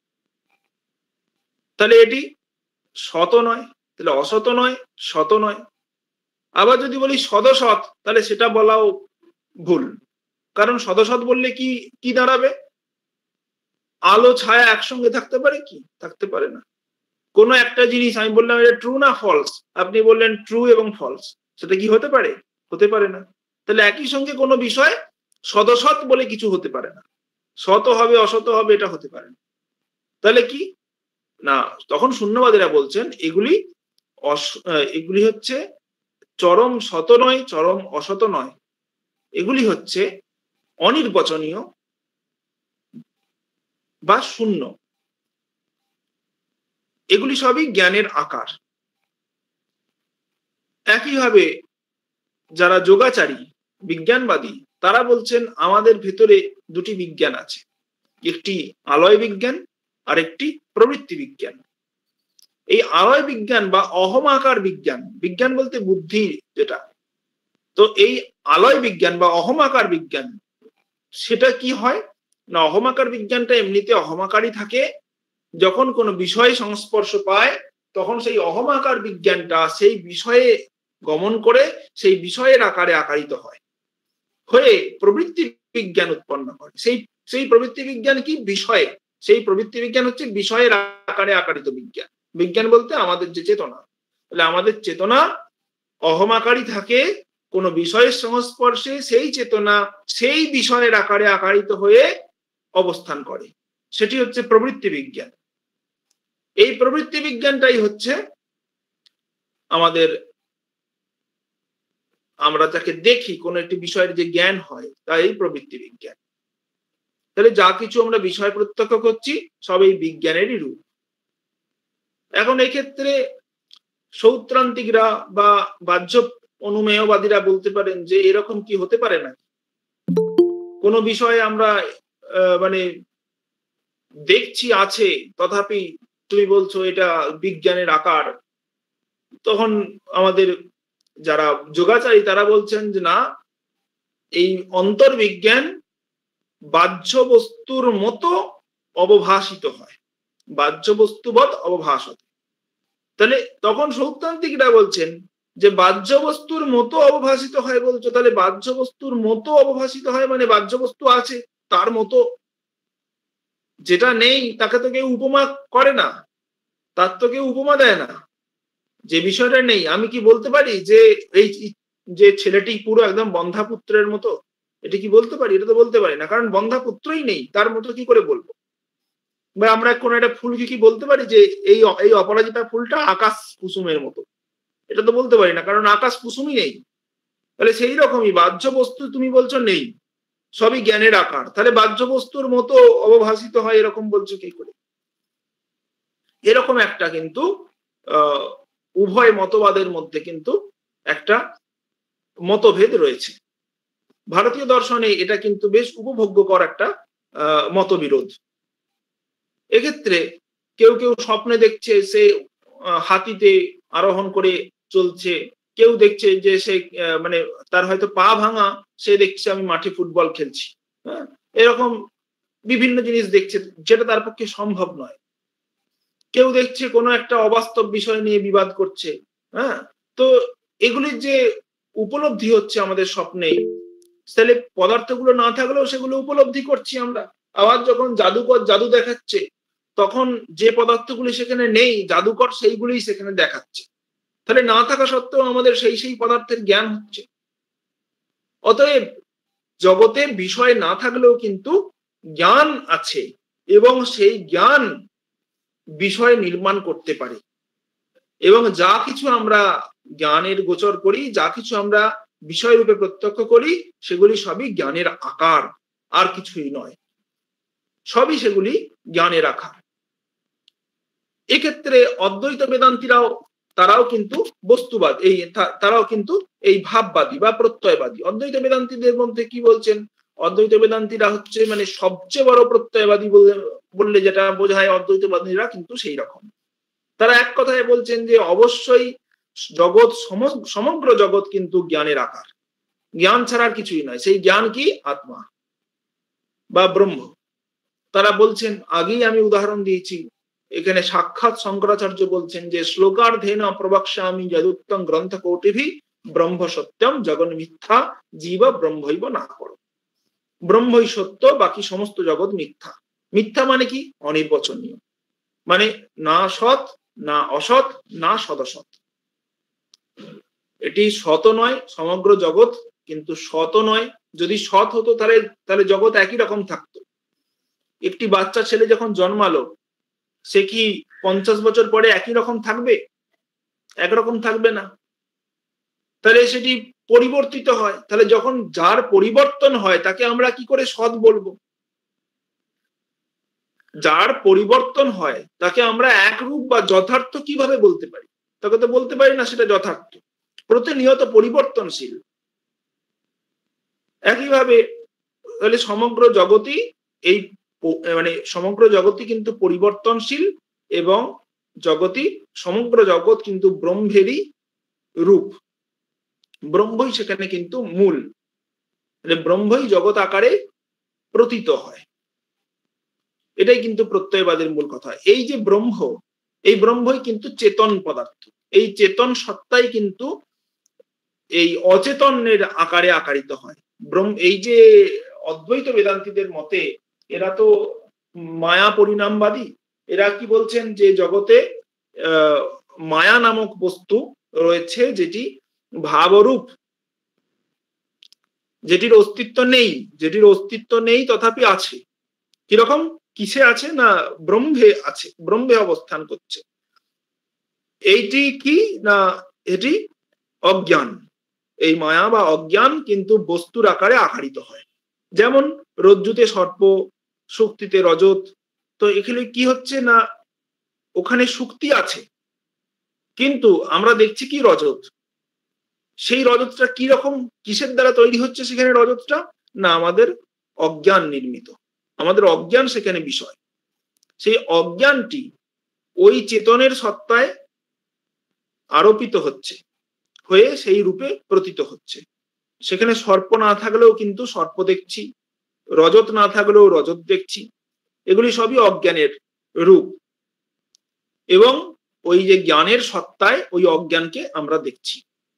তাহলে এটি সৎ নয়, তাহলে অসৎ নয়, সৎ নয়। আবার যদি বলি সদসৎ, তাহলে সেটা বলাও ভুল, কারণ সদসৎ বললে কি কি দাঁড়াবে? আলো ছায়া একসঙ্গে থাকতে পারে কি? থাকতে পারে না। কোন একটা জিনিস আমি বললাম এটা ট্রু না ফলস, আপনি বললেন ট্রু এবং ফলস, সেটা কি হতে পারে? হতে পারে না। তাহলে একই সঙ্গে কোনো বিষয় সদসৎ বলে কিছু হতে পারে না, সৎ হবে অসৎ হবে এটা হতে পারে না। তাহলে কি না, তখন শূন্যবাদীরা বলছেন এগুলি এগুলি হচ্ছে চরম সৎ নয়, চরম অসৎ নয়, এগুলি হচ্ছে অনির্বচনীয় বা শূন্য, এগুলি সবই জ্ঞানের আকার। একইভাবে যারা যোগাচারী বিজ্ঞানবাদী তারা বলছেন আমাদের ভেতরে দুটি বিজ্ঞান আছে, একটি আলয় বিজ্ঞান আর একটি প্রবৃত্তি বিজ্ঞান। এই আলয় বিজ্ঞান বা অহমাকার বিজ্ঞান, বিজ্ঞান বলতে বুদ্ধি যেটা, তো এই আলয় বিজ্ঞান বা অহমাকার বিজ্ঞান সেটা কি হয় না, অহমাকার বিজ্ঞানটা এমনিতে অহমাকারই থাকে, যখন কোনো বিষয়ে সংস্পর্শ পায় তখন সেই অহমাকার বিজ্ঞানটা সেই বিষয়ে গমন করে সেই বিষয়ের আকারে আকারিত হয়, হয়ে প্রবৃত্তি বিজ্ঞান উৎপন্ন করে। সেই প্রবৃত্তি বিজ্ঞান কি? বিষয়ে। সেই প্রবৃত্তি বিজ্ঞান হচ্ছে বিষয়ের আকারে আকারিত বিজ্ঞান। বিজ্ঞান বলতে আমাদের যে চেতনা, তাহলে আমাদের চেতনা অহমাকারী থাকে কোনো বিষয়ের সংস্পর্শে, সেই চেতনা সেই বিষয়ের আকারে আকারিত হয়ে অবস্থান করে, সেটি হচ্ছে প্রবৃত্তি বিজ্ঞান। এই প্রবৃত্তি বিজ্ঞানটাই হচ্ছে আমাদের, আমরা যাকে দেখি কোন একটি বিষয়ের যে জ্ঞান হয় তা এই প্রবৃত্তি বিজ্ঞান। তাহলে যা কিছু আমরা বিষয় প্রত্যক্ষ করছি সব এই বিজ্ঞানেরই রূপ। এখন এক্ষেত্রে সৌত্রান্তিকরা বা বাহ্য অনুমেয়বাদীরা বলতে পারেন যে এরকম কি হতে পারে না, কোনো বিষয়ে আমরা মানে দেখছি আছে, তথাপি তুমি বলছো এটা বিজ্ঞানের আকার। তখন আমাদের যারা যোগাচারী তারা বলছেন যে না, এই অন্তর্বিজ্ঞান বাহ্য বস্তুর মতো অবভাসিত হয়, বাহ্য বস্তুবৎ অবভাসত। তাহলে তখন সৌত্রান্তিকরা বলছেন যে বাহ্য বস্তুর মতো অবভাসিত হয় বলছো, তাহলে বাহ্য বস্তুর মতো অবভাসিত হয় মানে বাহ্য বস্তু আছে তার মতো, যেটা নেই তাকে তো কেউ উপমা করে না, তার তো কেউ উপমা দেয় না। যে বিষয়টা নেই আমি কি বলতে পারি যে এই যে ছেলেটি পুরো একদম বন্ধাপুত্রের মতো, এটা কি বলতে পারি? এটা তো বলতে পারি না, কারণ বন্ধাপুত্রই নেই, তার মতো কি করে বলবো? বা আমরা কোনো একটা ফুলকে কি বলতে পারি যে এই অপরাজিতা ফুলটা আকাশ কুসুমের মতো? এটা তো বলতে পারি না, কারণ আকাশ কুসুমই নেই। তাহলে সেই রকমই বাহ্য বস্তু তুমি বলছো নেই, সবই জ্ঞানের আকার, তাহলে বাহ্য বস্তুর মতো অবভাসিত হয় এরকম বলছো কি করে? এরকম একটা কিন্তু উভয় মতবাদের মধ্যে কিন্তু একটা মতভেদ রয়েছে। ভারতীয় দর্শনে এটা কিন্তু বেশ উপভোগ্যকর একটা মতবিরোধ। এক্ষেত্রে কেউ কেউ স্বপ্নে দেখছে সে হাতিতে আরোহণ করে চলছে, কেউ দেখছে যে সে মানে তার হয়তো পা ভাঙা, সে দেখছে আমি মাঠে ফুটবল খেলছি। হ্যাঁ, এরকম বিভিন্ন জিনিস দেখছে যেটা তার পক্ষে সম্ভব নয়। কেউ দেখছে কোনো একটা অবাস্তব বিষয় নিয়ে বিবাদ করছে। হ্যাঁ, তো এগুলির যে উপলব্ধি হচ্ছে আমাদের স্বপ্নে, তাহলে পদার্থগুলো না থাকলেও সেগুলো উপলব্ধি করছি আমরা। আবার যখন জাদুকর জাদু দেখাচ্ছে তখন যে পদার্থগুলি সেখানে নেই জাদুকর সেইগুলি সেখানে দেখাচ্ছে, তাহলে না থাকা সত্ত্বেও আমাদের সেই পদার্থের জ্ঞান হচ্ছে। অতএব জগতে বিষয় না থাকলেও কিন্তু জ্ঞান আছে এবং সেই জ্ঞান বিষয় নির্মাণ করতে পারে, এবং যা কিছু আমরা জ্ঞানের গোচর করি, যা কিছু আমরা বিষয় রূপে প্রত্যক্ষ করি, সেগুলি সবই জ্ঞানের আকার, আর কিছুই নয়, সবই সেগুলি জ্ঞানের আকার। এক্ষেত্রে অদ্বৈত বেদান্তীরাও তারাও কিন্তু বস্তুবাদ, তারাও কিন্তু এই ভাববাদী বা প্রত্যয়বাদী। অদ্বৈত বেদান্তীদের মধ্যে কি বলছেন? অদ্বৈত বেদান্তীরা হচ্ছে মানে সবচেয়ে বড় প্রত্যয়বাদী বললে যেটা বোঝায়, অদ্বৈতবাদীরা কিন্তু সেই রকম। তারা এক কথায় বলছেন যে অবশ্যই জগৎ, সমগ্র জগৎ কিন্তু জ্ঞানের আকার, জ্ঞান ছাড়া কিছুই নয়। সেই জ্ঞান কি? আত্মা বা ব্রহ্ম। তারা বলছেন, আগেই আমি উদাহরণ দিয়েছি, এখানে সাক্ষাৎ শঙ্করাচার্য বলছেন যে শ্লোকার্ধেন প্রবক্ষ্যামি যদুক্তং গ্রন্থ কোটিভি ব্রহ্ম সত্যম জগন মিথ্যা জীব ব্রহ্মৈব না করো। ব্রহ্মই সত্য, বাকি সমস্ত জগৎ মিথ্যা। মিথ্যা মানে কি? অনির্বচনীয়, মানে না সৎ, না অসৎ, না সদসৎ। এটি সৎ নয় সমগ্র জগৎ, কিন্তু সৎ নয়। যদি সৎ হতো তাহলে জগৎ একই রকম থাকতো। একটি বাচ্চা ছেলে যখন জন্মালো, সে কি 50 বছর পরে একই রকম থাকবে? একরকম থাকবে না, তাহলে সেটি পরিবর্তিত হয়। তাহলে যখন যার পরিবর্তন হয় তাকে আমরা কি করে সৎ বলবো? যার পরিবর্তন হয় তাকে আমরা একরূপ বা যথার্থ কিভাবে বলতে পারি? তাকে তো বলতে পারি না সেটা যথার্থ, প্রতিনিয়ত পরিবর্তনশীল। একইভাবে তাহলে সমগ্র জগৎই এই মানে সমগ্র জগৎই কিন্তু পরিবর্তনশীল, এবং সমগ্র জগৎ কিন্তু ব্রহ্মেরই রূপ। ব্রহ্মই সেখানে কিন্তু মূল, ব্রহ্মই জগৎ আকারে প্রতীত হয়। এটাই কিন্তু প্রত্যয়বাদের মূল কথা। এই যে ব্রহ্ম, এই ব্রহ্মই কিন্তু চেতন পদার্থ, এই চেতন সত্তাই কিন্তু এই অচেতনের আকারে আকারিত হয়। এই যে অদ্বৈত বেদান্তীদের মতে, এরা তো মায়া পরিণামবাদী, এরা কি বলছেন যে জগতে মায়া নামক বস্তু রয়েছে যেটি ভাবরূপ, যেটির অস্তিত্ব নেই, যেটির অস্তিত্ব নেই তথাপি আছে। কিরকম? কিসে আছে? না ব্রহ্মে আছে, ব্রহ্মে অবস্থান করছে। এইটি কি না এটি অজ্ঞান। এই মায়া বা অজ্ঞান কিন্তু বস্তুর আকারে আকারিত হয়। যেমন রজ্জুতে সর্প, শুক্তিতে রজত। তো এখানে কি হচ্ছে না ওখানে শুক্তি আছে, কিন্তু আমরা দেখছি কি রজত। সেই রজতটা কি রকম, কিসের দ্বারা তৈরি হচ্ছে সেখানে রজতটা? না আমাদের অজ্ঞান নির্মিত, আমাদের অজ্ঞান সেখানে বিষয়। সেই অজ্ঞানটি ওই চেতনের সত্তায় আরোপিত হচ্ছে, হয়ে সেই রূপে প্রতীত হচ্ছে। সেখানে সর্প না থাকলেও কিন্তু সর্প দেখছি, রজত না থাকলেও রজত দেখছি। এগুলি সবই অজ্ঞানের রূপ, এবং ওই যে জ্ঞানের সত্তায় ওই অজ্ঞানকে আমরা দেখছি।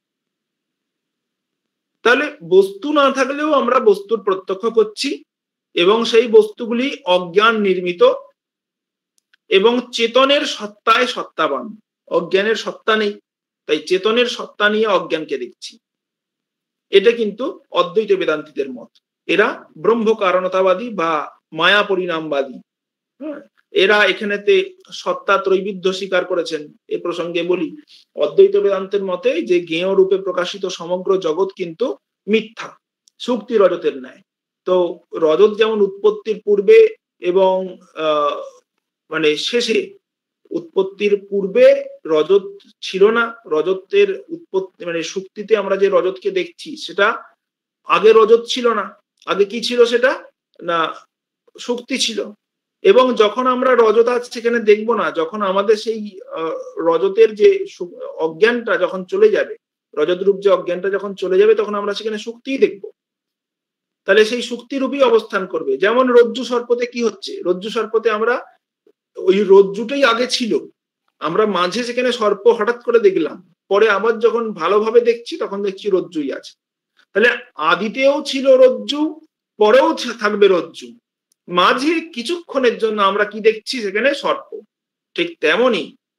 তাহলে বস্তু না থাকলেও আমরা বস্তুর প্রত্যক্ষ করছি, এবং সেই বস্তুগুলি অজ্ঞান নির্মিত এবং চেতনের সত্তায় সত্তাবান। অজ্ঞানের সত্তা নেই, তাই চেতনের সত্তা নিয়ে অজ্ঞানকে দেখছি। এটা কিন্তু অদ্বৈত বেদান্তীদের মত। এরা ব্রহ্ম কারণতাবাদী বা মায়া পরিণামবাদী। এরা এখানেতে সত্তা ত্রৈবিধ্য স্বীকার করেছেন। এ প্রসঙ্গে বলি, অদ্বৈত বেদান্তের মতে যে জ্ঞেয় রূপে প্রকাশিত সমগ্র জগৎ কিন্তু মিথ্যা, শুক্তি রজতের ন্যায়। তো রজত যেমন উৎপত্তির পূর্বে এবং মানে শেষে, উৎপত্তির পূর্বে রজত ছিল না, রজতের উৎপত্তি মানে শুক্তিতে আমরা যে রজতকে দেখছি সেটা আগে রজত ছিল না। আগে কি ছিল? সেটা না শুক্তি ছিল। এবং যখন আমরা রজত আজ সেখানে দেখবো না, যখন আমাদের সেই রজতের যে অজ্ঞানটা যখন চলে যাবে, রজত রূপ যে অজ্ঞানটা যখন চলে যাবে, তখন আমরা সেখানে শুক্তিই দেখবো। তাহলে সেই শুক্তি রূপই অবস্থান করবে। যেমন রজ্জু সর্পতে কি হচ্ছে? রজ্জু সর্পতে আমরা ওই রজ্জুটাই আগে ছিল, আমরা মাঝে সেখানে সর্প হঠাৎ করে দেখলাম, পরে আবার যখন ভালোভাবে দেখছি তখন দেখছি রজ্জুই আছে। তাহলে আদিতেও ছিল রজ্জু, পরেও থাকবে রজ্জু, মাঝে কিছুক্ষণের জন্য আমরা কি দেখছি? সেখানে সর্প। ঠিক তেমনি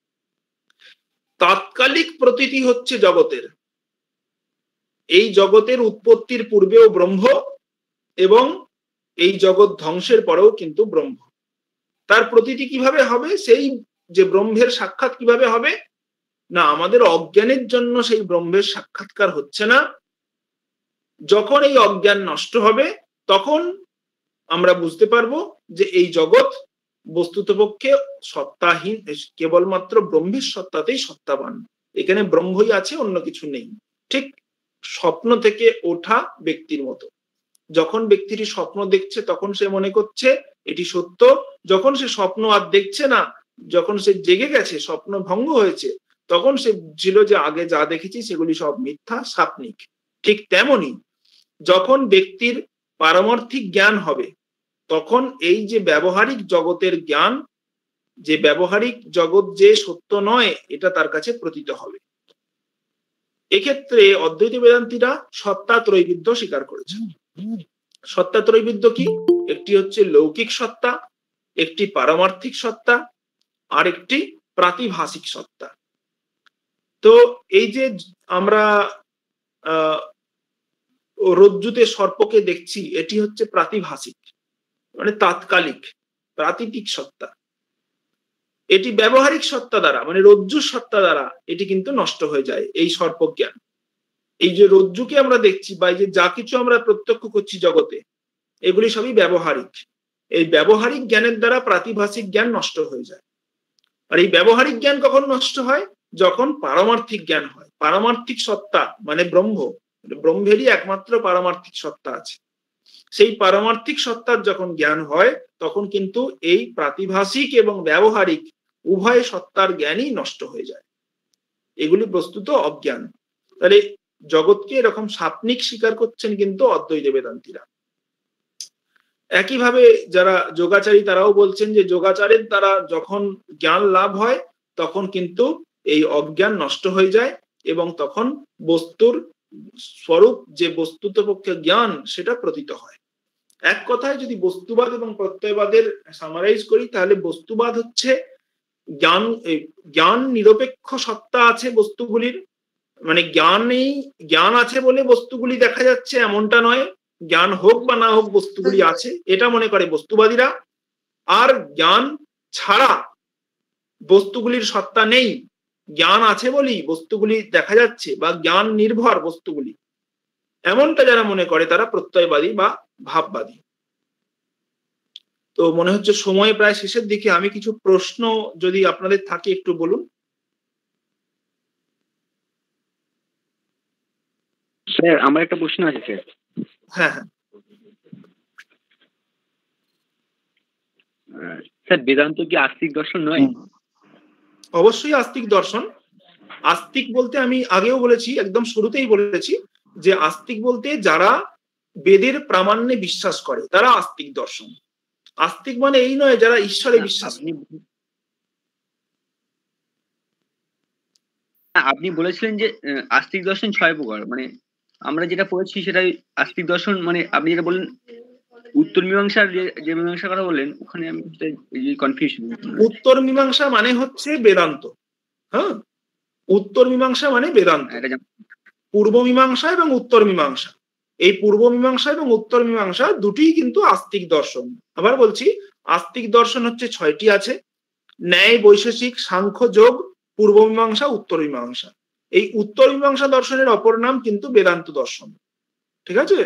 তাৎকালিক প্রতীতি হচ্ছে জগতের। এই জগতের উৎপত্তির পূর্বেও ব্রহ্ম, এবং এই জগৎ ধ্বংসের পরেও কিন্তু ব্রহ্ম। তার প্রতীতি কিভাবে হবে? সেই যে ব্রহ্মের সাক্ষাৎ কিভাবে হবে? না আমাদের অজ্ঞানের জন্য সেই ব্রহ্মের সাক্ষাৎকার হচ্ছে না। যখন এই অজ্ঞান নষ্ট হবে তখন আমরা বুঝতে পারবো যে এই জগৎ বস্তুতপক্ষে সত্তাহীন, কেবলমাত্র ব্রহ্মের সত্তাতেই সত্তাবান। এখানে ব্রহ্মই আছে, অন্য কিছু নেই। ঠিক স্বপ্ন থেকে ওঠা ব্যক্তির মতো। যখন ব্যক্তিটি স্বপ্ন দেখছে তখন সে মনে করছে এটি সত্য, যখন সে স্বপ্ন আর দেখছে না, যখন সে জেগে গেছে, স্বপ্ন ভঙ্গ হয়েছে, তখন সে বুঝছিল যে আগে যা দেখেছি সেগুলি সব মিথ্যা, সাপনিক। ঠিক তেমনি যখন ব্যক্তির পারমার্থিক জ্ঞান হবে, তখন এই যে ব্যবহারিক জগতের জ্ঞান, যে ব্যবহারিক জগৎ যে সত্য নয়, এটা তার কাছে প্রতীত হবে। এক্ষেত্রে অদ্বৈত বেদান্তীরা সত্তা ত্রৈবিধ্য স্বীকার করেছেন। সত্তা ত্রৈবিধ্য কি? একটি হচ্ছে লৌকিক সত্তা, একটি পারমার্থিক সত্তা, আর একটি প্রাতিভাসিক সত্তা। তো এই যে আমরা রজ্জুতে সর্পকে দেখছি, এটি হচ্ছে প্রাতিভাসিক, মানে তাৎকালিক প্রাতিটিক সত্তা। এটি ব্যবহারিক সত্তা দ্বারা, মানে রজ্জুর সত্তা দ্বারা এটি কিন্তু নষ্ট হয়ে যায়। এই সর্পজ্ঞান, এই যে রজ্জুকে আমরা দেখছি বা এই যে যা কিছু আমরা প্রত্যক্ষ করছি জগতে, এগুলি সবই ব্যবহারিক। এই ব্যবহারিক জ্ঞানের দ্বারা প্রাতিভাসিক জ্ঞান নষ্ট হয়ে যায়। আর এই ব্যবহারিক জ্ঞান কখন নষ্ট হয়? যখন পারমার্থিক জ্ঞান হয়। পারমার্থিক সত্তা মানে ব্রহ্ম, ব্রহ্মেরই একমাত্র পারমার্থিক সত্তা আছে। সেই পারমার্থিক সত্তার যখন জ্ঞান হয়, তখন কিন্তু এই প্রাতিভাসিক এবং ব্যবহারিক উভয় সত্তার জ্ঞানই নষ্ট হয়ে যায়। এগুলি বস্তুত অজ্ঞান। তাহলে জগৎকে এরকম সাপনিক স্বীকার করছেন কিন্তু অদ্বৈত বেদান্তীরা। একইভাবে যারা যোগাচারী তারাও বলছেন যে যোগাচারের দ্বারা যখন জ্ঞান লাভ হয় তখন কিন্তু এই অজ্ঞান নষ্ট হয়ে যায় এবং তখন বস্তুর স্বরূপ যে বস্তুতপক্ষে জ্ঞান সেটা প্রতীত হয়। এক কথায় যদি বস্তুবাদ এবং প্রত্যয়বাদের সামারাইজ করি তাহলে বস্তুবাদ হচ্ছে জ্ঞান নিরপেক্ষ সত্তা আছে বস্তুগুলির, মানে জ্ঞান আছে বলে বস্তুগুলি দেখা যাচ্ছে এমনটা নয়, জ্ঞান হোক বা না হোক বস্তুগুলি আছে এটা মনে করে বস্তুবাদীরা। আর জ্ঞান ছাড়া বস্তুগুলির সত্তা নেই, জ্ঞান আছে বলেই বস্তুগুলি দেখা যাচ্ছে বা জ্ঞান নির্ভর বস্তুগুলি, এমনটা যারা মনে করে তারা প্রত্যয়বাদী বা ভাববাদী। তো মনে হচ্ছে সময় প্রায় শেষের দিকে, আমি কিছু প্রশ্ন যদি আপনাদের থাকে একটু বলুন। স্যার আমার একটা প্রশ্ন আছে স্যার। হ্যাঁ হ্যাঁ স্যার বেদান্ত কি আস্তিক দর্শন নয়? অবশ্যই আস্তিক দর্শন। আস্তিক বলতে আমি আগেও বলেছি, একদম শুরুতেই বলেছি যে আস্তিক বলতে যারা বেদের প্রামাণ্যে বিশ্বাস করে তারা আস্তিক দর্শন। আস্তিক মানে এই নয় যারা ঈশ্বরে বিশ্বাস করে। আপনি বলেছিলেন যে আস্তিক দর্শন 6 প্রকার, মানে আমরা যেটা পড়েছি সেটাই আস্তিক দর্শন, মানে আপনি যেটা বললেন উত্তর মীমাংসার যে মীমাংসার কথা বললেন ওখানে আমি কনফিউশন। উত্তর মীমাংসা মানে হচ্ছে বেদান্ত। হ্যাঁ, উত্তর মীমাংসা মানে বেদান্ত। পূর্ব মীমাংসা এবং উত্তর মীমাংসা, এই পূর্ব মীমাংসা এবং উত্তর মীমাংসা দুটিই কিন্তু আস্তিক দর্শন। আবার বলছি, আস্তিক দর্শন হচ্ছে 6টি আছে: ন্যায়, বৈশেষিক, সাংখ্য, যোগ, পূর্ব মীমাংসা, উত্তর মীমাংসা। এই উত্তর মীমাংসা দর্শনের অপর নাম কিন্তু বেদান্ত দর্শন। ঠিক আছে,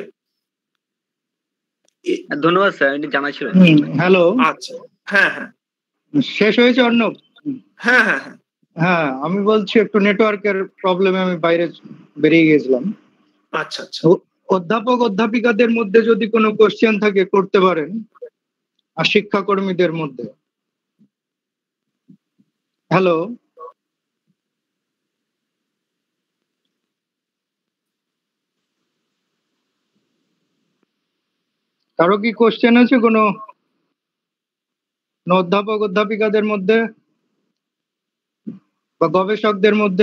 ধন্যবাদ স্যার, এটা জানা ছিল। হ্যালো, আচ্ছা, হ্যাঁ হ্যাঁ শেষ হয়েছে অর্ণব? হ্যাঁ হ্যাঁ হ্যাঁ হ্যাঁ, আমি বলছি একটু নেটওয়ার্কের প্রবলেমে আমি বাইরে বেরিয়ে গেছিলাম। আচ্ছা আচ্ছা, অধ্যাপক অধ্যাপিকাদের মধ্যে যদি কোনো কোশ্চেন থাকে করতে পারেন, আর শিক্ষাকর্মীদের মধ্যে। হ্যালো, কারো কি কোশ্চেন আছে কোনো অধ্যাপক অধ্যাপিকাদের মধ্যে বা গবেষকদের মধ্যে?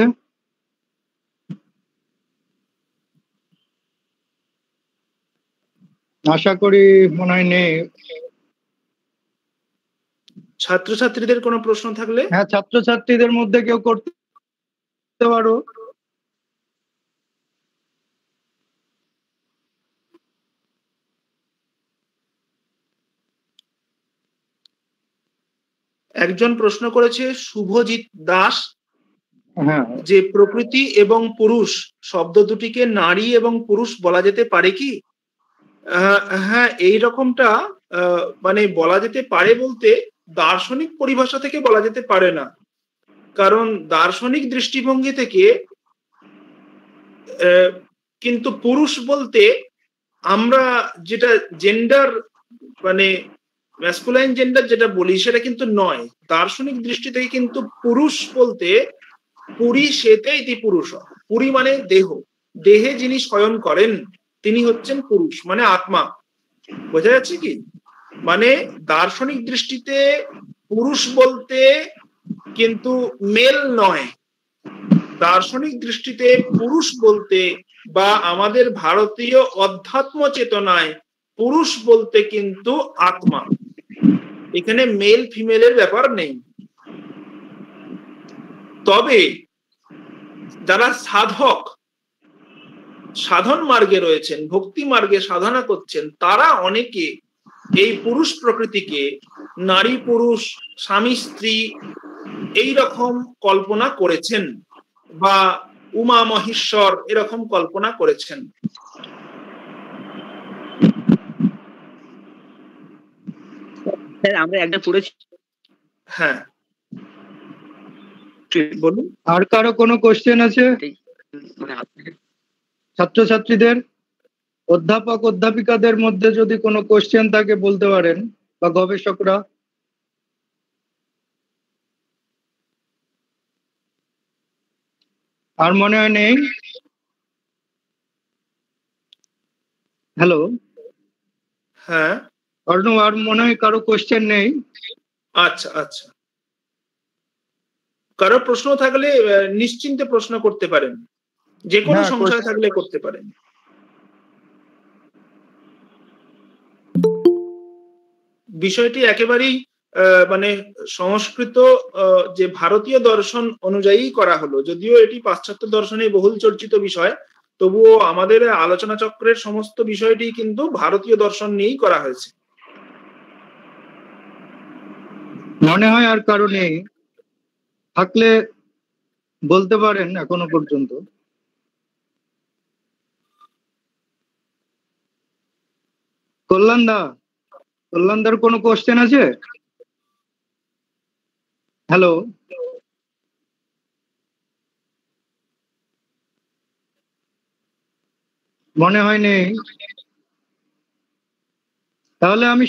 আশা করি মনে হয় নেই। ছাত্রছাত্রীদের কোনো প্রশ্ন থাকলে? হ্যাঁ, ছাত্রছাত্রীদের মধ্যে কেউ করতে পারো। একজন প্রশ্ন করেছে শুভজিৎ দাস, হ্যাঁ, যে প্রকৃতি এবং পুরুষ শব্দ দুটিকে নারী এবং পুরুষ বলা যেতে পারে কি? হ্যাঁ, এই রকমটা মানে বলা যেতে পারে বলতে দার্শনিক পরিভাষা থেকে বলা যেতে পারে না, কারণ দার্শনিক দৃষ্টিভঙ্গি থেকে কিন্তু পুরুষ বলতে আমরা যেটা জেন্ডার, মানে ম্যাসকুলাইন জেন্ডার যেটা বলি সেটা কিন্তু নয়। দার্শনিক দৃষ্টি থেকে কিন্তু পুরুষ বলতে পুরী সেতে ইতি পুরুষ, পুরী মানে দেহ, দেহে যিনি শয়ন করেন তিনি হচ্ছেন পুরুষ, মানে আত্মা। বোঝা যাচ্ছে কি? মানে দার্শনিক দৃষ্টিতে পুরুষ বলতে কিন্তু মেল নয়, দার্শনিক দৃষ্টিতে পুরুষ বলতে বা আমাদের ভারতীয় অধ্যাত্ম চেতনায় পুরুষ বলতে কিন্তু আত্মা, এখানে মেল ফিমেলের ব্যাপার নেই। তবে যারা সাধক, সাধন মার্গে রয়েছেন, ভক্তি মার্গে সাধনা করছেন, তারা অনেকে এই পুরুষ প্রকৃতিকে নারী পুরুষ, স্বামী স্ত্রী এই রকম কল্পনা করেছেন বা উমা মহেশ্বর এরকম কল্পনা করেছেন। স্যার আমরা একটা পড়েছি। হ্যাঁ বলুন। আর কারো কোনো কোশ্চেন আছে ছাত্রছাত্রীদের? অধ্যাপক অধ্যাপিকাদের মধ্যে যদি কোনো কোশ্চেন থাকে বলতে পারেন, বা গবেষকরা। আর মনে হয় নেই। হ্যালো, হ্যাঁ অর্ণব, আর মনে হয় কারো কোশ্চেন নেই। আচ্ছা আচ্ছা, কারো প্রশ্ন থাকলে নিশ্চিন্তে প্রশ্ন করতে পারেন, যে কোনো হ্যাঁ, সংশয় থাকলে করতে পারেন। বিষয়টি একেবারেই মানে সংস্কৃত যে ভারতীয় দর্শন অনুযায়ী করা হলো, যদিও এটি পাশ্চাত্য দর্শনে বহুল চর্চিত বিষয়, তবুও আমাদের আলোচনা চক্রের সমস্ত বিষয়টি কিন্তু ভারতীয় দর্শন নিয়েই করা হয়েছে। মনে হয় আর কারো নেই, থাকলে বলতে পারেন এখনো পর্যন্ত। কল্যাণদার কোনো কোশ্চেন আছে? হ্যালো, মনে হয় নেই। তাহলে আমি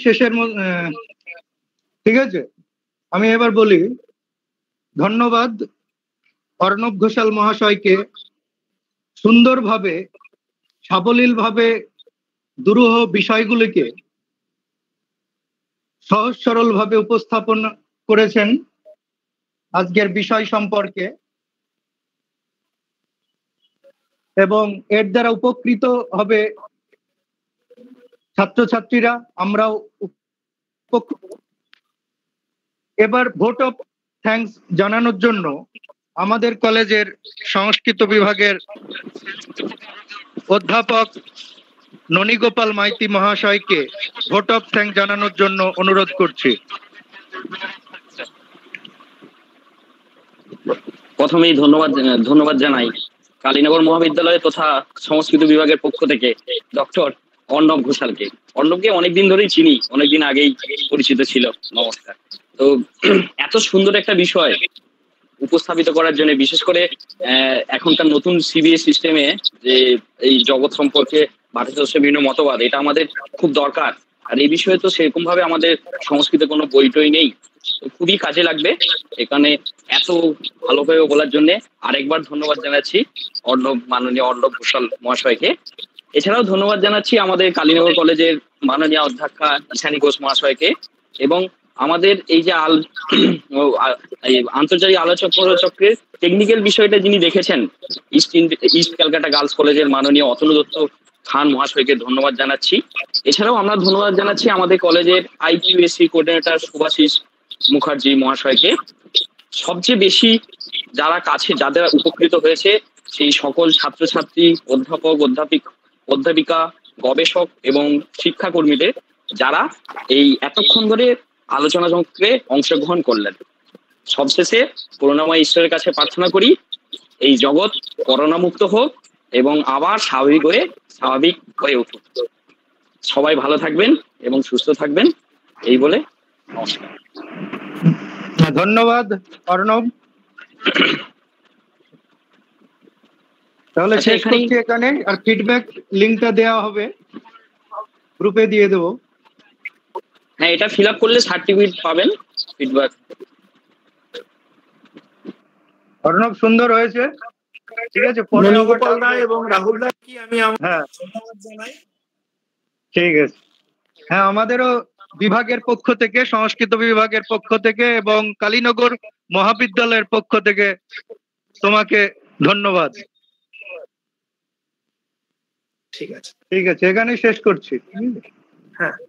ঠিক আছে, আমি এবার বলি। ধন্যবাদ অর্ণব ঘোষাল মহাশয়কে সুন্দরভাবে, সাবলীলভাবে দুরূহ বিষয়গুলিকে সহজ সরল ভাবে উপস্থাপন করেছেন আজকের বিষয় সম্পর্কে, এবং এর দ্বারা উপকৃত হবে ছাত্রছাত্রীরা, আমরাও। এবার ভোট অফ থ্যাঙ্কস জানানোর জন্য আমাদের কলেজের সংস্কৃত বিভাগের অধ্যাপক ননীগোপাল মাইতি মহাশয়কে ভোট অফ থ্যাঙ্কস জানানোর জন্য অনুরোধ করছি। প্রথমেই ধন্যবাদ জানাই কালীনগর মহাবিদ্যালয় তথা সংস্কৃত বিভাগের পক্ষ থেকে ডক্টর অর্ণব ঘোষালকে। অর্ণবকে অনেকদিন ধরেই চিনি, অনেকদিন আগেই পরিচিত ছিল। নমস্কার। তো এত সুন্দর একটা বিষয় উপস্থাপিত করার জন্য, বিশেষ করে এখনকার নতুন সিবিএস সিস্টেমে যে এই জগৎ সম্পর্কে ভারতবর্ষের বিভিন্ন মতবাদ, এটা আমাদের খুব দরকার। আর এই বিষয়ে তো সেরকম ভাবে আমাদের সংস্কৃতে কোনো বইটই নেই, খুবই কাজে লাগবে। এখানে এত ভালোভাবে বলার জন্য আরেকবার ধন্যবাদ জানাচ্ছি মাননীয় অর্ণব ঘোষাল মহাশয়কে। এছাড়াও ধন্যবাদ জানাচ্ছি আমাদের কালীনগর কলেজের মাননীয় অধ্যক্ষা ঈশানী ঘোষ মহাশয়কে, এবং আমাদের এই যে আন্তর্জাতিক আলোচনা চক্রের টেকনিক্যাল বিষয়টা যিনি দেখেছেন, ইস্ট ক্যালকাটা গার্লস কলেজের মাননীয় অতনু দত্ত খান মহাশয়কে ধন্যবাদ জানাচ্ছি। এছাড়াও আমরা ধন্যবাদ জানাচ্ছি আমাদের কলেজের আইকিউএসসি কোঅর্ডিনেটর শুভাশিস মুখার্জি মহাশয়কে। সবচেয়ে বেশি যাদের উপকৃত হয়েছে সেই সকল ছাত্রছাত্রী, অধ্যাপক, অধ্যাপিকা, গবেষক এবং শিক্ষাকর্মীদের, যারা এই এতক্ষণ ধরে আলোচনা চক্রে অংশগ্রহণ করলেন। সবশেষে করুণাময় ঈশ্বরের কাছে প্রার্থনা করি এই জগৎ করোনা মুক্ত হোক এবং আবার স্বাভাবিক হয়ে উঠুক। সবাই ভালো থাকবেন এবং সুস্থ থাকবেন, এই বলে নমস্কার। ধন্যবাদ অর্ণব। তাহলে শেষ করছি এখানে, আর ফিডব্যাক লিংকটা দেওয়া হবে, গ্রুপে দিয়ে দেবো। হ্যাঁ, এটা ফিল আপ করলে সার্টিফিকেট পাবেন, ফিডব্যাক। অর্ণব, সুন্দর হয়েছে। ঠিক আছে, ননীগোপাল দা এবং রাহুল দা কি আমি ধন্যবাদ জানাই। ঠিক আছে। হ্যাঁ, আমাদেরও বিভাগের পক্ষ থেকে, সংস্কৃত বিভাগের পক্ষ থেকে এবং কালীনগর মহাবিদ্যালয়ের পক্ষ থেকে তোমাকে ধন্যবাদ। ঠিক আছে, ঠিক আছে, এখানে শেষ করছি। হ্যাঁ।